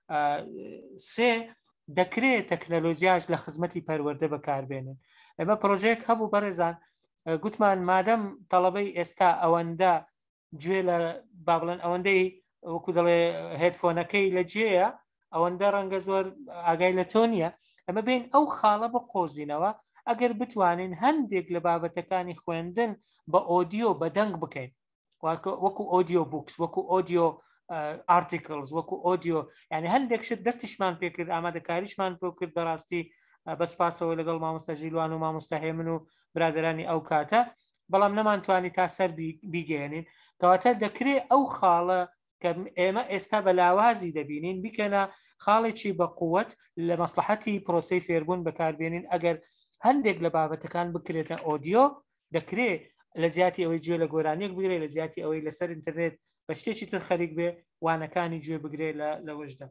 سێ دەکرێت تەکنەلۆجیاش لە خزمەتی پەروەردە بەکاربێنن ئێمە پرۆژەیەک هەبوو بەڕێزان گوتمان مادەم تەڵەبەی ئێستا ئەوەندە گوێ لە با بڵێن ئەوەندەی وەکو دەڵێ هێدفۆنەکەی لە جێە ئەوەندە ڕەنگە زۆر ئاگای لە تۆ نیە ئەمە بین ئەو خاڵە بە قۆزینەوە ئەگەر بتوانین هەندێک لە بابەتەکانی خوێندن بە ئۆدیۆ بە دەنگ بکەین وەکو ئۆدیۆ بوکس وەکو ئۆدیۆ ئارتیکلز وەکو ئۆدیۆ یعنی هەندێک شت دەستیشمان پێکرد ئامادەکاریشمان بۆ کرد بەڕاستی بەسپاسەوە لەگەڵ مامۆستا ژیلوان و مامۆستا هێمن و برادرانی ئەو کاتە بەڵام نەمانتوانی تا سەر بیگەێنین کەواتە دەکرێت ئەو خاڵە کە ئێمە ئێستا بە لاوازی دەبینین بیکەنە خاڵێکی بە قووەت لە مەسلحەتی پرۆسی فێربوون بەکاربێنین ئەگەر هەندێک لە بابەتەکان بکرێتە ئۆدیۆ دەکرێت لە زیاتی ئەوەی گوێ لە گۆرانیەک بگرێت لە زیاتی ئەوەی لەسەر ئینتەرنێت بە شتێکی تر خەریک بێ وانەکانی گوێ بگرێت لە وەشدا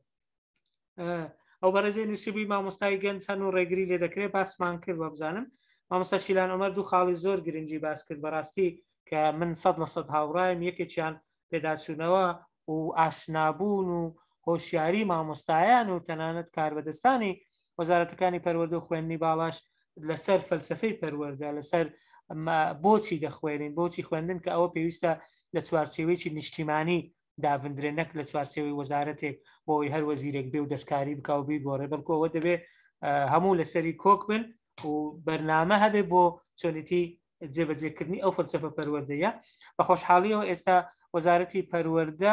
ئەو بەڕێزەی نووسیبووی مامۆستای گەنج هەن و ڕێگری لێ دەکرێت باسمان کرد وە بزانم مامۆستا شیلان عومەر دوو خاڵی زۆر گرنگی باس کرد بەڕاستی کە من سەد لە سەد هاوڕایم یەکێکیان پێداچوونەوە و ئاشنابوون و هۆشیاری مامۆستایان و تەنانەت کاربەدەستانی وەزارەتەکانی پەروەردە و خوێندنی باڵاش لەسەر فەلسفەی پەروەردە لەسەر بۆچی دەخوێنین بۆچی خوێندن کە ئەوە پێویستە لە چوارچێوەیەکی نیشتیمانی دابدرێن نەک لە چوارچێوەی وەزارەتێک بۆی هەر وەزیرێک بێ و دەستکاری بکە و بیگۆڕێ بەڵکو ئەوە دەبێت هەموو لەسەری کۆک بن و بەرنامە هەبێ بۆ چۆنیتی جێبەجێکردنی ئەو فەلسفە پەروەردەیە بە خۆشحاڵیەوە ئێستا وەزارەتی پەروەردە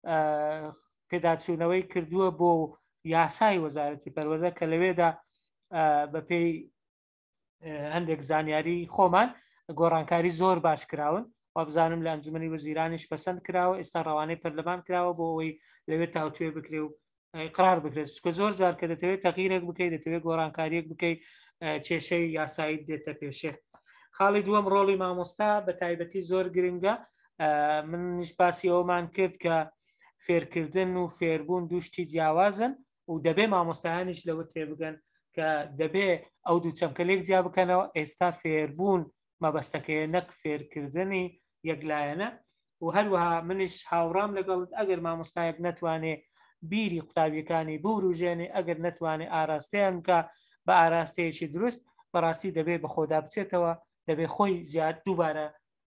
پێداچوونەوەی کردووە بۆ یاسای وەزارەتی پەروەردە کە لەوێدا بەپێی هەندێک زانیاری خۆمان گۆڕانکاری زۆر باش کراون و بزانم لە ئەنجومەنی وەزیرانیش پەسەند کراوە ئێستا ڕەوانەی پەرلەمان کراوە بۆ ئەوەی لەوێت تاوتوێ بکرێ و قرار بکرێت کە زۆر جار کە دەتەوێت تەغییرێک بکەیت دەتەوێت گۆڕانکاریەک بکەیت کێشەی یاسایی دێتە پێشێ خاڵی دووەم ڕۆڵی مامۆستا بە تایبەتی زۆر گرنگە منیش باسی ئەومان کرد کە فێرکردن و فێربوون دووشتی جیاوازن و دەبێ مامۆستایانیش لەوە تێبگەن کە دەبێ ئەو دوو چەمکەلێک جیا بکەنەوە ئێستا فێربوون مەبەستەکەی نەک فێرکردنی یەکلایەنە و هەروەها منیش هاوڕام لەگەڵت ئەگەر مامۆستایەک نەتوانێ بیری قوتابیەکانی بوروژێنێ ئەگەر نەتوانێ ئاراستەیان بکە بە ئاراستەیەکی دروست بەڕاستی دەبێت بە خۆدا بچێتەوە دەبێت خۆی زیاد دووبارە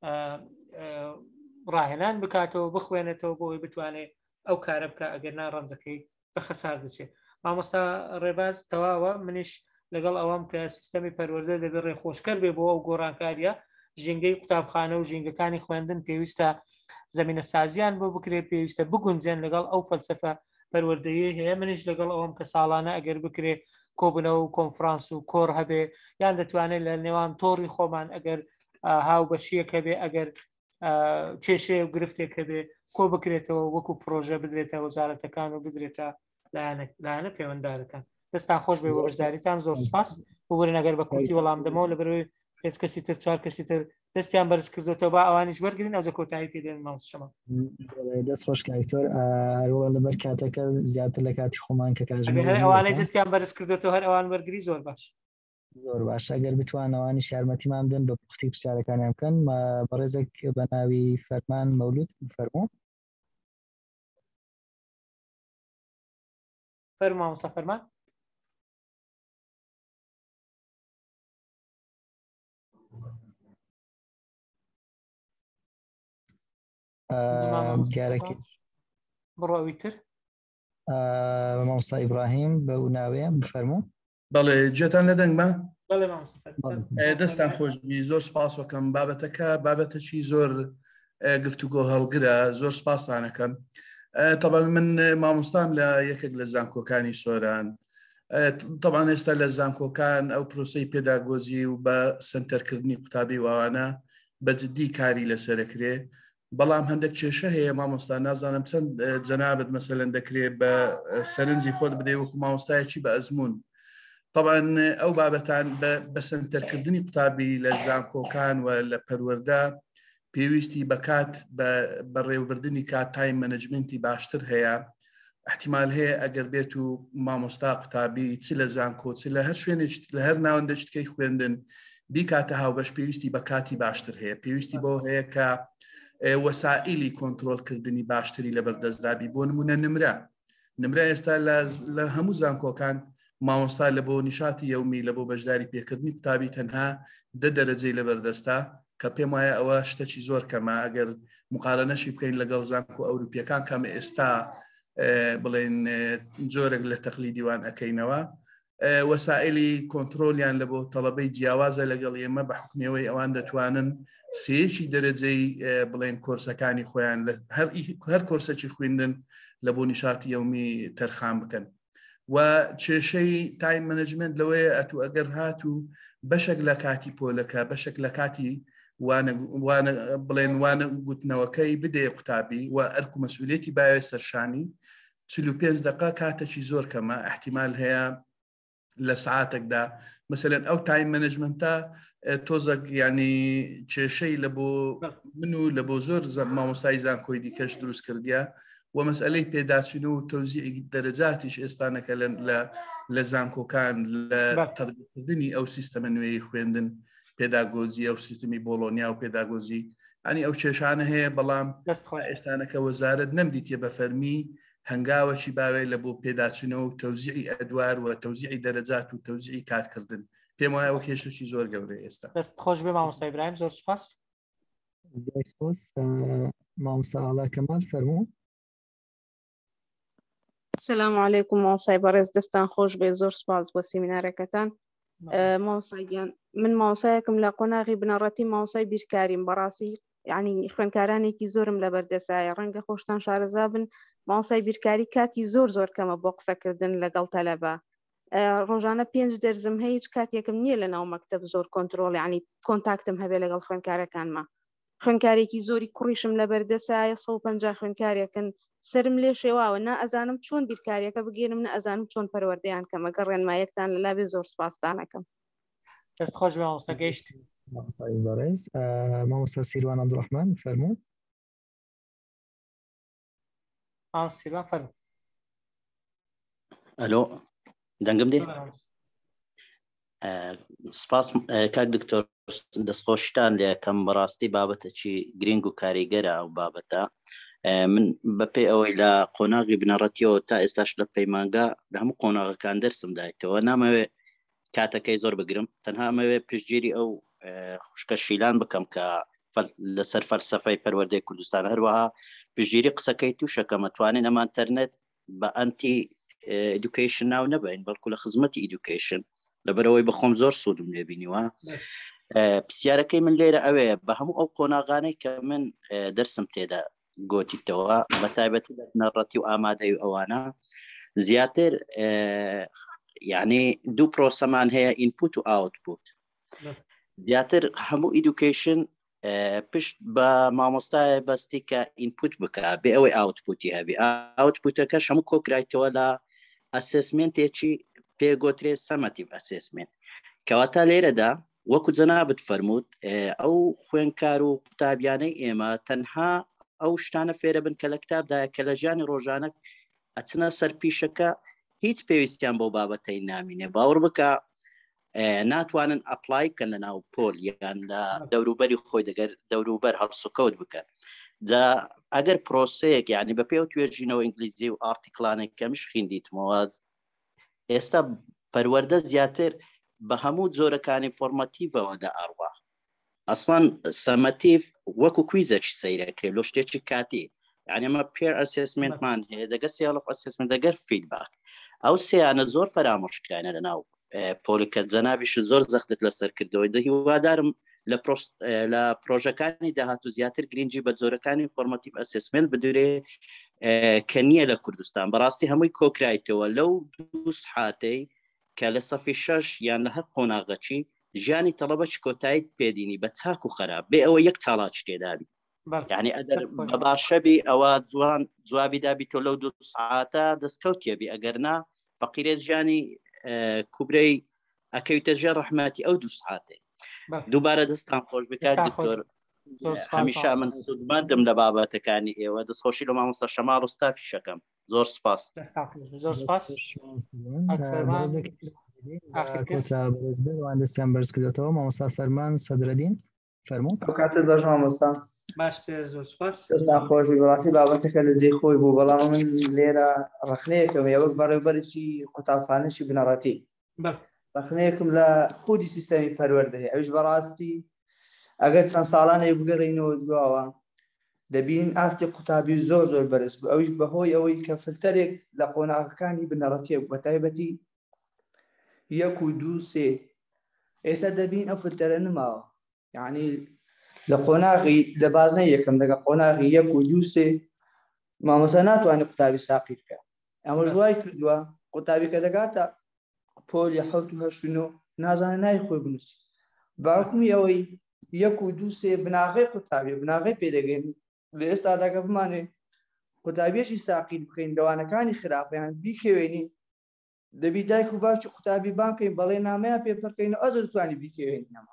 ڕاهێنان بکاتەوە بخوێنێتەوە بۆی بتوانێت ئەو کارە بکە ئەگەر نا ڕەنجەکەی بە خەسار دەچێت مامۆستا ڕێباز تەواوە منیش لەگەڵ ئەوەم کە سیستەمی پەروەردە دەبێت ڕێخۆشکەر بێ بۆ ئەو گۆڕانکاریە ژینگەی قوتابخانە و ژینگەکانی خوێندن پێویستە زمینە سازیان بۆ بکرێت پێویستە بگونجێن لەگەڵ ئەو فەلسفە پەروەردەیە هەیە منیش لەگەڵ ئەوم کە ساڵانە ئەگەر بکرێت کۆبنەوە و کۆنفرانس و کۆر هەبێ یان دەتوانێت لە نێوان تۆڕی خۆمان ئەگەر هاو بەشیەکە بێ ئەگەر کێشەیە و گرفتێکە بێ کۆ بکرێتەوە وەکو پرۆژە بدرێتە وەزارەتەکان و بدرێتە لایەنە پەیوەنددارەکان دەستان خۆش بێ بۆ بەشداریتان زۆر سپاس ببورن ئەگەر بە کورتی وەڵام دەمەوە لە بەرەوەی هیچ کەسی تر چوار کەسی تر دەستیان بەرز کردوێتەوە با ئەوانیش وەرگرین ئەوجە کۆتایی پێدێن ماوسشەمە دەست خۆش کاکتۆر هەروە لەبەر کاتەکە زیاتر لە کاتی خۆمان کە ئەوانەی دەستیان بەرز کردوێتەوە هەر ئەوان وەرگری زۆر باش زۆر باش ئەگەر بتوانەوانی یارمەتیمان بدەن بە پوختی پرسیارەکانیان بکەن بەڕێزێک بە ناوی فەرمان مەولود فەرموو فەرموو مامۆستا فەرمان دیارەکە بڕۆوی تر مامۆستا ئیبراهیم بەو ناوەیە بفەرموو بەڵێ گوێتان لە دەنگمە دەستان خۆشبی زۆر سپاس وەکەم بابەتەکە بابەتەکی زۆر گفتوگۆ هەڵگرە زۆر سپاسانەکەم طبعا من مامۆستام لە یەکێک لە زانکۆکانی سۆران طبعا ئێستا لە زانکۆکان ئەو پرۆسەی پێداگۆزی و بە سنتەرکردنی قوتابی وانە بەجددی کاری لەسەرەکرێ بەڵام هەندێک کێشە هەیە مامۆستا نازانم چەند جەنابەت مەسەلەن دەکرێت بە سەرنجی خۆت بدەی وەکو مامۆستایەکی بە ئەزمون طبعا ئەو بابەتان بە سنتەرکردنی قوتابی لە زانکۆکان و لە پەروەردە پێویستی بەکات بەڕێوەبردننی کات تایم مەنەجمنتی باشتر هەیە احتیمال هەیە ئەگەر بێت و مامۆستا قوتابی چ لە زانکۆ چ لە هەر شوێنێک لە هەر ناوەندە شتکەی خوێندن بیکاتە هاوبەش پێویستی بە کاتی باشتر هەیە پێویستی بۆ هەیە کە وەسائلی کۆنتترۆلکردنی باشتری لە بەردەستدابی بۆ نمونە نمرە نمرە ئێستا لە هەموو زانکۆکان مامۆستا لە بۆ نیشاتی یومی لە بۆ بەشداری پێکردنی قوتابی تەنها دە دەرەجەی لە بەردەستە کە پێم وایە ئەوە شتێکی زۆر کەمە ئەگەر مقارنەشی بکەین لەگەڵ زانکۆ ئەوروپیەکان کەم ئێستا بڵێن جۆرێک لە تەقلیدیوان ئەەکەینەوە وەسائلی کۆنتترۆلیان لە بۆ تەڵەبەی جیاوازە لەگەڵ ئێمە بە حکمەوەی ئەوان دەتوانن سێیەکی دەرەجەی بڵێن کۆرسەکانی خۆیان هەر کۆرسەکی خوێندن لە بۆ نیشاتی یومی تەرخان بکەن و کێشەی تایم منجمنت لەوەیە ئەتو ئەگەر هاتوو بەشێک لە کاتی پۆلەکە بەشێک لە کاتی بڵێن وانە گوتنەوەکەی بدێ قوتابی و ئەرک و مەسئولێتی باوێ سەرشانی چل و پێنج دقه کاتێکی زۆر کەمە احتیمال هەیە لە سعاتێکدا مثلەن ئەو تایم منجمنتە تۆزەک ینی کێشەی لە بۆ من و لە بۆ زۆر مامۆستای زانکۆی دیکەش دروست کردیا و مەسئلەی پێداچین و تەوزیعی دەرەجاتیش ئێستانەکە لە زانکۆکان لە تەربیەکردنی ئەو سیستەمە نوێی خوێندن پێداگۆزی ئەو سیستمی بۆلۆنیا و پێداگۆزی ئەنی ئەو کێشانە هەیە بەڵام ئێستانەکە وەزارەت نەمدیتێ بە فەرمی هەنگاوەکی باوێ لە بۆ پێداچینەوە و تەوزیعی ئەدوار و تەوزیعی دەرەجات و تەوزیعی کاتکردن پێم وایە ئەو کێشەی زۆر گەورەی ئێستا دەست خۆش بێ مامۆستا ئیبراهیم زۆر سوپاس مامۆستا ئاڵا کەمال فەرموو سلام علیکم مامۆستای بەڕێز دەستان خۆش بێ زۆر سوپاس بۆ سیمینارەکەتان مامۆستایان من مامۆسایەکم لە قۆناغی بنەڕەتی مامۆسای بیرکاریم بەڕاستی یعنی خوێندکارانێکی زۆرم لە بەردەسایە ڕەنگە خۆشتان شارەزا بن مامۆسای بیرکاری کاتی زۆر زۆر کەمە بۆ قسەکردن لەگەڵ تەلەبە ڕۆژانە پێنج دەرزم هەیە هیچ کاتێکم نییە لە ناو مەکتەب زۆر کۆنتترۆل ینی کۆنتاکتم هەبێ لەگەڵ خوێندکارەکانمە خوێندکارێکی زۆری کوڕیشم لە بەردەسایە سەد و پەنجا خوێندکارێکن سرم لێ شێواوە نا ئەزانم چۆن بیرکاریەکە بگێنم نە ئەزانم چۆن پەروەردەیان کەمە گەڕ ڕێنمایەکتان لە لابێ زۆر سوپاسدانەکەم دەست خۆش بێ مامۆستا گەیشت بەڕێز مامۆستا سیروان عەبدوڕەحمان فەرموو سیروان فەرموو ئەلۆ دەنگم دێ سپاس کاک دکتۆر دەستخۆشتان لێ کەم بەڕاستی بابەتێکی گرنگ و کاریگەرە ئەو بابەتە من بەپێی ئەوەی لە قۆناغی بنەڕەتیەوە تا ئێستاش لە پەیمانگا لە هەموو قۆناغەکان دەرسم دایتەوە نامەوێ کاتەکەی زۆر بگرم تەنها ئەمەوێ پشتگیری ئەو خوشکە شیلان بکەم کە لەسەر فەلسەفەی پەروەردەی کوردستان هەروەها پشتگیری قسەکەی تووشەکە مەتوانین ئەم ئینتەرنێت بە ئەنتی ئیدوکیشن ناو نەبین بەڵکو لە خزمەتی ئیدوکیشن لەبەرەوەی بەخۆم زۆر سوودم لێبینیوە پرسیارەکەی من لێرە ئەوەیە بە هەموو ئەو قۆناغانەی کە من دەرسم تێدا گۆتیتەوە بە تایبەتی لە بنەڕەتی و ئامادەی و ئەوانە زیاتر یعنی دوو پرۆسەمان هەیە ئینپوت و ئاوتپوت زیاتر هەموو ئیدوکیشن پشت بە مامۆستایە بەستی کە ئینپوت بکە بێ ئەوەی ئاوتپوتی هەبی ئاوتپوتەکەش هەموو کۆکرایتەوە لە ئەسسمنتێکی پێگۆترێ سەمەتیڤ ئەسسمنت کەواتە لێرەدا وەکو جەنابەت فەرمووت ئەو خوێندکار و قوتابیانەی ئێمە تەنها ئەو شتانە فێرە بن کە لە کتابدایە کە لە ژیانی ڕۆژانە ئەچنە سەر پیشەکە هیچ پێویستیان بۆ بابەتەی نامینێ باوەڕ بکە ناتوانن ئەپلای بکەن لە ناو پۆل یان لە دەوروبەری خۆی دەگەر دەوروبەر هەڵسوکەوت بکەن جا ئەگەر پرۆسەیەک یعنی بە پێ و توێژینەوە ئینگلیزی و ئارتیکلانێک کەمش خوێندیتمەوە ئێستا پەروەردە زیاتر بە هەموو جۆرەکانی فۆرمەتیڤەوە دە ئەڕوا ئەسڵان سەمەتیڤ وەکو کویزێکی سەیرەکرێت لۆ شتێکی کاتی یعنی ئەمە پێر ئەسسمنتمان هەیە دەگە سێڵف ئەسسمنت دەگەر فیدباک ئەو سێیانە زۆر فەرامۆشکرانە لەناو پۆلەکە جەنابیش زۆر زەختت لەسەر کردەوەی دە هیوادارم لە پرۆژەکانی داهاتوو زیاتر گرنگی بە جۆرەکانی فۆرمەتیڤ ئەسسمنت بدورێ کە نییە لە کوردستان بەڕاستی هەمووی کۆکرایتەوە لەو دوو سحاتەی کە لە سەفی شەش یان لە هەر قۆناغەچی ژیانی تەڵەبەی کۆتایی پێدینی بە چاک و خراپ بێ ئەوە یەک چاڵاچ تێدابی یعنی ئەدەر بە باشەبی ئەوە جوان جوابی دابیتۆ لەو دوو سعاتە دەستکەوتێبی ئەگەرنا فەقیرێت ژیانی کوبرەی ئەکەویتە ژێر ڕەحمەتی ئەو دوو سعاتێ دووبارە دەستان خۆش بکات دکتۆر هەمیشە من سوودمەندم لە بابەتەکانی ئێوە دەستخۆشی لە مامۆستا شەماڵ و ستافیشەکەم زۆر سپاس زۆر سپاس وان دەستیان بەرز کردێتەوە مامۆستا فەرمان سەدرەدین فەرموو کاتت باش مامۆستا باشتر زۆر سپاس دەستان خۆشی بەڕاستی بابەتەکە لە جێی خۆی بوو بەڵام من لێرە ڕەخنەیەکم وەک بەڕێوەبەرێکی قوتابخانەی بنەڕەتی ڕەخنەیەکم لە خودی سیستەمی پەروەردە هەیە ئەوش بەڕاستی ئەگەر چەند ساڵانێک بگەڕێینەوە دواوە دەبین ئاستی قوتابی زۆر زۆر بەرز بوو ئەویش بەهۆی ئەوەی کە فلتەرێک لە قۆناغەکانی بنەڕەتیە بە تایبەتی یەک و دوو سێ ئێستا دەبین ئەو فلتەرە نماوە یعنی لە قۆناغی لە بازنەی یەکەم دەگە قۆناغی یەک و دوو سێ مامۆستا ناتوانێت قوتابی ساقی بکە ئەمە ژوای کردووە قوتابی کە دەگاتە پۆلی حەوت و هەشت و نۆ نازانە نای خۆی بنووسی باوکمی ئەوەی یەک و دوو سێ بناغی قوتابی بناغی پێدەگەین لە ئێستا داگە بمانێ قوتابیەشی ساقی بکەین دەوانەکانی خراپیان بیکەوێنی دەبی دایک و باوکی قوتابی بانکەین بەڵێ نامەیە پێ بکەین ئەو دەتوانی بیکەوێنی نەما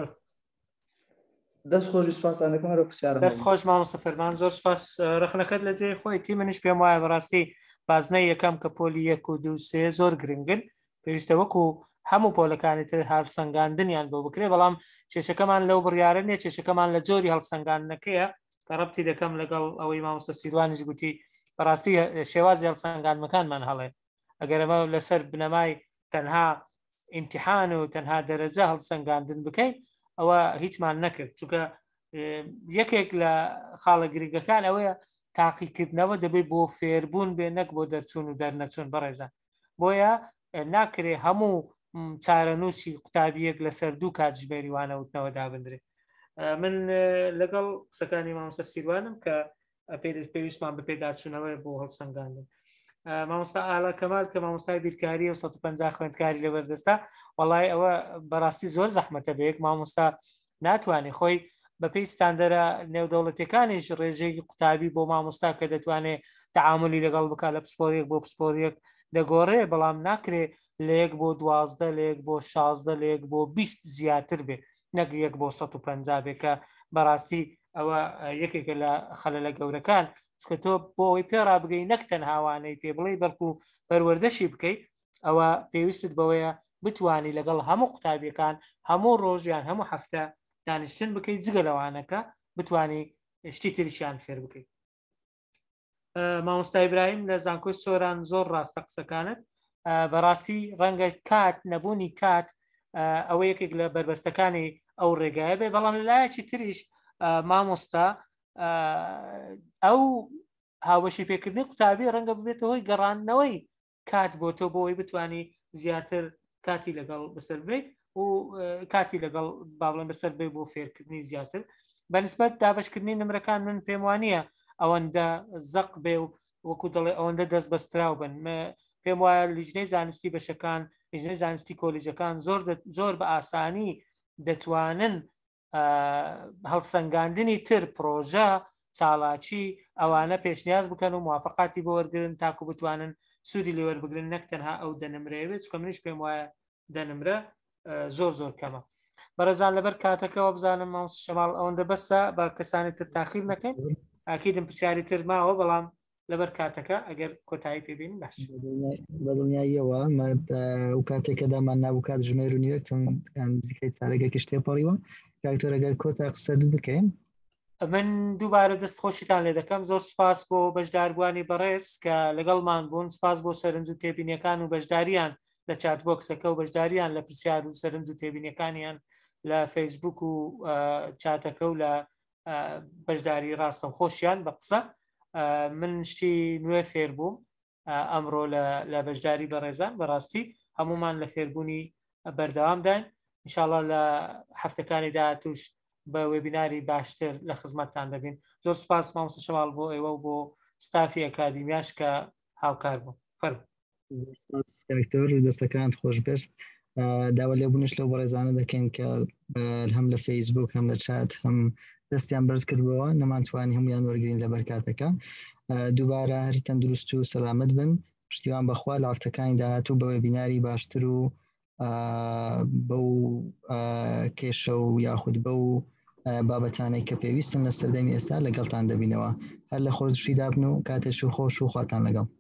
دەست خۆش سپاسانەکەم لە پرسیارە دەست خۆش مامۆستا فەرمان زۆر سپاس ڕخنەکەت لە جێی خۆی تی منیش پێم وایە بەڕاستی بازنەی یەکەم کە پۆلی یەک و دوو سێ زۆر گرنگن پێویستە وەکو هەموو پۆلەکانی تر هەڵسەنگاندنیان بۆ بکرێ بەڵام کێشەکەمان لەو بڕیارە نیە کێشەکەمان لە جۆری هەڵسەنگاندنەکەیە کە ڕەبتی دەکەم لەگەڵ ئەوەی مامۆستا سیروانیش گوتی بەڕاستی شێوازی هەڵسەنگاندنەکانمان هەڵێ ئەگەر ئەمە لەسەر بنەمای تەنها ئیمتیحان و تەنها دەرەجە هەڵسەنگاندن بکەین ئەوە هیچمان نەکرد چونکە یەکێک لە خاڵە گرنگەکان ئەوەیە تاقیکردنەوە دەبێت بۆ فێربوون بێ نەک بۆ دەرچوون و دەرنەچوون بەڕێزان بۆیە ناکرێ هەموو چارەنووسی قوتابیەک لەسەر دوو کاتژمێری وانەوتنەوە دابدرێت من لەگەڵ قسەکانی مامۆستا سیروانم کە پێویستمان بە پێداچوونەوەی بۆ هەڵسەنگاندن مامۆستا ئالا کەمال کە مامۆستای بیرکاری و سەد و پەنجا خوێندکاری لەبەردەستە وەڵای ئەوە بەڕاستی زۆر زەحمەتە بەیەک مامۆستا ناتوانێت خۆی بەپێی ستاندەرە نێودەوڵەتیەکانیش ڕێژەیەکی قوتابی بۆ مامۆستا کە دەتوانێت تەعاملی لەگەڵ بکات لە پسپۆرێک بۆ پسپۆریەک دەگۆڕێ بەڵام ناکرێ لە یەک بۆ دوازدە لە یەک بۆ شازدە لە یەک بۆ بیست زیاتر بێ نەک یەک بۆ سەد و پەنجا بێ کە بەڕاستی ئەوە یەکێکە لە خەلەلە گەورەکان چکە تۆ بۆ ئەوەی پێڕا بگەی نەک تەنهاوانەی پێ بڵێ بەڵکو پەروەردەشی بکەیت ئەوە پێویستت بەوەیە بتوانی لەگەڵ هەموو قوتابیەکان هەموو ڕۆژیان هەموو هەفتە دانیشتن بکەیت جگە لەوانەکە بتانی شتی تریشیان فێر بکەیت مامۆستا ئیبراهیم لە زانکۆی سۆران زۆر ڕاستە قسەکانت بەڕاستی ڕەنگە کات نەبوونی کات ئەوە یەکێک لە بربەستەکانی ئەو ڕێگایە بێ بەڵام لەلایەکی تریش مامۆستا ئەو هاوبەشی پێکردنی قوتابی ڕەنگە ببێتە هۆی گەڕانەوەی کات بۆ تۆ بۆەوەی بتانی زیاتر کاتی لەگەڵ بەسەر بێ و کاتی لەگەڵ باڵێن بەسەر بێ بۆ فێرکردنی زیاتر بەنسبەت دابشکردنی نمرەکان من پێم وانە ئەوەندە زەق بێ و وەکو دەڵێ ئەوەندە دەست بەستراو بن پێم وایە لیژنەی زانستی بەشەکان لیژنەی زانستی کۆلیجەکان زۆر زۆر بە ئاسانی دەتوانن هەڵسەنگاندنی تر پرۆژە چاڵاچی ئەوانە پێشنیاز بکەن و موافقاتی بۆ وەرگرن تاکو بتوانن سوودی لێ وەربگرن نەک تەنها ئەو دەنمرەوێت چکە منیش پێم وایە دەنمرە زۆر زۆر کەمە بەرەزان لەبەر کاتەکەەوە بزانم ماوس شەماڵ ئەوەندە بەسە بە کەسانی تر تاخیر نەکەین ئاکیدم پرسیاری تر ماوە بەڵام لەبەر کاتەکە ئەگەر کۆتایی پێبین باش بە دڵنیاییەوە و کاتێکەدامان نابوو کات ژمێر و نیوەک نزیکەی چارەگەکی شتێپەڕیوە کاکتۆر ئەگەر کۆتا قسەت بکەین من دووبارە دەستخۆشیتان لێ دەکەم زۆر سپاس بۆ بەشداربوانی بەڕێز کە لەگەڵمان بوون سپاس بۆ سەرنج و تێبینیەکان و بەشداریان لە چات بۆکسەکە و بەشداریان لە پرسیار و سەرنج و تێبینیەکانیان لە فەیسبوک و چاتەکە و لە بەشداری ڕاستە خۆشیان بە قسە من شتی نوێ فێر بووم ئەمڕۆ لە بەشداری بەڕێزان بەڕاستی هەمومان لە فێربوونی بەردەوامداین ئینشاڵڵا لە هەفتەکانی داهاتوش بە وێبیناری باشتر لە خزمەتتان دەبین زۆر سپاس مامۆستا شەماڵ بۆ ئێوە و بۆ ستافی ئەکادیمیاش کە هاوکار بوو فەرموو کاکتۆر دەستەکانت خۆش بێست داوا لێبوونش لەو بەڕێزانە دەکەین کە هەم لە فەیسبوک هەم لە چات هەم دەستیان بەرز کردبەوە نەمانتوانی هەمویان وەرگین لە بەرکاتەکە دووبارە هەری تەندروست و سەلامت بن پشتیوان بەخوا لە هەفتەکانی داهاتوو بە وێبیناری باشتر و بەو کێشە و یاخود بەو بابەتانەی کە پێویستن لە سەردەمی ئێستا لەگەڵتان دەبینەوە هەر لە خۆشی دابن و کاتێش و خۆش و خواتان لەگەڵ